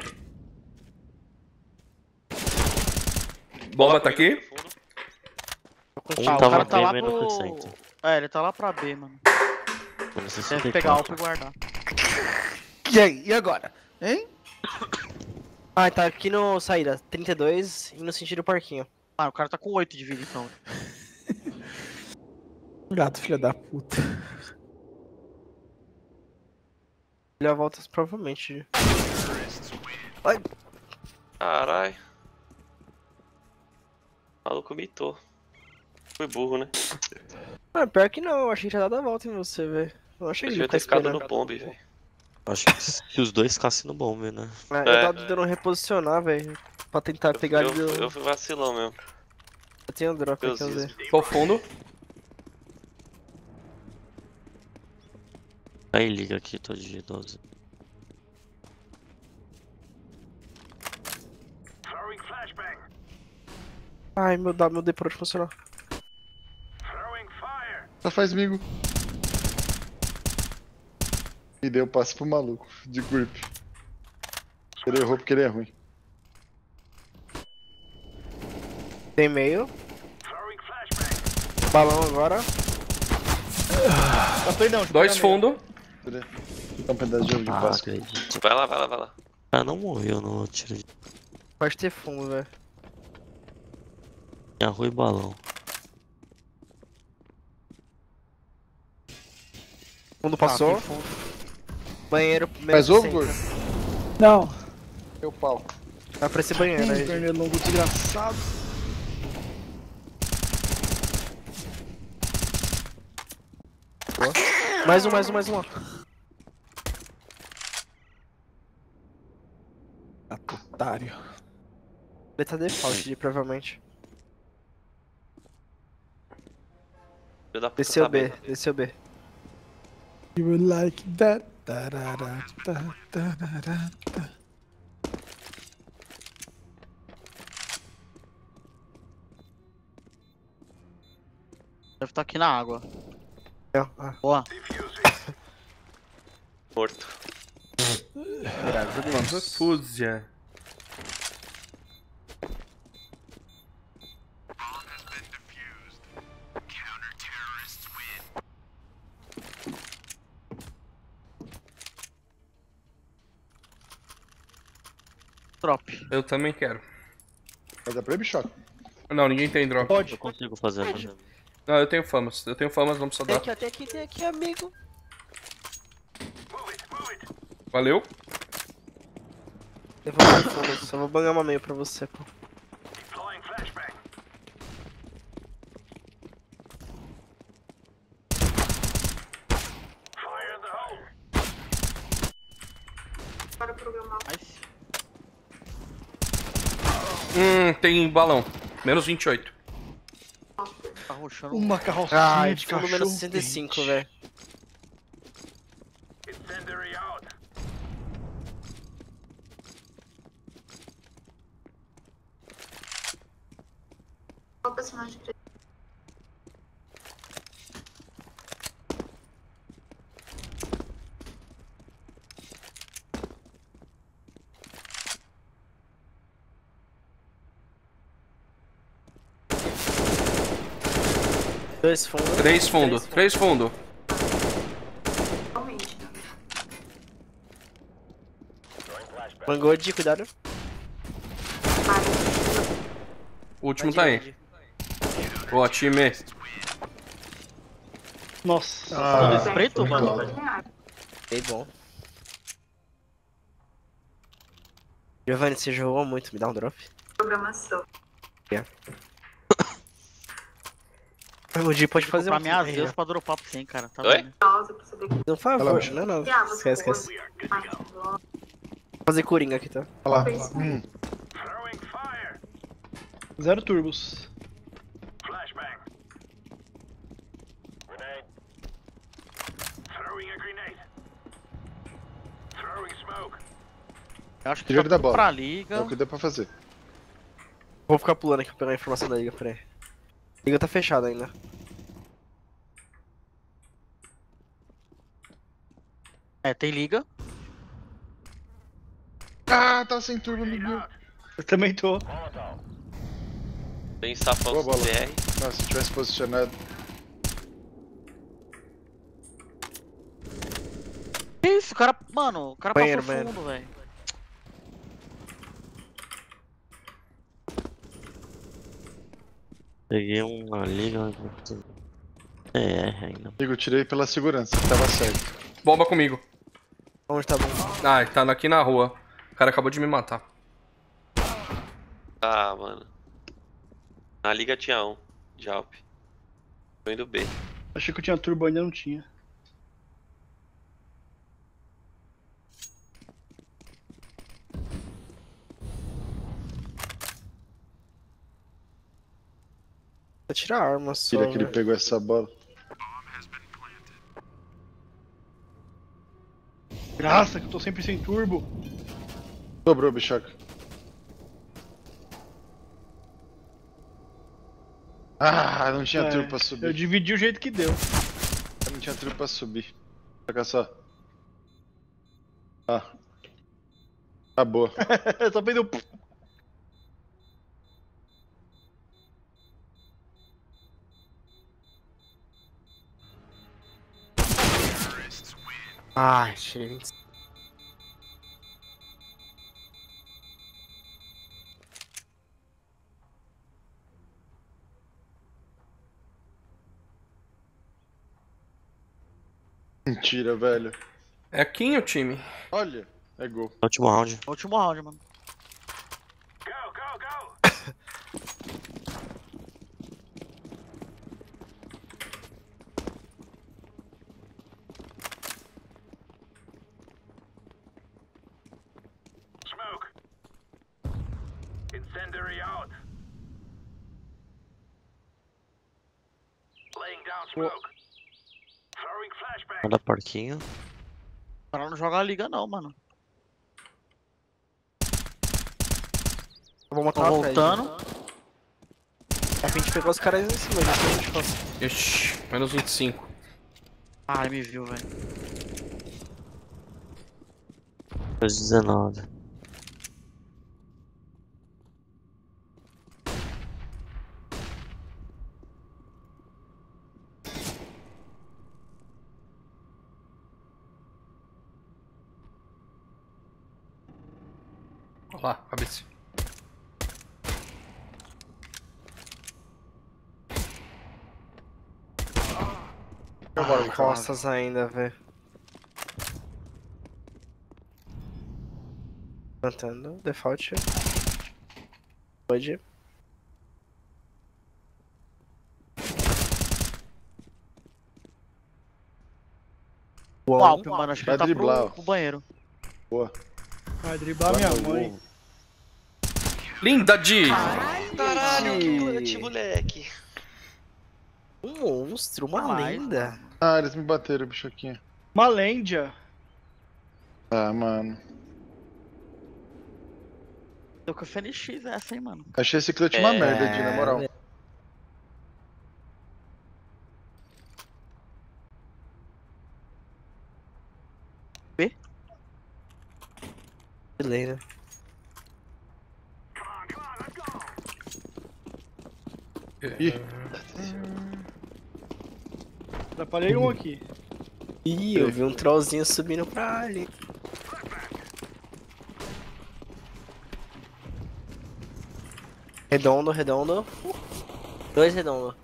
Bomba tá aqui? Um Ah, o tava cara tá bem lá menos pro... cento. É, ele tá lá pra B, mano. Menos Deve sessenta e pegar quatro. alto e guardar. E aí, e agora? Hein? Ah, tá aqui no saída, trinta e dois e no sentido parquinho. Ah, o cara tá com oito de vida então. Gato, filha da puta. Ele volta provavelmente. Ai. Carai. O maluco mitou. Foi burro, né? Ah, pior que não, eu achei que tinha dado a volta em você, velho. Eu achei que Devia ele ter tá ficado esperando. no bombe, velho. Acho que se os dois ficassem no bombe, né? É, eu É. tava tentando reposicionar, velho. Pra tentar pegar Eu, ele. eu, do- eu fui vacilão mesmo. Eu tenho drop aqui, quer Deus dizer. Tô fundo. Aí liga aqui, tô de G doze. Ai, meu, dá- meu D parou de funcionar. Só faz migo. E deu passe pro maluco, de grip. Ele errou porque ele é ruim. Tem meio. Balão agora. Tá perdão, Dois fundo. Dá um pedaço de jogo de Ah, Páscoa. acredito. Vai lá, vai lá, vai lá. O cara não morreu no tiro de Pode ter fundo, velho. arroz e balão. Fundo passou. Ah, tem fundo. Banheiro. Mais menos ovo, sessenta. gordo? Não. Meu pau. Vai pra esse banheiro aí. Pernilongo desgraçado. Mais um, mais um, mais um. ó. Otário. Ele tá default, provavelmente. Filho da puta Desceu tá B, bem. desceu B. You will like that. Tarará, tá, tarará, tá. Deve estar aqui na água. É, ah. Boa. Morto. Graças a Deus. Fúzia. Drop. Eu também quero. Vai dar pra ele, choque. Não, ninguém tem drop. Eu consigo fazer, fazer. Não, eu tenho famas. Eu tenho famas, não precisa Tem dar. aqui, ó, tem aqui, tem aqui, amigo. Valeu. Eu vou pro fundo, só vou bangar uma meio pra você, pô. Nice. Hum, tem balão. Menos vinte e oito. Tá roxando. Uma carrocinha Ai, de fundo cachorro menos sessenta e cinco, quente. velho. Qual personagem que Dois fundos. Três fundo. Três fundo. realmente? Mangou de cuidado. O último tá aí. Boa, time. Nossa. Ah, esse preto, mano. Bem bom. Giovanni, você jogou muito, me dá um drop. Programação. Yeah. O Di pode fazer Pra um minhas vezes pra dropar pra cem, cara. Tá Oi? vendo? Pausa pra saber que. Por favor, Relaxa. não é nada. Ah, você Esquece, esquece. Ah, Vou fazer coringa aqui, tá? Olha lá. Hum. Zero turbos. Eu acho que Jogo já da bola. pra É liga. o que deu pra fazer. Vou ficar pulando aqui pra pegar a informação da liga, peraí. A liga tá fechada ainda. É, tem liga. Ah, tá sem turbo no meu. Eu também tô. Tem sapão Boa bola. C R. Nossa, se tivesse posicionado. Que isso, o cara. Mano, o cara Banheiro, passou banheiro. fundo, velho. Peguei uma liga. É, R ainda. Digo, tirei pela segurança, que tava certo. Bomba comigo. Onde tá bom? Ah, tá aqui na rua. O cara acabou de me matar. Ah, mano. Na liga tinha um. De Alp. Tô indo B. Achei que eu tinha turbo, ainda não tinha. Vou tirar a arma só. Tira que ele velho. pegou essa bola. Graça que eu tô sempre sem turbo. Sobrou, bichoca. Ah, não tinha É, turbo pra subir. Eu dividi o jeito que deu. Não tinha turbo pra subir. Saca só. Ah. Acabou. Só fez o. Ai, gente. Mentira, velho. É quem o time? Olha, é gol. Último round. Último round, mano. Smoke. Incendiary out. Laying down smoke. Throwing flashbang. Manda porquinho. O cara não joga a liga, não, mano. Eu vou matar Tô uma frag. voltando. A gente pegou os caras em cima, já que a gente faz. Ixi, menos vinte e cinco. Ah, ele me viu, velho. dezenove. Olha lá, cabeça. Ah, costas ainda, velho. Plantando, default. Pode. O Alp, mano, acho que Vai ele tá driblar, pro, ó. pro banheiro. Boa. Vai driblar minha mãe. Linda de! Caralho, que clutch, moleque. Um monstro, uma Caralho, lenda. Ah, eles me bateram, bichoquinha. Uma Lendia. Ah, mano. Deu com a F N X essa, hein, mano. Achei esse clutch uma É, merda, Di, na moral. B? Lenda. Ih, Atrapalhei um aqui. Ih, eu vi um trollzinho subindo pra ali. Redondo, redondo. Dois redondo.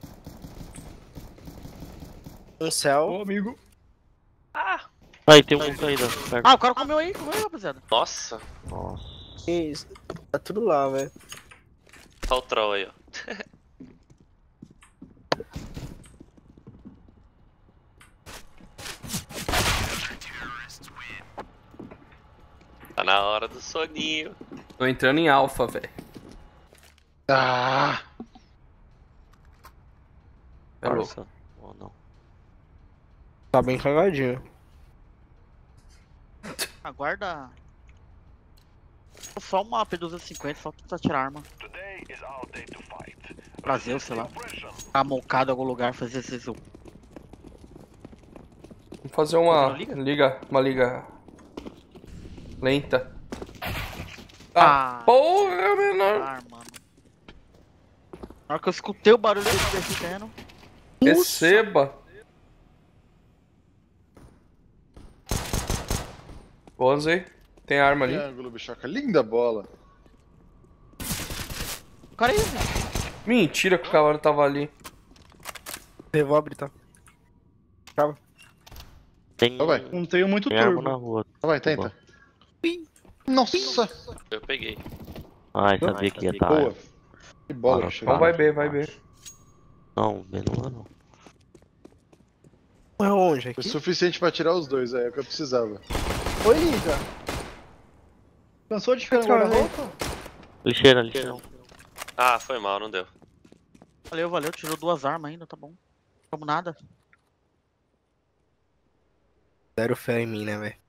Um céu. Ô, amigo. Aí, tem um caído. Perto. Ah, o cara comeu aí, comeu aí, rapaziada. Nossa. Nossa. Que isso? Tá tudo lá, velho. Olha o troll aí, ó. Tá na hora do soninho. Tô entrando em alfa, velho. ah, É louco. Força. Ou não. Tá bem cagadinho. Aguarda. Só uma P duzentos e cinquenta, só pra tirar arma. Today is our day to fight. Brasil, sei lá. Tá mocado em algum lugar, fazer esse zoom. Vamos fazer uma Liga? liga, uma liga lenta. Ah, porra, menor. Ah, mano. Na hora que eu escutei o barulho dele descendo. Receba. Bonze, tem arma ali. Triângulo, bichoca. Linda bola. O cara aí, velho. Mentira que o cavalo tava ali. Revólver, tá? Calma. Tem, vai. Não tenho muito tem arma turbo. na rua. Vai, tenta. Nossa! Eu peguei. Ai, sabia que ia estar. Boa. Que bola, Ah, bicho. Então vai B, vai B. Não, B não é não. É onde Foi aqui? suficiente pra tirar os dois, é o que eu precisava. Oi, Lisa. Cansou de ficar no guarda-roupa? Lixeira, lixeira. Ah, foi mal, não deu. Valeu, valeu. Tirou duas armas ainda, tá bom. Como nada. Zero fé em mim, né, velho?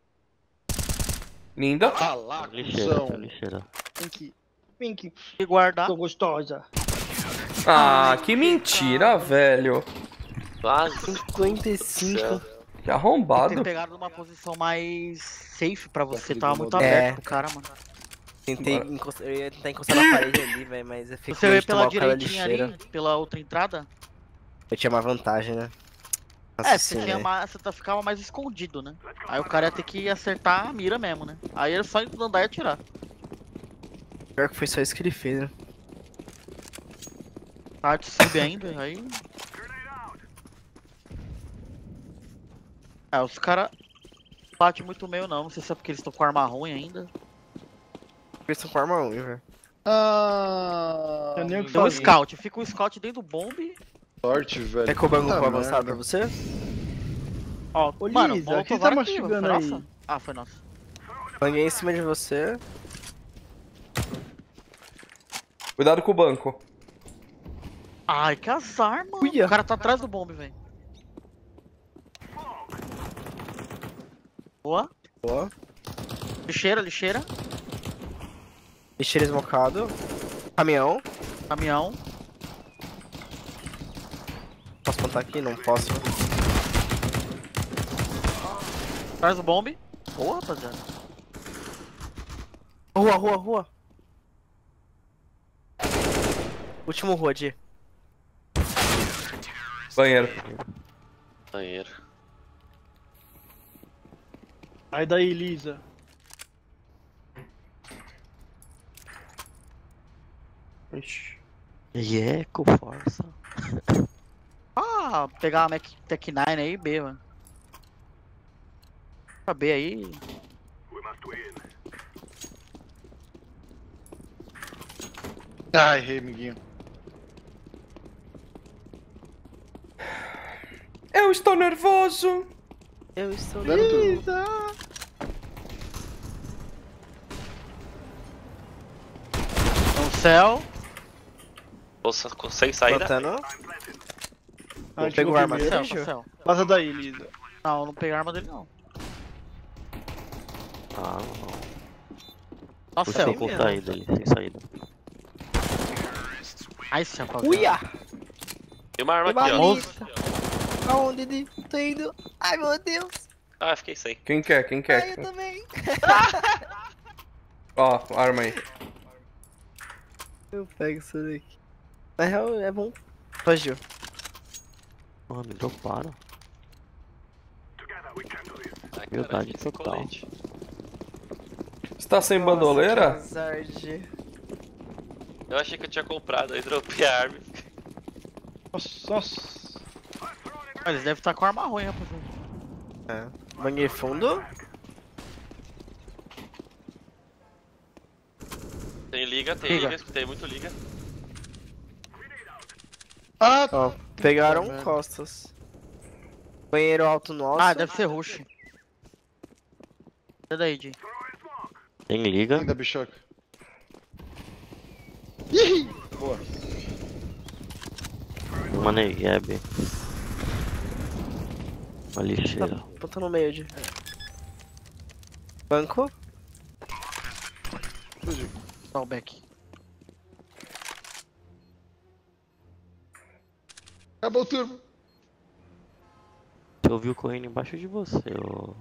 Linda. Ah lá, Lixeira, cuzão. lixeira. Pink. Pink. E guardar. Tô gostosa. Ah, que mentira, velho. Quase. cinquenta e cinco. Que arrombado. Ter pegado numa posição mais safe pra você. Tava muito É. aberto pro cara, mano. Tentei encostar, eu ia tentar encostar na parede ali, velho, mas eu fiquei Você com veio medo de tomar pela o cara da direitinha lixeira. ali, pela outra entrada? Eu tinha uma vantagem, né? É, você, tinha mais, você tá- ficava mais escondido, né? Aí o cara ia ter que acertar a mira mesmo, né? Aí era só andar e atirar. Pior que foi só isso que ele fez, né? Parte sub ainda, aí... É, os caras batem muito meio não, não sei se é porque eles estão com arma ruim ainda. Eles estão com arma ruim, velho. Ah, Eu nem o que Tem um falei. scout, fica um scout dentro do bombe. sorte, velho. Quer que o banco Puta for avançado merda. pra você? Ó, Ô, mano, Lisa, Molotov quem tá aqui, mastigando foi aí? nossa? Ah, foi nossa. Banguei em cima de você. Cuidado com o banco. Ai, que azar, mano. Uia. O cara tá atrás do bombe, velho. Boa. Boa. Lixeira, lixeira. Lixeira esmocado. Caminhão. Caminhão. Posso plantar aqui? Não posso. Atrás do bombe. Boa, rapaziada. Rua, rua, rua. Último rua, Di. Banheiro. Banheiro. Sai daí, Lisa. Ixi. E é com força. Ah, pegar a Mac Tech nove aí, B, mano. Pra B aí. Ah, errei, amiguinho. Eu estou nervoso. Eu estou Dando tudo. Lisa. No céu. Bolsa sem saída. Plantando. Ah, Pegou a arma primeiro. dele, Céu, Gil? céu. Vaza daí, Lisa. Não, não peguei a arma dele não. Ah, não. Só Fui céu. sem com saída ali, sem saída. Ai, céu, rapaziada. Uia! Tem uma arma Tem aqui, uma ó. lista. Aonde ele? Tô indo. Ai, meu Deus. Ah, fiquei sem. Quem quer? Quem Ai, quer? eu também. Ó, arma aí. Eu pego isso daqui. Na real, é bom. Fugiu. Ah, me droparam. Ai, Verdade, caralho, esse total. colete. Você tá sem bandoleira? Azar de... Eu achei que eu tinha comprado, aí dropei a arma. Nossa, nossa. Mas eles devem estar com arma ruim, rapaziada. É. Banguei fundo. Tem liga, tem Liga. liga, escutei muito liga. Ah, Ó, pegaram merda. costas. Banheiro alto nosso. Ah, deve ser rush. Sai daí, Di. Tem liga. linda, bichoca. Ih! Boa. Uma negab. Uma lixeira. Bota no meio de. Banco. Fugiu. Dá o back. Acabou o turbo. Deixa eu vi o correndo embaixo de você, ô.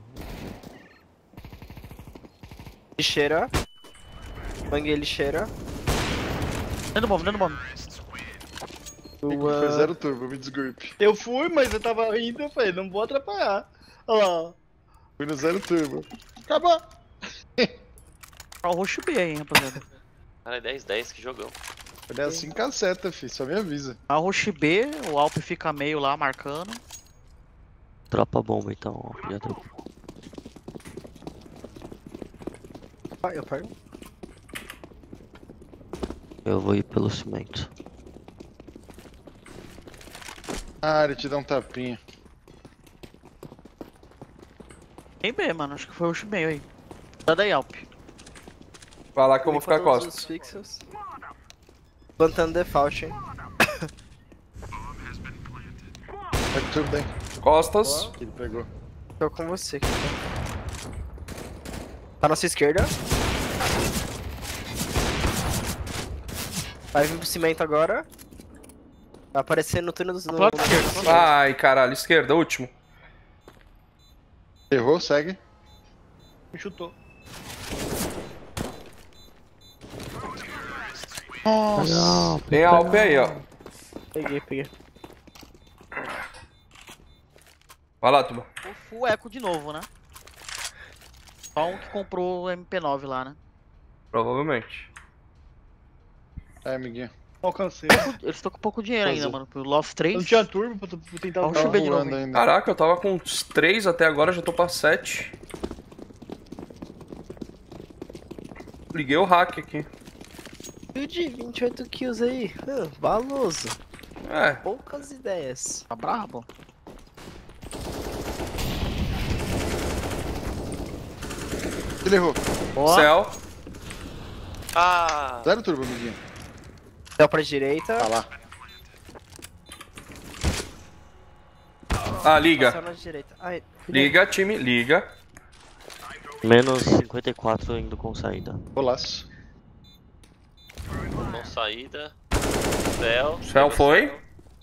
Lixeira. Banguei lixeira. Dentro do bomb, dentro do bomb. Foi zero turbo, me desgrupe. Eu fui, mas eu tava indo, eu falei, não vou atrapalhar. Olha lá. Fui no zero turbo. Acabou. Olha o rush B aí, rapaziada. Cara, é dez dez, que jogão. Olha assim caceta, fi, só me avisa. A rush B, o Alp fica meio lá marcando. Tropa a bomba então, ó. Já dropou. Ah, eu pego. Eu vou ir pelo cimento. Ah, ele te dá um tapinha. Tem B, mano. Acho que foi o rush B aí. Tá daí, Alp. Vai lá que eu vou ficar costas. Fixos. Plantando default, hein. Vai tudo bem. Costas. Ele pegou. Tô com você aqui. Tá na sua esquerda. Vai vir pro cimento agora. Vai aparecer no túnel dos... No... Ai, caralho. Esquerda, último. Errou, segue. Me chutou. Nossa. Tem Alp aí, ó. Peguei, peguei. Vai lá, Tuba. O full eco de novo, né? Só um que comprou o M P nove lá, né? Provavelmente. É, amiguinho. Alcancei. Eles estão com pouco dinheiro ainda, mano. Pro Loft três. Não tinha turbo pra, pra tentar Olha o rush B de novo. ainda. Caraca, eu tava com uns três até agora, já tô pra sete. Liguei o hack aqui. De vinte e oito kills aí. Ah, baloso. É. Poucas ideias. Tá brabo. Ele errou. Boa. Céu. Ah! Zero turbo, amiguinho. Céu pra direita. Tá lá. Ah, liga. Passou na direita. Ai, Liga, time, liga. Menos cinquenta e quatro indo com saída. Golaço. Com saída. Céu. Céu foi.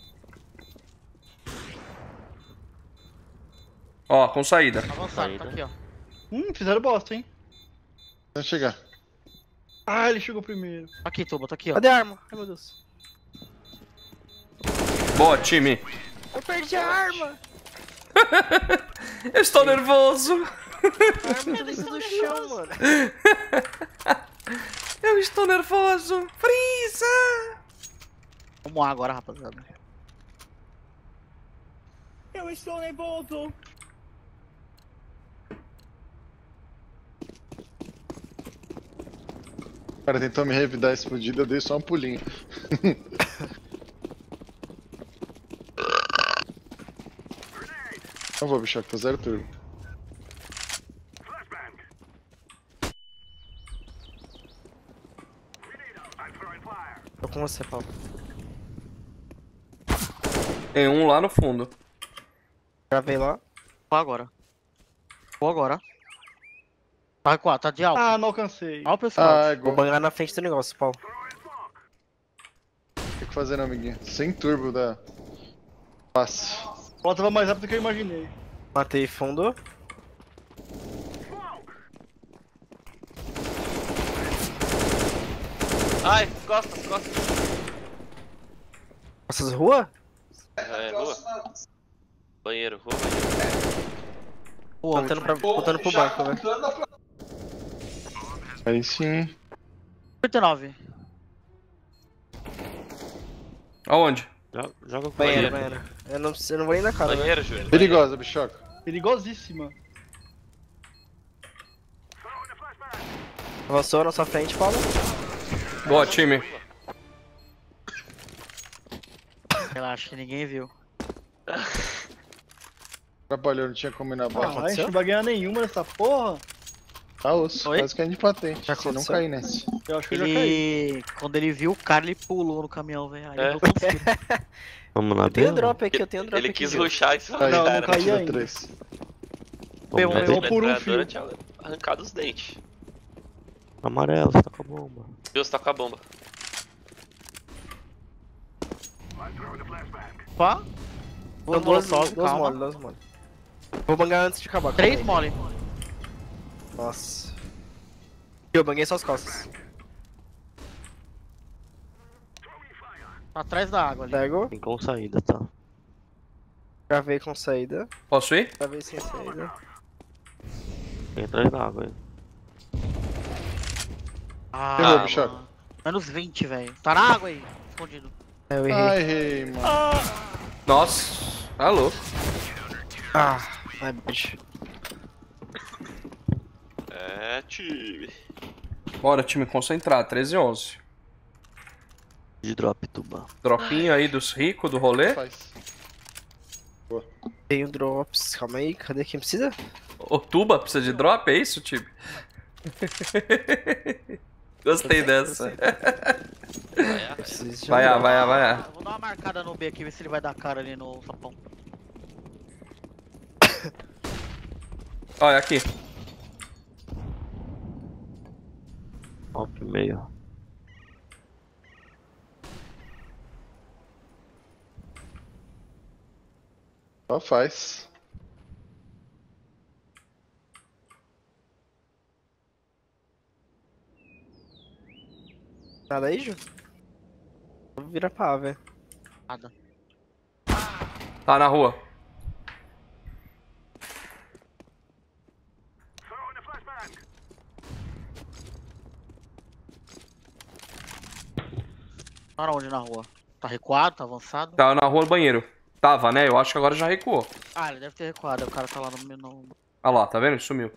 Ó, com saída. Avançado, tá aqui, ó. Hum, fizeram bosta, hein? Vai chegar. Ah, ele chegou primeiro. Aqui, Tuba, tá aqui, ó. Cadê a arma? Ai, meu Deus. Boa, time. Eu perdi a arma. Eu estou nervoso. A arma tá dentro do chão, mano. Eu estou nervoso. Frisa. Vamos lá agora, rapaziada. Eu estou nervoso. O cara tentou me revidar explodido, eu dei só um pulinho. Não vou, bicho, tô zero turbo. Tô com você, Paulo. Tem um lá no fundo. Gravei lá. Vou agora. Vou agora. Tá quatro, tá de alto. Ah, não alcancei. Olha o pessoal. Ah, é Vou gol. bangar na frente do negócio, Paulo. Tem que fazer, não, amiguinho. Sem turbo da. Passe. Ela tava mais rápido do que eu imaginei. Matei fundo. Ai, costas, costas. Nossas rua? É, rua. Banheiro, rua, banheiro. Voltando, pra, voltando pro banco, velho. Aí sim. cinquenta e nove. Aonde? Joga, joga com Banheiro, banheiro. banheiro. Eu não, eu não vou nem na cara, velho. Banheiro, Júlio. Perigosa, bichoca. Perigosíssima. Avançou na sua frente, Paulo. Boa, time. Relaxa, que ninguém viu. Atrapalhou, não tinha como ir na Ah, bola. a gente não vai ganhar nenhuma nessa porra. Tá osso, Oi? quase caindo de patente. Já Se não aconteceu? cair nessa. Eu acho que eu já caí. Ele... Quando ele viu o cara, ele pulou no caminhão, velho. Aí É. eu consegui. Vamos lá, Eu tenho B, drop aqui, eu tenho drop Ele aqui. quis viu? rushar e se Caiu, Não, não cara, caí tira ainda. três. Vamos Vamos lá, ver. B. por um Metralhadora fio. tinha arrancado os dentes. Amarelo, você tá com a bomba. Deus, tá com a bomba. Pá. Vou São duas, molotov, duas calma. mole, duas mole. Vou bangar antes de acabar. Três mole. Nossa. Eu banguei suas costas. Tá atrás da água ali. Pego. Tem com saída, tá? Gravei com saída. Posso ir? Gravei sem saída. Tem atrás da água aí. Ah, Errou, mano. bichaco. Menos vinte, velho. Tá na água aí, escondido. É, eu errei. Ah, errei, mano. Nossa, tá louco. Ah, ai, bicho. É, time. Bora, time, concentrar. treze e onze. De drop, tuba. Dropinho aí dos ricos do rolê. Faz. Tenho drops. Calma aí, cadê quem precisa? O tuba precisa de drop, é isso, time? Gostei dessa. Vai, a, vai, a, vai. a. Vou dar uma marcada no B aqui, ver se ele vai dar cara ali no sapão. Olha aqui. Top meio. Só faz. Nada aí, Ju? Vou virar pra A, velho. Nada. Tá na rua. Tá onde na rua? Tá recuado, tá avançado? Tá na rua do banheiro. Tava, né? Eu acho que agora já recuou. Ah, ele deve ter recuado, o cara tá lá no... no... Olha lá, tá vendo? Ele sumiu.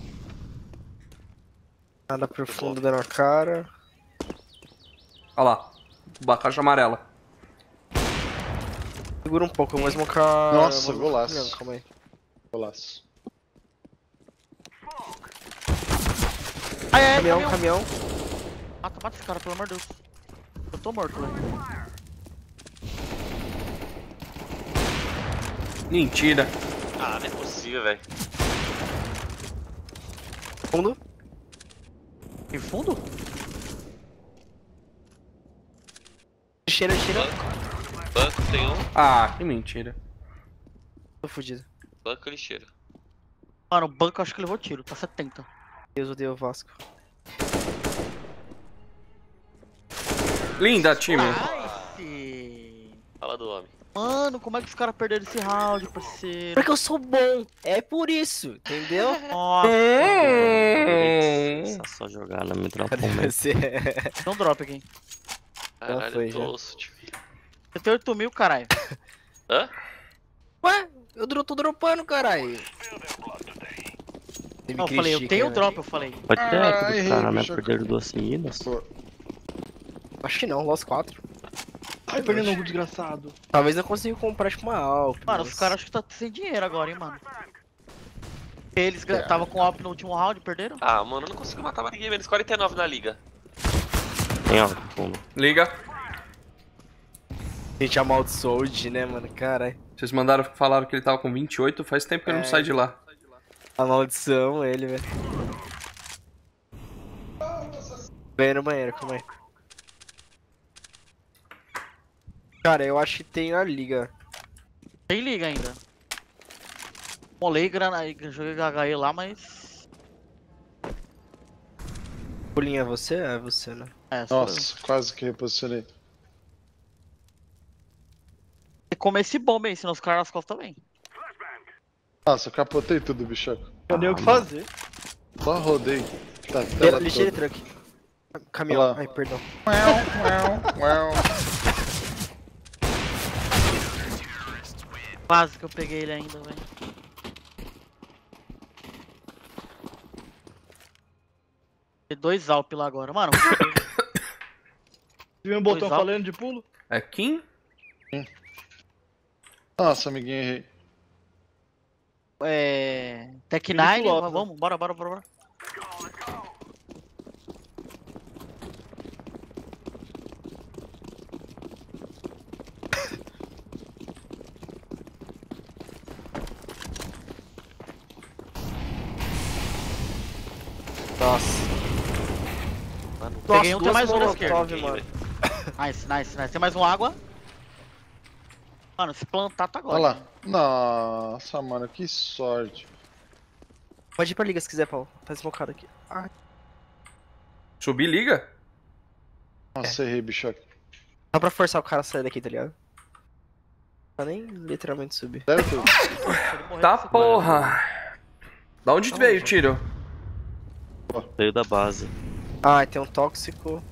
Nada profundo dando a cara. Olha lá. Bacaixa amarela. Segura um pouco, eu vou smocar... Nossa, vou- golaço. Calma aí. Golaço. Ai, ai, Caminhão, caminhão. caminhão. Mata, mata esse cara, pelo amor de Deus. Eu tô morto, velho. Mentira. Ah, não é possível, velho. Fundo. Em fundo? Cheira, cheira. Banco tem um. Ah, que mentira. Tô fudido. Banco e lixeira. Mano, o banco eu acho que levou tiro, tá setenta. Deus odeia o Vasco. Linda, time. Nice! Fala do homem. Mano, como é que os caras perderam esse round, parceiro? Porque eu sou bom. É por isso, entendeu? Nossa. Hum. É só jogar na midrop um Você Dá um drop aqui. Caralho, foi, eu já. tô osso, time. Você tem oito mil, caralho. Hã? Ué, eu dro- tô dropando, caralho. Não, eu falei, eu tenho o drop, eu falei. Pode ter Ah, época errei, do cara, né? bicho. Perderam duas seguidas. Pô, Acho que não, Lost quatro. Ai, perdendo um desgraçado. Talvez eu consiga comprar tipo uma Alp. Mano, mas- os caras acho que tá sem dinheiro agora, hein, mano. Eles estavam com Op no último round e perderam? Ah, mano, eu não consigo matar mais ninguém, menos quarenta e nove na liga. Tem alto, fundo. Liga. Gente amaldiçoou, né, mano? Caralho. Vocês mandaram, falaram que ele tava com vinte e oito. Faz tempo que ele não É. sai de lá. A maldição, ele, velho. Vem no banheiro, calma aí. Cara, eu acho que tem a liga. Tem liga ainda. Molei grana, joguei H E lá, mas. Pulinha é você? É você, né? É, só nossa, quase que reposicionei. tem que comer esse bomba aí, senão os caras nas costas também. Nossa, eu capotei tudo, bichaco. Eu nem o que fazer. Só rodei. Tá, Tela, tela lixeira e toda. truck. Caminhão. Olha lá. Ai, perdão. Quase que eu peguei ele ainda, velho. Tem dois Alp lá agora, mano. Viu um botão Dois Alp. falando de pulo? É Kim? Nossa, amiguinho, errei. É. Tech Filho nove, do Lopes. vamos, bora, bora, bora, bora. Nossa. Mano, Peguei um, duas tem mais um na molotov, esquerda. mano. Nice, nice, nice. Tem mais um água. Mano, se plantar tá agora. Olha lá. né? Nossa, mano, que sorte. Pode ir pra liga se quiser, Paulo. Tá smocado aqui. Ai. Subir liga? Nossa, errei, bicho. Dá pra forçar o cara a sair daqui, tá ligado? Pra nem literalmente subir. Tá porra. Da onde veio o tiro? Veio da base. Ah, tem um tóxico.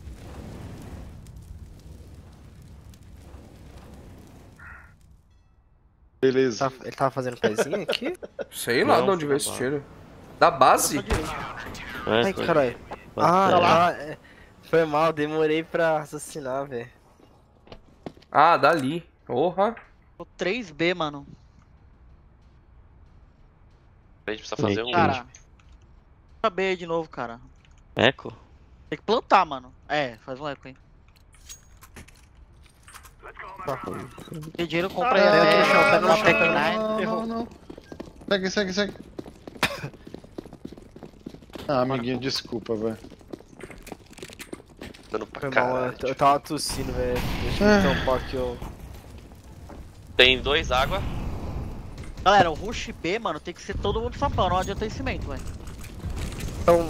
Beleza. Tá- ele tava fazendo pezinho aqui? Sei lá Não, de onde foi veio da esse base. tiro. Da base? É, Ai, foi- caralho. foi- Ah, foi lá. ah, é. Foi mal, demorei pra raciocinar, velho. Ah, dali. Porra. O três B, mano. A gente precisa fazer um. Cara. Pra B aí de novo, cara. Eco? Tem que plantar, mano. É, faz um eco, hein. Tem dinheiro, compra aí Ah, até no chão, pega no uma chão, Tec pega no- nove. não, Errou. não. Segue, segue, segue. Ah, amiguinho, desculpa, velho. Dando pra Foi mal, caralho. eu, eu tava tossindo, velho. Deixa Ah. eu tampar aqui, ó. Tem dois água. Galera, o rush B, mano, tem que ser todo mundo sapão, não adianta esse cimento, velho. Então.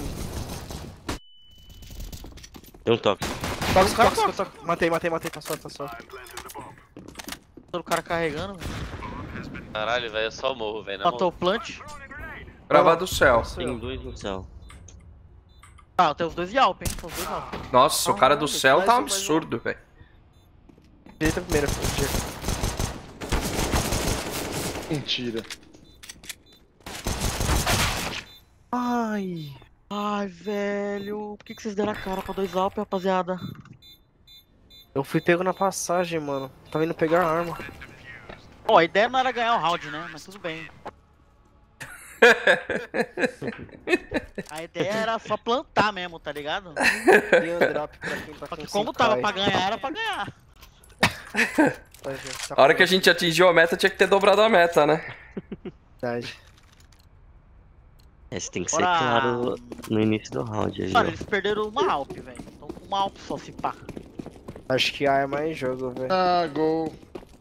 Tem um toque. Tóxico, tóxico, tóxico. Matei, matei, matei. Passou, passou. Todo cara carregando, velho. Caralho, velho, eu só morro, velho. na Matou o mão. plant. Gravado do céu. Tem dois no céu. Ah, tem os dois de Alp, hein? Tem os dois de Alp. Nossa, o cara do Caralho, céu mais tá um um, mais um. absurdo, velho. Direita primeira, Mentira. Ai. Ai, velho. Por que, que vocês deram a cara pra dois Alp, rapaziada? Eu fui pego na passagem, mano. Tava indo pegar a arma. Ó, a ideia não era ganhar o round, né? Mas tudo bem. A ideia era só plantar mesmo, tá ligado? Tem um drop pra quem tá Só que com como cinco tava K pra aí. ganhar, era pra ganhar. Vai ver, tá A hora que com a gente atingiu a meta, tinha que ter dobrado a meta, né? verdade. Esse tem que ser Bora. claro no início do round aí, Mano, ó. eles perderam uma Alp, velho. Então uma Alp só se pá. Acho que A é mais jogo, velho. Ah, gol.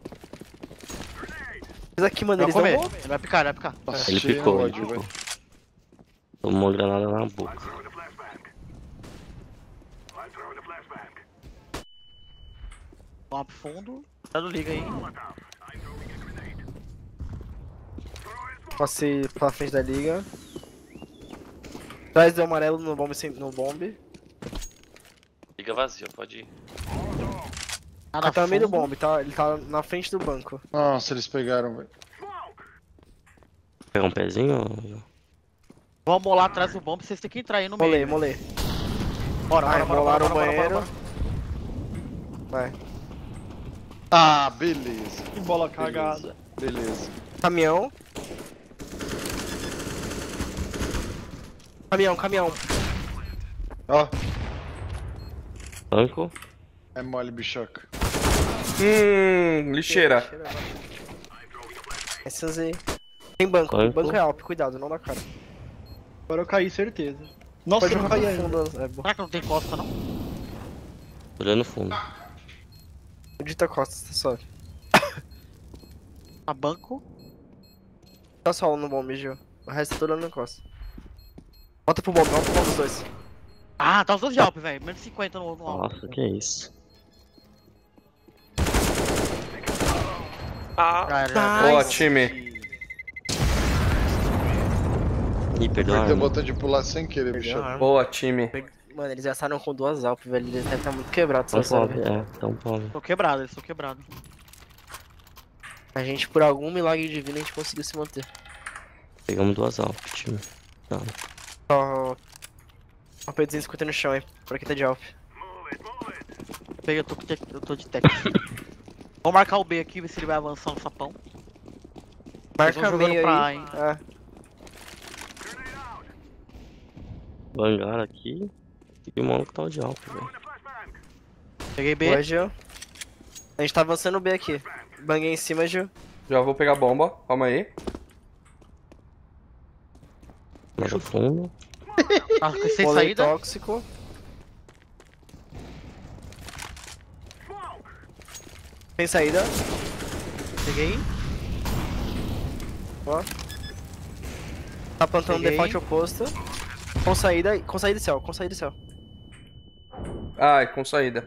Mas aqui, mano, Vai eles comer. não vão. Ele vai picar, ele vai picar. Nossa, Ele cheio picou, de ele ódio, picou. velho. Tomou uma granada na boca. Vamos pro fundo. Tá no liga aí. Passei pela frente da liga. Atrás do amarelo no bombe, sem- no bombe. Liga vazia, pode ir. Nada Ele tá no meio do fundo. bombe, tá? Ele tá na frente do banco. Nossa, eles pegaram, velho. Pegar um pezinho? Vamos lá atrás do bombe, vocês têm que entrar aí no Molei, meio. molei. Bora, Vai, bora, bora, molaram bora, o bora, bora, banheiro. bora. Vai. Ah, beleza. Que bola cagada. Beleza. Caminhão. Caminhão, caminhão. Ó, Banco. é mole, bichoca. Hum, lixeira. Essas aí. Tem banco. Banco. Banco é Alp, cuidado, não dá cara. Agora eu caí, certeza. Nossa, Pode eu não jogar caí no ainda. fundo. É bom. Será que não tem costa, não? Olhando no fundo. Dita costas, tá só. A banco. Tá só no bombe, Gil. O resto é todo no costa. Volta pro bombe, volta pro bombe os dois. Ah, tá os dois de Alp, velho. Menos cinquenta no, no Alp. Nossa, que é isso. Ah, Boa, time. Ih, perdeu a Perdeu o arma. botão de pular sem querer, Perdeu a bichoca. arma. Boa, time. Mano, eles gastaram com duas Alp, velho. Eles devem estar muito quebrados, Tão só pobre, é, tão pobre. Tô quebrado, eles estão quebrados. A gente, por algum milagre divino, a gente conseguiu se manter. Pegamos duas alp, time. Tá. Só. Uma P duzentos e cinquenta no chão, hein. Por aqui tá de Alp. Peguei, eu tô, com tec- eu tô de tech. Vamos marcar o B aqui, ver se ele vai avançar no sapão. Marca Eles vão jogando meio pra aí. A, hein? É. O hangar aqui. E o maluco tá o de alp, velho. Peguei B. Boa, Gil. A gente tá avançando o B aqui. Banguei em cima, Gil. Já vou pegar a bomba. Calma aí. Mais no fundo. Ah, sem Molei saída. tóxico. Sem saída. Peguei. Boa. Tá plantando Peguei. default oposto. Com saída, com saída de céu, com saída de céu. Ai, com saída.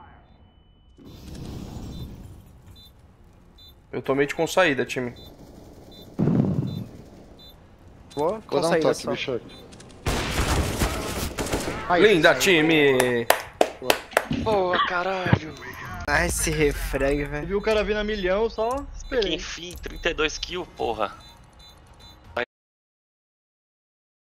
Eu tomei de com saída, time. Boa, com Vou dar um saída toque, só. bicho. Linda, time! Boa, caralho. Ah, esse refrag, velho. Eu vi o cara vindo a milhão, eu só Que esperei. enfim, trinta e dois kills, porra.